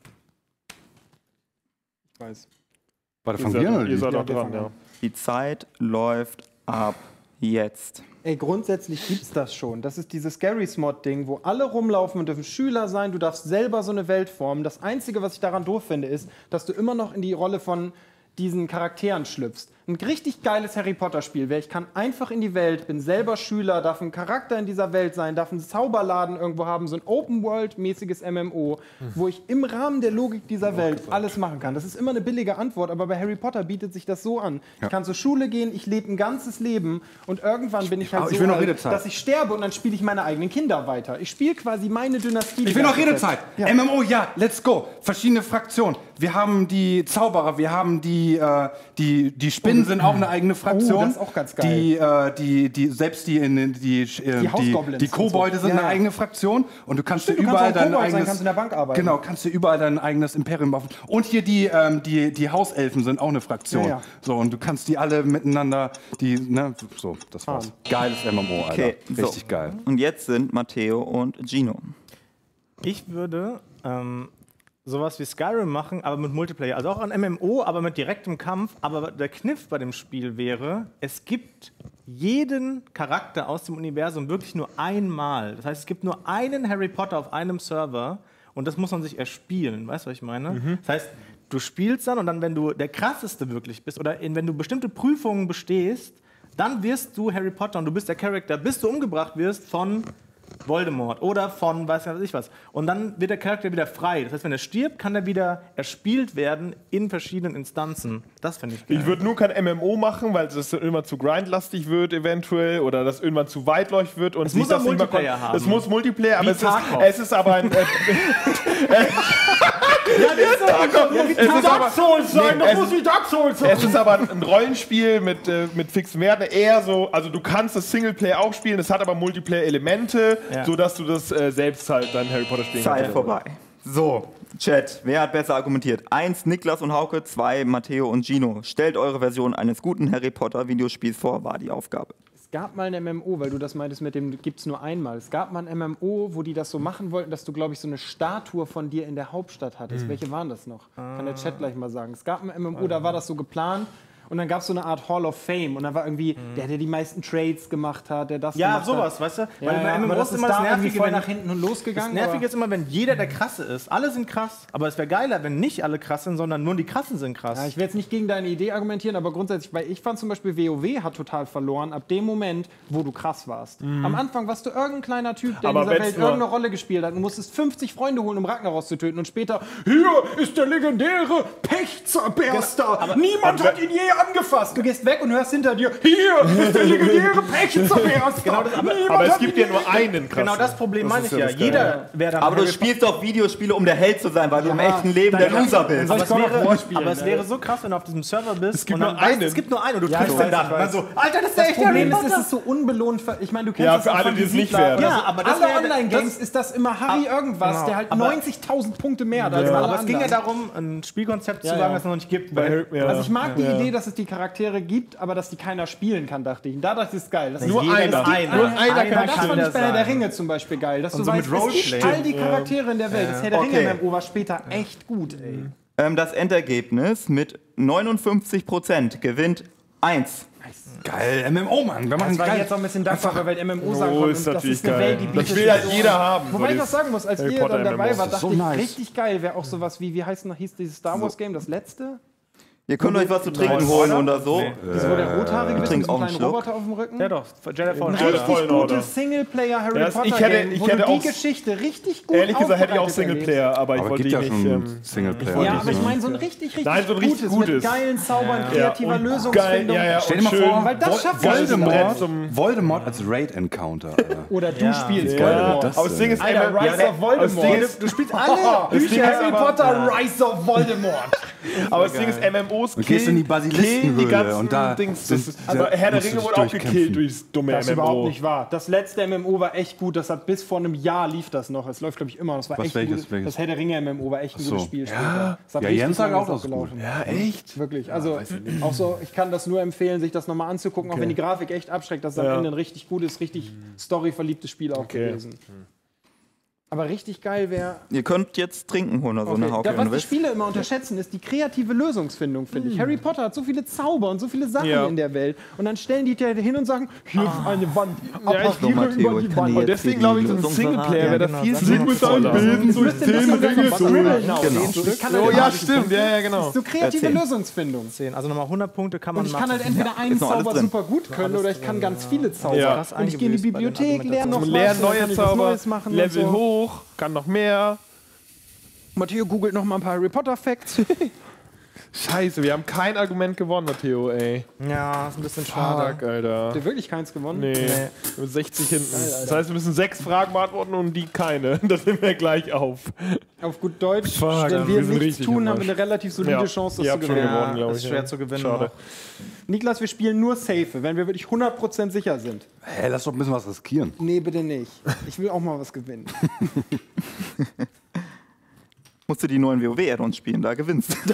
Ich weiß. Warte, Ihr von dir oder seid, ihr seid Ja, auch wir dran, fangen ja. an. Die Zeit läuft ab jetzt. Ey, grundsätzlich gibt's das schon. Das ist dieses Garry's-Mod-Ding, wo alle rumlaufen und dürfen Schüler sein. Du darfst selber so eine Welt formen. Das Einzige, was ich daran doof finde, ist, dass du immer noch in die Rolle von diesen Charakteren schlüpfst. Ein richtig geiles Harry Potter-Spiel wäre, ich kann einfach in die Welt, bin selber Schüler, darf ein Charakter in dieser Welt sein, darf einen Zauberladen irgendwo haben, so ein Open-World-mäßiges MMO, wo ich im Rahmen der Logik dieser Welt alles machen kann. Das ist immer eine billige Antwort, aber bei Harry Potter bietet sich das so an. Ich kann zur Schule gehen, ich lebe ein ganzes Leben und irgendwann bin ich halt ich so will noch alt, Redezeit. dass ich sterbe und dann spiele ich meine eigenen Kinder weiter. Ich spiele quasi meine Dynastie. Ich will noch die ganze Zeit. Redezeit. Ja. MMO, ja, let's go. Verschiedene Fraktionen. Wir haben die Zauberer, wir haben die Spinnen sind auch eine eigene Fraktion. das ist auch ganz geil. Die Hausgoblins die und Kobolde so. sind Ja. eine eigene Fraktion und du kannst dir du kannst überall auch dein Kobold sein, eigenes kannst in der Bank arbeiten. Genau, kannst du überall dein eigenes Imperium bauen. Und hier die Hauselfen sind auch eine Fraktion. Ja, ja. So und du kannst die alle miteinander so, das war's. Geiles MMO, Alter. Okay, Richtig so. geil. Und jetzt sind Matteo und Gino. Ich würde sowas wie Skyrim machen, aber mit Multiplayer. Also auch ein MMO, aber mit direktem Kampf. Aber der Kniff bei dem Spiel wäre, es gibt jeden Charakter aus dem Universum wirklich nur einmal. Das heißt, es gibt nur einen Harry Potter auf einem Server und das muss man sich erspielen. Weißt du, was ich meine? Das heißt, du spielst dann und dann, wenn du der Krasseste wirklich bist oder wenn du bestimmte Prüfungen bestehst, dann wirst du Harry Potter und du bist der Charakter, bis du umgebracht wirst von Voldemort oder von weiß ich was. Und dann wird der Charakter wieder frei. Das heißt, wenn er stirbt, kann er wieder erspielt werden in verschiedenen Instanzen. Das finde ich geil. Ich würde nur kein MMO machen, weil das irgendwann zu grindlastig wird eventuell oder das irgendwann zu weitläufig wird. Und Es muss sich das auch nicht mehr Multiplayer haben. Es muss Multiplayer, aber Tarkov. es ist aber ein... Dark Souls sein, Nee, das es muss wie Dark Souls sein. Es ist aber ein Rollenspiel mit fixen Werten, eher so, also du kannst das Singleplayer auch spielen, es hat aber Multiplayer-Elemente, Ja. sodass du das selbst halt dann Harry Potter spielen Zeit kannst. vorbei. So, Chat, wer hat besser argumentiert? 1 Niklas und Hauke, 2 Matteo und Gino. Stellt eure Version eines guten Harry Potter Videospiels vor, war die Aufgabe. Es gab mal ein MMO, weil du das meintest mit dem gibt's nur einmal. Es gab mal ein MMO, wo die das so machen wollten, dass du, glaube ich, so eine Statue von dir in der Hauptstadt hattest. Welche waren das noch? Kann der Chat gleich mal sagen. Es gab ein MMO, da war das so geplant Und dann gab es so eine Art Hall of Fame. Und dann war irgendwie der die meisten Trades gemacht hat, der das Ja, gemacht sowas, hat. weißt du? Ja, bei aber MMOs das ist ist immer da das irgendwie Nervige, voll wenn nach hinten losgegangen. Das Nervige aber- ist immer, wenn jeder der Krasse ist. Alle sind krass, aber es wäre geiler, wenn nicht alle krass sind, sondern nur die Krassen sind krass. Ja, ich will jetzt nicht gegen deine Idee argumentieren, aber grundsätzlich, weil ich fand zum Beispiel, WoW hat total verloren ab dem Moment, wo du krass warst. Am Anfang warst du irgendein kleiner Typ, der Aber in dieser wenn's Welt nur- irgendeine Rolle gespielt hat. Du musstest 50 Freunde holen, um Ragnaros zu töten und später, hier ist der legendäre Pechzerberster. Niemand hat ihn je angefasst. Du gehst weg und hörst hinter dir, hier ist der legendäre Pechzerberster. Genau das- Aber es gibt ja nur einen krassen. Genau das Problem meine ich ist ja ja. das Geile. Jeder wäre dann Aber du Harry spielst doch Videospiele, um der Held zu sein, weil du im echten Leben der Loser bist. Aber God of War spielen, es wäre so krass, wenn du auf diesem Server bist. Es gibt und dann nur einen. Es gibt nur einen und du Ja, triffst ich den weiß, dann. ich Und weiß. dann so, Alter, das ist der Das echte Problem Harry ist, Potter. es ist so unbelohnt. Ich meine, du kennst Ja, das für auch alle, von die es nicht Siedler. werden. Ja, aber das Alle wäre- Online-Games ist das immer Harry irgendwas, genau. der halt Aber- 90.000 Punkte mehr hat als alle Aber es ging ja anderen. darum, ein Spielkonzept Ja, zu sagen, ja. das es noch nicht gibt. Ja. Also ich mag die Idee, dass es die Charaktere gibt, aber dass die keiner spielen kann, dachte ich. Und da dachte ich, das ist geil. Das ist Nur jeder- einer. es gibt Einer. Nur einer Aber kann das kann fand ich der bei Herr der sein. Ringe zum Beispiel geil, dass du so weißt, mit es gibt Roleplay. all die Charaktere in der Welt. Das Herr der Okay. Ringe MMO war später echt gut, ey. Das Endergebnis mit 59% gewinnt 1. Geil, MMO, Mann. Wir machen Das war geil. jetzt auch ein bisschen dankbarer, weil MMO sagen Oh, konnte, ist das natürlich ist eine geil. Welt, die Das bietet will halt so- jeder haben. Wobei so ich was sagen muss, als Harry ihr Potter dann dabei MMOs. wart, Das ist dachte so ich, nice. richtig geil wäre auch sowas wie hieß dieses Star Wars Game, das letzte? Ihr könnt euch was zu trinken holen oder so. Das wo der Rothaarige ist mit trink so auch einem einen kleinen Schluck. Roboter auf dem Rücken? Ja doch, Jedi Ein Fallen richtig Fallen Order. gutes Singleplayer-Harry Ja, Potter ich hätte- Game, ich wo hätte du auch- die Geschichte richtig gut Ehrlich gesagt hätte ich auch aufbereitet erlebst. Singleplayer, aber ich Aber wollte gibt die ja nicht. schon Singleplayer. Ja, aber ich meine so ein richtig Nein, so ein richtig gutes. mit geilen Zaubern, kreativer und Lösungsfindung. Geil, ja, Stell dir und mal schön vor, Weil das schafft man Voldemort, Voldemort als Raid-Encounter. Alter. Oder du spielst Ja, Voldemort. das aber das Ding ist, Alter, Rise of Voldemort. Du spielst Alle Ding Bücher ist Harry aber- Potter, Rise of Voldemort. aber das Ding ist, MMOs Und gehst in die Basilistenhöhle die ganzen und da Dings. sind- Das ist, da aber Herr der musst du Ringe dich wurde auch durchkämpfen. gekillt durchs dumme Das ist MMO. überhaupt nicht wahr. Das letzte MMO war echt gut. Das hat bis vor einem Jahr lief das noch. Es läuft, glaube ich, immer. Das war Was, echt welches, gut. welches? Das Herr der Ringe MMO war echt ein so. gutes Spiel später. Das hat Ja, richtig Jens sagt lange auch, das ist gelaufen. gut. Ja, echt? Wirklich. Also auch so, ich kann das nur empfehlen, sich das nochmal anzugucken, auch wenn die Grafik echt abschreckt. Das ist am Ende ein richtig gutes, richtig storyverliebtes Spiel auch gewesen. Aber richtig geil wäre. Ihr könnt jetzt trinken holen oder so eine Hauke, Ja, wenn was du die willst. Spiele immer unterschätzen, ist die kreative Lösungsfindung, finde ich. Harry Potter hat so viele Zauber und so viele Sachen Ja. in der Welt. Und dann stellen die dir hin und sagen, hier ist eine Wand. Ja, ich Doch, Matteo, ich kann dir Und jetzt deswegen hier glaube die ich, so ein Lösung Singleplayer verraten. wäre da genau, viel sag mal sinnvoller. Jetzt müsste das von Scribble now. Genau. Ich kann Oh halt ja, nicht- stimmt. Ja, genau. Das ist so kreative Erzähl. Lösungsfindung. Also nochmal 100 Punkte kann man Und ich machen. kann halt entweder einen ist noch alles Zauber drin. super gut können oder ich kann ganz viele Zauber. Ja. Krass Und ich gehe in die eingebüßt bei den Bibliothek, lerne noch was, Lernen dann kann neue ich was Zauber, Neues machen Level und so. hoch, kann noch mehr. Matteo googelt noch mal ein paar Harry Potter Facts. Scheiße, wir haben kein Argument gewonnen, Matteo, ey. Ja, ist ein bisschen schade. Fuck, Alter. Habt ihr wirklich keins gewonnen? Nee, mit 60 hinten. Das heißt, wir müssen 6 Fragen beantworten und die keine. Das nehmen wir gleich auf. Auf gut Deutsch, Fuck, wenn wir wir sind nichts richtig tun, im haben wir Arsch. eine relativ solide Chance, ihr das habt zu schon gewinnen. gewonnen, glaube ich. ist schwer zu gewinnen. Schade. Niklas, wir spielen nur safe, wenn wir wirklich 100% sicher sind. Hä, lass doch ein bisschen was riskieren. Nee, bitte nicht. Ich will auch mal was gewinnen. Musst du die neuen WoW-Add-ons spielen, da gewinnst du.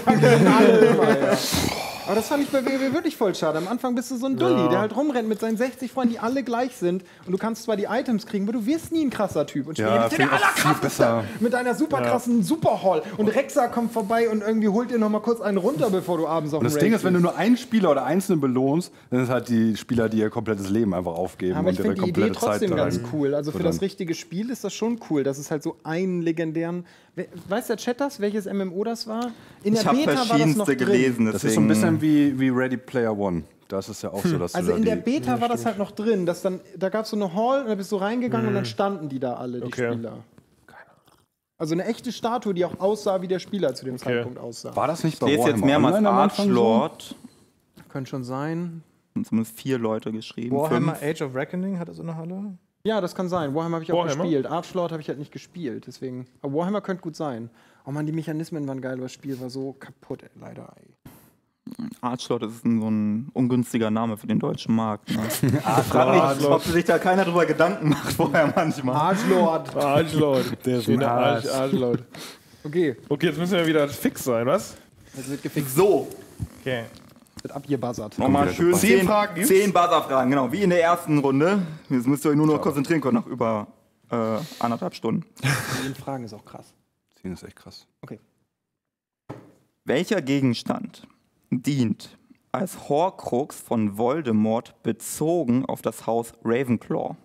Aber das fand ich bei WoW wirklich voll schade. Am Anfang bist du so ein Dulli, der halt rumrennt mit seinen 60 Freunden, die alle gleich sind. Und du kannst zwar die Items kriegen, aber du wirst nie ein krasser Typ. Und Ja, später bist du der finde ich auch viel allerkrasseste besser. mit einer super krassen Superhall. Und Rexa kommt vorbei und irgendwie holt dir noch mal kurz einen runter, bevor du abends auf Und das dem Ding Raid ist, wenn du bist. nur einen Spieler oder Einzelne belohnst, dann sind halt die Spieler, die ihr komplettes Leben einfach aufgeben Aber ich und ihre finde die Idee komplette Zeit trotzdem da ganz rein. cool. Also für das dann- richtige Spiel ist das schon cool, dass es halt so einen legendären. Weiß der Chat das, welches MMO das war? In der Ich habe Beta war das noch verschiedenste drin. gelesen, Das ist so ein deswegen. bisschen wie Ready Player One. Da ist es ja auch so, dass Also du da in der die, Beta war das halt noch drin, dass dann, da gab es so eine Hall und da bist du reingegangen und dann standen die da alle, die Okay. Spieler. Also eine echte Statue, die auch aussah, wie der Spieler zu dem Zeitpunkt aussah. War das nicht bei Ich lese jetzt Warhammer mehrmals Online am Anfang so? Archlord. Könnte schon sein. Sind zumindest 4 Leute geschrieben. Warhammer 5. Age of Reckoning hat das in der Halle? Ja, das kann sein. Warhammer habe ich auch Warhammer? gespielt. Archlord habe ich halt nicht gespielt, deswegen. Aber Warhammer könnte gut sein. Oh man, die Mechanismen waren geil, aber das Spiel war so kaputt, ey, leider. Ey. Archlord ist so ein ungünstiger Name für den deutschen Markt. Ne? Frag mich, ob sich da keiner drüber Gedanken macht vorher manchmal. Archlord. Arschlord. Der ist ein Arsch. Arschlord. Okay, Okay, jetzt müssen wir wieder fix sein, was? jetzt wird gefixt, So, Okay. wird abgebuzzert. nochmal wieder schön dabei. 10 Fragen gibt's? 10 Buzzer-Fragen, genau, wie in der ersten Runde. Jetzt müsst ihr euch nur noch konzentrieren können, nach über 1,5 Stunden. Die Fragen ist auch krass. 10 ist echt krass. Okay. Welcher Gegenstand dient als Horcrux von Voldemort bezogen auf das Haus Ravenclaw?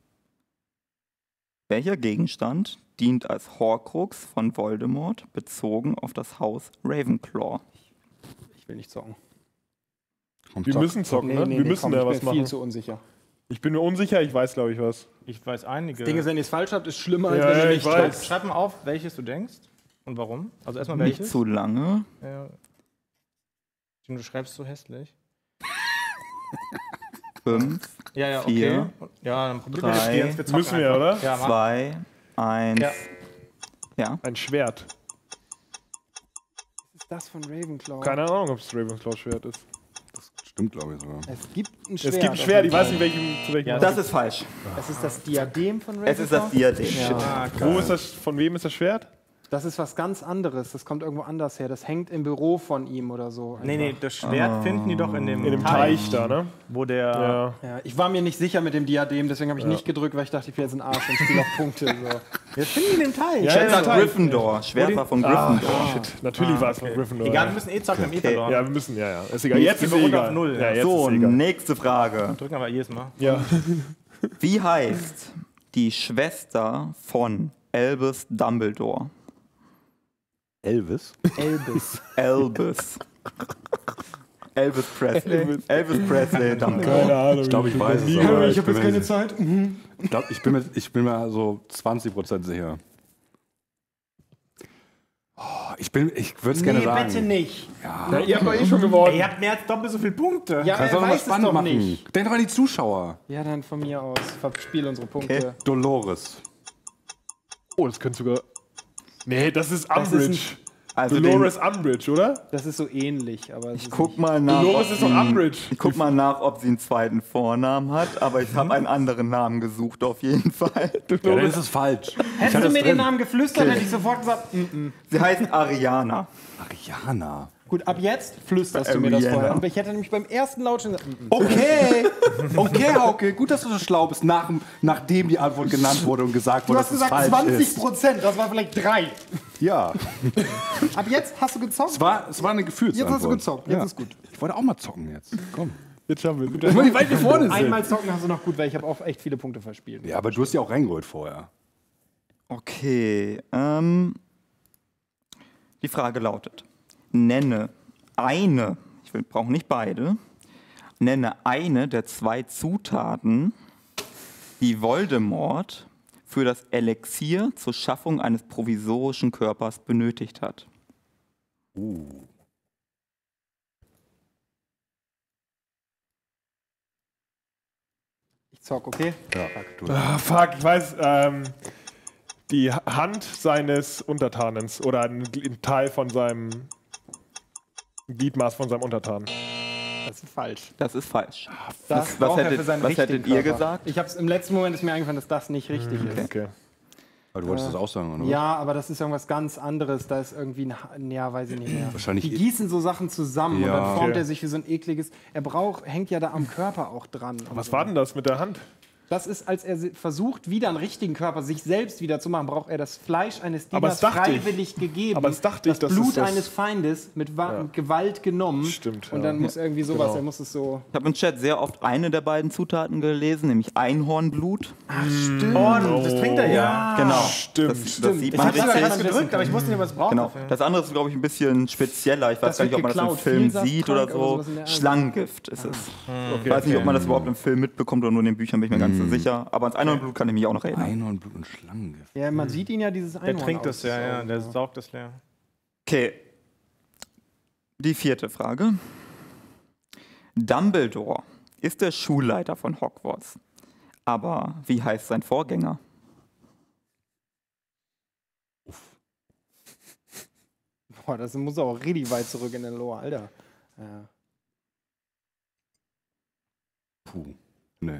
Welcher Gegenstand dient als Horcrux von Voldemort bezogen auf das Haus Ravenclaw? Ich will nicht zocken. Wir müssen zocken, ne? Wir müssen komm, da ich was bin viel machen. zu unsicher. Ich bin mir unsicher, ich weiß, glaube ich, was. Ich weiß einige. Das Ding ist, wenn ihr es falsch habt, ist schlimmer, als Ja, wenn ihr ich nicht weiß. zockt. Schreib mal auf, welches du denkst und warum. Also erstmal Nicht welches. zu lange. Ja. Du schreibst so hässlich. 5, Ja, okay. 4, Ja, dann probier 3, mal jetzt. Wir zocken Müssen wir, einfach. oder? Ja, mach. 2, 1. Ja. Ja. Ein Schwert. Was ist das von Ravenclaw? Keine Ahnung, ob es Ravenclaw-Schwert ist. Stimmt, glaube ich sogar. Es gibt ein Schwert. Es gibt ein Schwert, ich weiß nicht, zu welchem. Ja, Das ist falsch. Es ist das Diadem von Ravenclaw. Es ist das Diadem. Ah, Wo ist das, von wem ist das Schwert? Das ist was ganz anderes. Das kommt irgendwo anders her. Das hängt im Büro von ihm oder so. Nee, das Schwert finden die doch in dem, In dem Teich da, ne? wo der. Ja. Ja, ich war mir nicht sicher mit dem Diadem, deswegen habe ich nicht gedrückt, weil ich dachte, ich bin jetzt ein Arsch und spiele auf Punkte. So. Jetzt finden die den Teich. Ja, Schätzer ja, Gryffindor. Schwert war von Gryffindor. Shit, natürlich war es von Gryffindor. Egal, ja. wir müssen eh zocken, im verloren. Ja, wir müssen, ja. Ist egal. Jetzt gehen ist wir es runter egal. auf Null, Ja, ja. jetzt So, ist es egal. nächste Frage. Drücken aber jedes Mal. Ja. Wie heißt die Schwester von Albus Dumbledore? Elvis? Elvis. Albus. Elvis Presley. Elvis Presley Dumbledore. Keine Ahnung. Ich glaube, ich weiß es. aber Ich habe jetzt bin keine mir- Zeit. Ich glaube, ich bin mir so 20% sicher. Oh, ich würde es gerne sagen. bitte nicht. Ja, ihr habt doch eh schon gewonnen. Ihr habt mehr als doppelt so viele Punkte. Ja, Kannst er du doch mal weiß es spannend doch machen. nicht. Denk doch an die Zuschauer. Ja, dann von mir aus. Verspiel unsere Punkte. Dolores. Oh, das könnte sogar. Nee, das ist Das ist Umbridge. Also Dolores Umbridge, oder? Das ist so ähnlich, aber es ich ist guck mal nach. Dolores ob ist doch sie- Umbridge. Ich guck mal nach, ob sie einen zweiten Vornamen hat, aber ich habe einen anderen Namen gesucht auf jeden Fall. Ja, dann ist es falsch. Hättest du mir den Namen geflüstert, hätte ich sofort gesagt, Sie heißt Ariana. Ariana. gut, ab jetzt flüsterst du mir das Ariana. vorher. Und ich hätte nämlich beim ersten Laut schon gesagt, Okay, okay, Hauke. Gut, dass du so schlau bist, nachdem die Antwort genannt wurde und gesagt Du wurde, hast dass es gesagt falsch 20%, das war vielleicht 3. ist. Ja, Ab jetzt hast du gezockt. es war eine Gefühlsantwort. Jetzt hast du gezockt, jetzt ist gut. Ich wollte auch mal zocken jetzt. Komm. Jetzt haben wir es. Guck mal, wie weit wir vorne sind. Einmal zocken hast du noch gut, weil ich habe auch echt viele Punkte verspielt. Ja, aber du hast ja auch reingeholt vorher. Okay. Die Frage lautet: Nenne eine, ich brauche nicht beide, nenne eine der 2 Zutaten, die Voldemort für das Elixier zur Schaffung eines provisorischen Körpers benötigt hat. Ich zock, okay? Ja, du. Ah, fuck, ich weiß. Die Hand seines Untertanens oder ein Teil von seinem Gliedmaß von seinem Untertanen. Das ist falsch. Das ist falsch. Das was braucht er hättet- für seinen was richtigen hättet ihr Körper. gesagt? Ich hab's im letzten Moment ist mir eingefallen, dass das nicht richtig ist. Okay. Aber du wolltest das auch sagen, oder? Ja, aber das ist irgendwas ganz anderes. Da ist irgendwie ja, weiß ich nicht mehr. Wahrscheinlich- Die gießen so Sachen zusammen und Ja. dann formt Okay. er sich wie so ein ekliges. Hängt ja da am Körper auch dran. und Was so. war denn das mit der Hand? Das ist, als er versucht, wieder einen richtigen Körper sich selbst wieder zu machen, braucht er das Fleisch eines Aber Dieners das dachte ich. freiwillig gegeben. Aber das dachte ich, das das Blut ist das- eines Feindes mit Gewalt genommen. Stimmt, Und ja. dann muss irgendwie sowas, Genau. er muss es so. Ich habe im Chat sehr oft eine der beiden Zutaten gelesen, nämlich Einhornblut. Oh, das trinkt er ja. Genau. Stimmt. Das sieht Ich man habe sogar richtig. fast gedrückt, aber ich wusste nicht, was es braucht. Genau. dafür. Das andere ist, glaube ich, ein bisschen spezieller. Ich weiß Das gar nicht, ob wird man das im geklaut. Film Vielsafttrank sieht oder oder so. sowas in der Art. Schlangengift ist es. Okay, Ich weiß nicht, ob man das überhaupt im Film mitbekommt oder nur in den Büchern, bin ich mir ganz so sicher. Aber ans Einhornblut kann ich mich auch noch erinnern. Einhornblut und Schlangengift. Ja, man sieht ihn ja dieses Der Einhorn trinkt das, ja, der aussaugen. saugt das leer. Okay. Die 4. Frage. Dumbledore ist der Schulleiter von Hogwarts. Aber wie heißt sein Vorgänger? Boah, das muss auch richtig weit zurück in den Lore, Alter. Ja. Puh. Nee.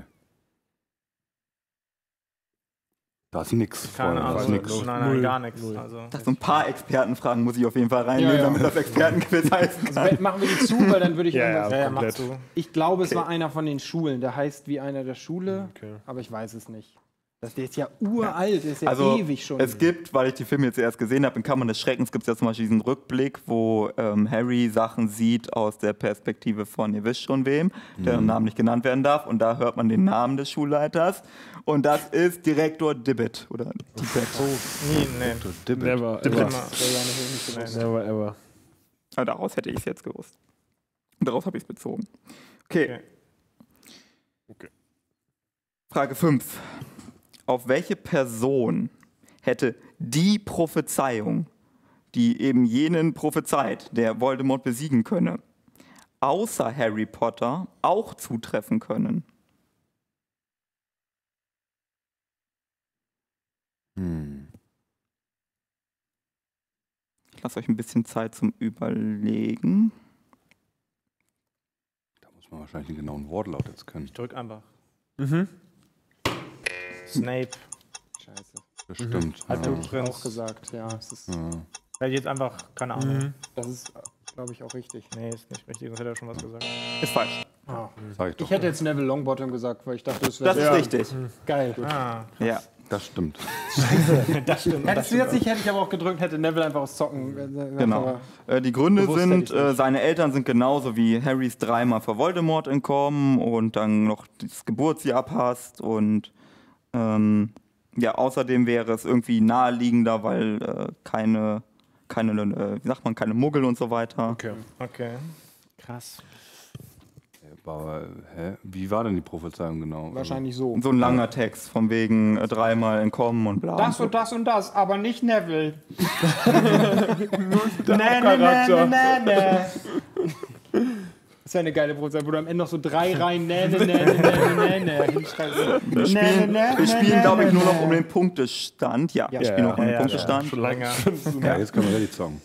Da ist nix. Keine vorne, da ist Ahnung. nix. Nein, gar nichts. Also, So ein paar Expertenfragen muss ich auf jeden Fall reinnehmen, Ja, ja. damit das Expertenquiz heißen kann. Also, machen wir die zu, weil dann würde ich Ja, irgendwas. ja. ja, mach komplett. zu. Ich glaube, es war einer von den Schulen. Der heißt wie einer der Schule, Okay. aber ich weiß es nicht. Der ist ja uralt, der ist ja Also ewig schon. es gibt, weil ich die Filme jetzt erst gesehen habe, in Kammern des Schreckens gibt es ja zum Beispiel diesen Rückblick, wo Harry Sachen sieht aus der Perspektive von, ihr wisst schon wem, der Namen nicht genannt werden darf. Und da hört man den Namen des Schulleiters. Und das ist Direktor Dibbet. Oder Dibbet. Nee. Never, ever. Never, ever. Aber daraus hätte ich es jetzt gewusst. Und daraus habe ich es bezogen. Okay. Frage 5. Auf welche Person hätte die Prophezeiung, die eben jenen prophezeit, der Voldemort besiegen könne, außer Harry Potter auch zutreffen können? Ich lasse euch ein bisschen Zeit zum Überlegen. Da muss man wahrscheinlich den genauen Wortlaut jetzt können. Ich drück einfach. Mhm. Snape. Scheiße. Bestimmt. Hat ja. du auch gesagt, ja. Es ist, Weil jetzt einfach, keine Ahnung. das ist, glaube ich, auch richtig. Nee, ist nicht richtig, sonst hätte er schon was gesagt. Ist falsch. Sag ich doch. Ich hätte jetzt Neville Longbottom gesagt, weil ich dachte, das Das wäre ist richtig. geil. Ja. Das stimmt. Das stimmt. Hättest du jetzt nicht, hätte ich aber auch gedrückt, hätte Neville einfach aus Zocken. Genau. Die Gründe Bewusst sind, hätte ich's nicht. seine Eltern sind genauso wie Harrys dreimal vor Voldemort entkommen und dann noch das Geburtsjahr passt und ja, außerdem wäre es irgendwie naheliegender, weil keine wie sagt man, keine Muggel und so weiter. Okay. Krass. Aber, wie war denn die Prophezeiung genau? Wahrscheinlich so. So ein langer Text, von wegen dreimal entkommen und bla. Das und das und das, aber nicht Neville. Charakter. Das wäre eine geile Prophezeiung, wo du am Ende noch so 3 Reihen hinschreibst. Wir spielen glaube ich, nur noch um den Punktestand. Ja, wir spielen noch um den Punktestand. Schon lange. Ja, jetzt können wir richtig zocken.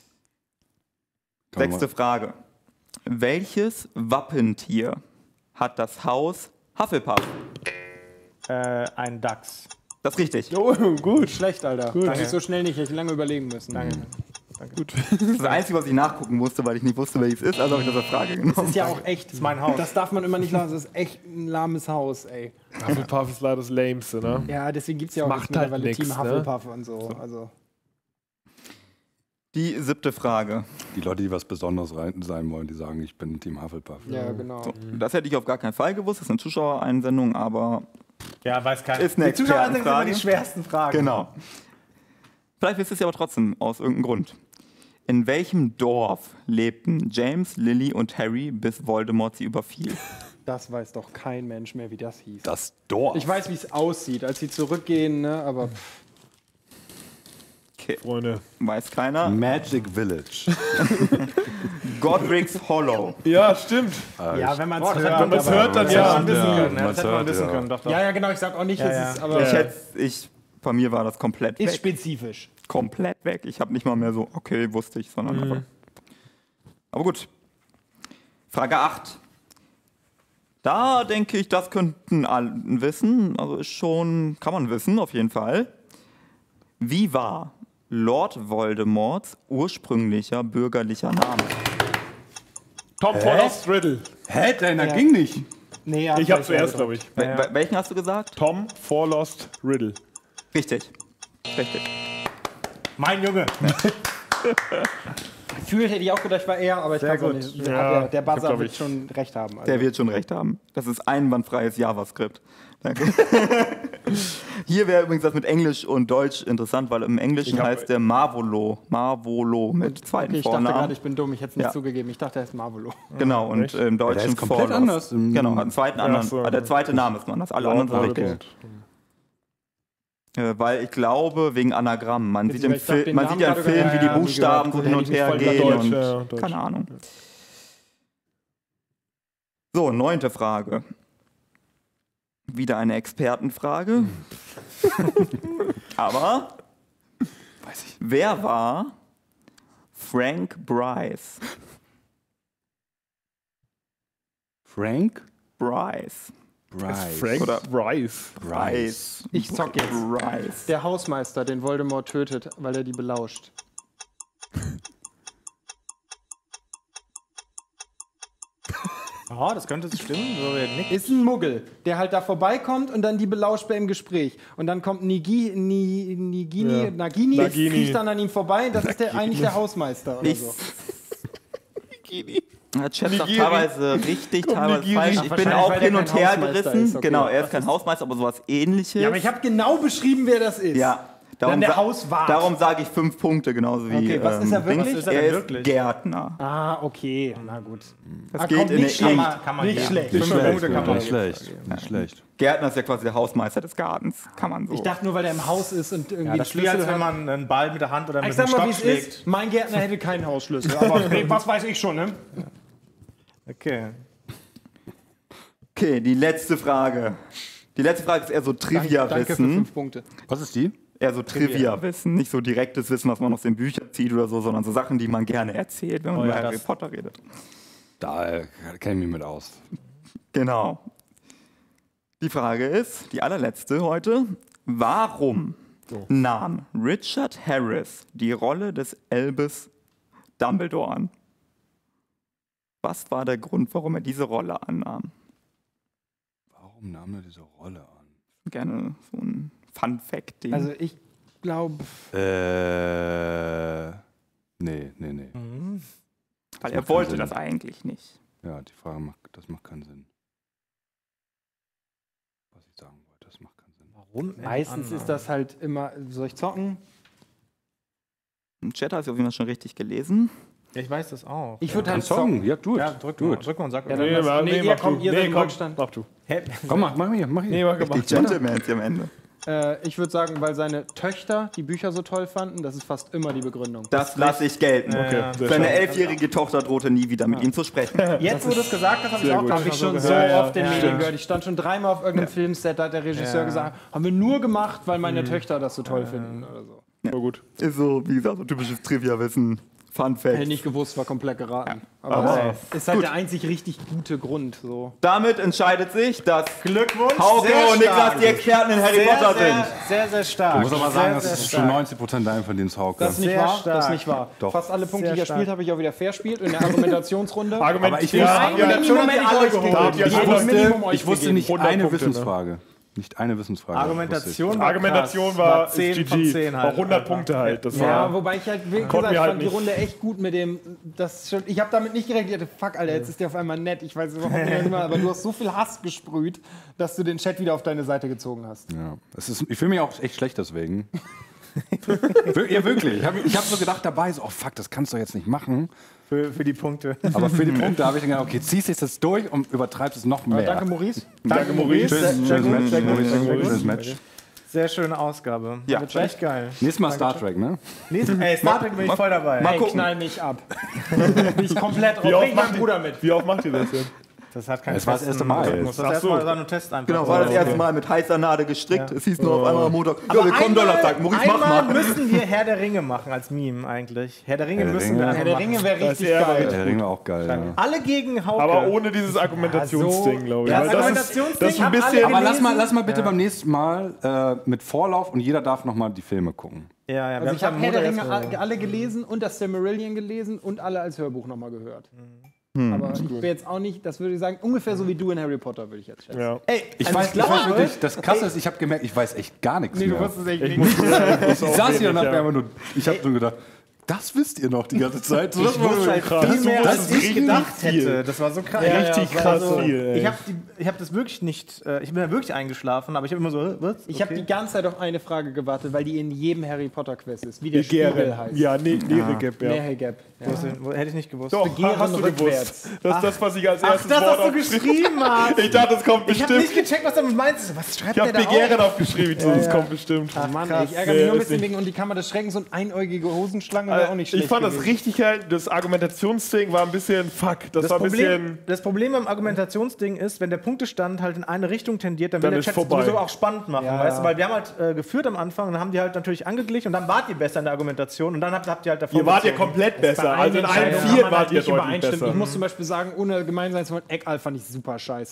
6. Frage. Welches Wappentier hat das Haus Hufflepuff? Ein Dachs. Das ist richtig. Oh, gut. Schlecht, Alter. Danke. Das ist so schnell nicht, hätte ich lange überlegen müssen. Danke. Das ist das Einzige, was ich nachgucken musste, weil ich nicht wusste, welches ist. Also habe ich das als Frage Das genommen. ist ja auch echt. Das ist mein Haus. Das darf man immer nicht lassen. Das ist echt ein lahmes Haus, ey. Hufflepuff ist leider das Lameste, ne? Ja, deswegen gibt es ja auch macht jetzt halt mittlerweile nix, Team ne? Hufflepuff und so. Also. Die 7. Frage. Die Leute, die was Besonderes sein wollen, die sagen, ich bin Team Hufflepuff. Ja, genau. So, das hätte ich auf gar keinen Fall gewusst. Das ist eine Zuschauereinsendung, aber Ja, weiß keiner. ist eine Die Zuschauer sind immer Expertenfrage. die schwersten Fragen. Genau. Vielleicht wisst ihr es ja aber trotzdem aus irgendeinem Grund. In welchem Dorf lebten James, Lily und Harry, bis Voldemort sie überfiel? Das weiß doch kein Mensch mehr, wie das hieß. Das Dorf. Ich weiß, wie es aussieht, als sie zurückgehen, ne? Aber Okay, Freunde. weiß keiner. Magic Village. Godric's Hollow. Ja, stimmt. Ja, wenn man es das hört, hat man das hört, dann das ja. hätte man wissen können. man Das hätte man hört, wissen ja. können, doch. ja, genau, ich sag auch nicht, Ja, es ja. ist, aber Bei mir war das komplett ist weg. spezifisch. Komplett weg. Ich habe nicht mal mehr so, okay, wusste ich, sondern einfach. Aber gut. Frage 8. Da denke ich, das könnten alle wissen. Also ist schon, kann man wissen, auf jeden Fall. Wie war Lord Voldemorts ursprünglicher bürgerlicher Name? Tom Forlost Riddle. Hä? Deiner ging nicht. Nee, Ich habe zuerst, glaube ich. Welchen hast du gesagt? Tom Forlost Riddle. Richtig. Richtig. Mein Junge. Gefühlt hätte ich auch gedacht, war er, aber ich kann gut. nicht. Ja, Der Buzzer glaub wird ich. schon recht haben. Also. Der wird schon recht haben. Das ist einwandfreies JavaScript. Danke. Hier wäre übrigens das mit Englisch und Deutsch interessant, weil im Englischen heißt der Marvolo. Marvolo mit zweiten Okay, ich dachte Vornamen. gerade, ich bin dumm, ich hätte es nicht Ja. zugegeben. Ich dachte, er ist Marvolo. Genau, und im Deutschen der ist komplett Forlost. anders. Genau, hat einen zweiten anderen. so. Der zweite Name ist anders. Alle anderen sind richtig. Weil ich glaube, wegen Anagramm. Man sieht im weil ich dachte, den man Namen sieht ja im gerade Film, gehört, wie die ja, Buchstaben gehört. so hin und Hätte ich her nicht voll gehen. Deutsch, Und ja, Deutsch. keine Ahnung. So, 9. Frage. Wieder eine Expertenfrage. Aber wer war Frank Bryce? Frank Bryce. Bryce. Frank Oder- Bryce. Bryce. Ich zock jetzt. Bryce. Der Hausmeister, den Voldemort tötet, weil er die belauscht. Oh, das könnte stimmen. So nix. Ist ein Muggel, der halt da vorbeikommt und dann die belauscht bei im Gespräch. Und dann kommt Nagini, kriecht dann an ihm vorbei. Das ist eigentlich der Hausmeister oder so. Der Chat sagt Nigiri. teilweise richtig, teilweise Nigiri. falsch. Ach, Ich bin wahrscheinlich, auch weil der hin und kein her Hausmeister gerissen. ist, okay. Genau, er ist kein Hausmeister, aber sowas ähnliches. Ja, aber ich habe genau beschrieben, wer das ist. Ja, Dann der sa- Hauswart. Darum sage ich 5 Punkte, genauso wie. Okay, was ist er wirklich? Dings. Was ist er er denn ist wirklich? Gärtner. Ah, okay. Na gut. Das geht in nicht eine schlecht. Kann man Nicht geben. schlecht. Nicht 5 schlecht, Punkte kann man nicht schlecht. Nicht schlecht. Gärtner ist ja quasi der Hausmeister des Gartens. Kann man so. Ich dachte nur, weil der im Haus ist und irgendwie Ja, einen das Spiel, als Schlüssel wenn hat. man einen Ball mit der Hand oder Ich mit dem sag mal, Stock wie es schlägt. ist. Mein Gärtner hätte keinen Hausschlüssel. Aber was weiß ich schon, ne? Okay. Okay, die letzte Frage. Die letzte Frage ist eher so Danke für Trivia-Wissen. 5 Punkte. Was ist die? Eher so Trivia-Wissen. Nicht so direktes Wissen, was man aus den Büchern zieht oder so, sondern so Sachen, die man gerne erzählt, wenn man über Harry Potter redet. Da kenne ich mich mit aus. Genau. Die Frage ist, die allerletzte heute. Warum nahm Richard Harris die Rolle des Albus Dumbledore an? Was war der Grund, warum er diese Rolle annahm? Warum nahm er diese Rolle an? Gerne so ein Fun-Fact-Ding. Also ich glaube, Nee. weil macht er wollte keinen das Sinn. eigentlich nicht. Ja, die Frage macht keinen Sinn. Was ich sagen wollte, das macht keinen Sinn. Warum? meistens ist das halt immer, soll ich zocken? Im Chat hast du auf jeden Fall schon richtig gelesen. Ja, ich weiß das auch. Ich würde Ein halt Song, zocken. ja, du. Ja, drück mal und sag Ja, irgendwas. dann nee, ihr kommt, ihr seid im komm, Rückstand. mach du. Komm, mach hier. Nee, mach Die Gentlemans am Ende. Ich würde sagen, weil seine Töchter die Bücher so toll fanden, das ist fast immer die Begründung. Das lasse ich gelten. Okay, sehr Seine schön. 11-jährige Tochter drohte nie wieder mit ihm zu sprechen. Jetzt, wo du es gesagt hast, habe ich auch Habe ich schon so Ja, oft in ja, Medien stimmt. gehört. Ich stand schon dreimal auf irgendeinem Filmset, da hat der Regisseur gesagt, haben wir nur gemacht, weil meine Töchter das so toll finden oder so. War gut. Ist so, wie gesagt, so typisches Trivia-Wissen. Fun Fact. Hätte nicht gewusst, war komplett geraten. Aber ist halt der einzig richtig gute Grund. So. Damit entscheidet sich, dass Glückwunsch. Hauke sehr und Niklas stark. die Experten in Harry Potter sind. Sehr, sehr stark. Ich muss aber sagen, sehr, das ist sehr schon stark. 90% dein Verdienst, Hauke. Das ist nicht Sehr wahr. Das stark. ist nicht wahr. Doch. Fast alle Punkte, Sehr die ich gespielt stark. habe ich auch wieder fair spielt in der Argumentationsrunde. Argument, Aber ich ja, muss- Argumentation haben wir alle geholt. Da habt ihr Ich schon wusste- Minimum euch Ich wusste gegeben. nicht 100 eine Punkte, ne? Wissensfrage. Nicht eine Wissensfrage. Argumentation war Argumentation krass. war 10 GG. von 10 halt. Auch 100 Punkte halt. Das Ja, war, wobei ich halt, wie gesagt, Konnten wir ich halt fand die nicht. Runde echt gut mit dem, das schon, ich habe damit nicht gerechnet, ich dachte, fuck, Alter, jetzt ist der auf einmal nett, ich weiß überhaupt nicht mehr, aber du hast so viel Hass gesprüht, dass du den Chat wieder auf deine Seite gezogen hast. Ja. Ich fühle mich auch echt schlecht deswegen. Ja, wirklich. Ich hab so gedacht dabei, so, oh fuck, das kannst du jetzt nicht machen. Für die Punkte. Aber für die Punkte habe ich dann gedacht, okay, ziehst du jetzt durch und übertreibst es noch mehr. Danke, Maurice. Danke, Maurice. Schönes Match. Schönes Match. Sehr schöne Ausgabe. Ja. Wird echt geil. Nächstes Mal Star Trek, ne? Ey, Star Trek bin ich voll dabei. Mal Ey, gucken. knall mich ab. Bin ich komplett drauf. Wie oft Bring meinen macht Bruder mit. Wie oft macht ihr das denn? Das hat keinen Es war das erste festen Mal Rhythmus. jetzt. Das erste Mal war nur Test einfach. Genau, war das okay. erste Mal mit heißer Nadel gestrickt. Es hieß nur auf einmal am Montag, ja, Aber willkommen Donnerstag. Maurice, mach einmal mal. müssen wir Herr der Ringe machen als Meme eigentlich. Herr der Ringe der müssen Ringe. wir Herr einfach der machen. Ringe wäre Das richtig ist eher geil. Der Ring war auch geil. Ja. Alle gegen Hauke. Aber ohne dieses Argumentationsding, glaube ich. Ja, Weil das das Argumentationsding ist ein haben alle bisschen. Aber gelesen. lass mal bitte beim nächsten Mal mit Vorlauf und jeder darf nochmal die Filme gucken. Ja, ja, Also ich habe am Herr der Montag Ringe erst- alle gelesen und das Silmarillion gelesen und alle als Hörbuch nochmal gehört. Aber ich bin jetzt auch nicht, das würde ich sagen, ungefähr so wie du in Harry Potter, würde ich jetzt schätzen. Ja. Ey, Ich weiß wirklich, das Krasse ist, ich habe gemerkt, ich weiß echt gar nichts Nee, du mehr. wusstest echt Ich nicht. muss sagen, Ich saß hier und hab mir einfach nur, ich habe nur gedacht, das wisst ihr noch die ganze Zeit. So, das war wusste halt krass. viel mehr, Das als ist ich richtig gedacht viel. hätte. Das war so krass. Richtig das war krass viel, ey. Ich habe das wirklich nicht, ich bin da wirklich eingeschlafen, aber ich habe immer so, was? Ich habe die ganze Zeit auf eine Frage gewartet, weil die in jedem Harry Potter Quiz ist, wie der Spiegel Begehren. heißt. Ja, Neregap, ja. Negap. Ja. Hätte ich nicht gewusst. Doch, Begehren hast du gewusst. rückwärts. Das ist das, was ich als Ach, erstes das Wort hast du aufgeschrieben geschrieben, Mann. Ich dachte, es kommt Ich habe bestimmt. nicht gecheckt, was damit meinst. Was schreibt Ich habe der da Begehren auf? aufgeschrieben, es kommt bestimmt. Mann, krass. ich ärgere mich nur ein Nee, ist bisschen nicht. wegen und die Kammer des Schreckens und einäugige Hosenschlange wäre auch nicht schlecht Ich fand das gewesen. richtig geil. Das Argumentationsding war ein bisschen fuck. Das war ein bisschen. Das Problem beim Argumentationsding ist, wenn der Punktestand halt in eine Richtung tendiert, dann will Dann der ist Chat vorbei. sowieso auch spannend machen, Ja, weißt ja. du? Weil wir haben halt geführt am Anfang und dann haben die halt natürlich angeglichen und dann wart ihr besser in der Argumentation und dann habt ihr halt davon Ihr wart ja gezogen. komplett besser. Also in allen Entscheidung kann vier man wart halt ihr nicht deutlich übereinstimmen. besser. Ich muss zum Beispiel sagen, ohne gemein sein zu wollen, Eckall fand ich super scheiße.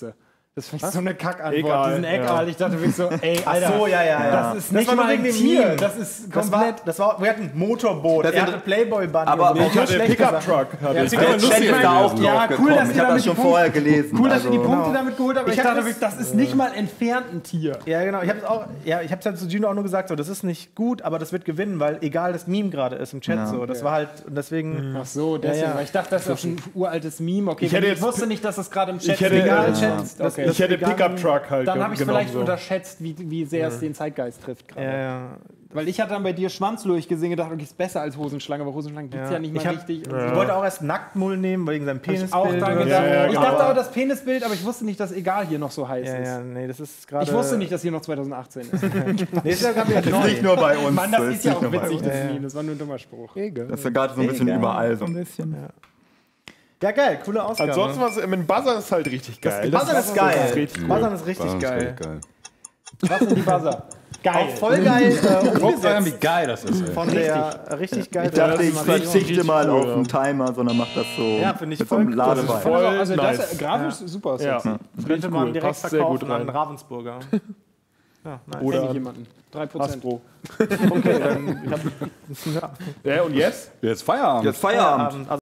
Das finde ich so eine Kackantwort. Egal, Diesen Egal. Ich dachte wirklich so, ey, Ach Alter. so, ja. Das ist nicht war mal nur ein wegen dem Tier. Meme. Das ist Das komplett. war, wir hatten ein Motorboot, Das er sind- hatte Playboy-Bunny. Aber und auch Ich hatte schlechte Pickup Sachen. Truck. Hatte ich. Der Chat ist da auch drauf Ja, cool, gekommen. dass Ich ihr habe damit das schon die vorher gelesen. Cool, dass ihr die also- Punkte damit geholt habt, aber ich Ich hab dachte das- wirklich, das ist nicht mal entfernt ein Tier. Ja, genau. Ich habe es auch, ja, ich habe es zu Gino auch nur gesagt, so, das ist nicht gut, aber das wird gewinnen, weil egal das Meme gerade ist im Chat so. Das war halt, und deswegen. Ach so, deswegen. Ja. Weil ich dachte, das ist ein uraltes Meme. Okay, Ich hätte ich jetzt- wusste nicht, dass das gerade im Chat Ich hätte- egal ja. schätzt. Okay. Ich hätte Pickup Truck halt Dann habe ich genommen, vielleicht so. unterschätzt, wie sehr es den Zeitgeist trifft gerade. Ja. Weil ich hatte dann bei dir Schwanzlurch gesehen und gedacht, okay, ist besser als Hosenschlange, aber Hosenschlange gibt es ja nicht mal Ich, richtig. ich wollte auch erst Nacktmull nehmen, wegen seinem Penisbild. Auch dran oder gedacht. so. Ja, ich genau. dachte auch das Penisbild, aber ich wusste nicht, dass egal hier noch so heiß Ja, ist. ja, nee, das ist gerade. Ich wusste nicht, dass hier noch 2018 ist. Nee, ist ja gerade wieder Das ist neu. nicht nur bei uns. Mann, das ist ja nicht auch nur bei witzig, uns. das Meme. Das war nur ein dummer Spruch. Das ist ja gerade so ein bisschen überall so ein bisschen. Ja, geil, coole Ausgabe. Ansonsten was mit Buzzer ist halt richtig geil. Buzzern ist geil. richtig Buzzern ist richtig geil. Was sind die Buzzer? Geil. Auch voll geil Guck mal, wie umgesetzt. geil das ist, ey. Von der richtig geil. Ich dachte, ich richtig verzichte mal cool, auf ja. einen Timer, sondern mach das so Ja, finde ich mit so einem voll- Ladebalken. Voll Also das nice. grafisch super aus. Ja. Könnte man cool, direkt passt sehr gut verkaufen an rein. Ravensburger. Ja, nice. Oder an Jemanden. 3%. Astro. Okay, dann, Ja, und jetzt? Jetzt Feierabend. Jetzt Feierabend. Also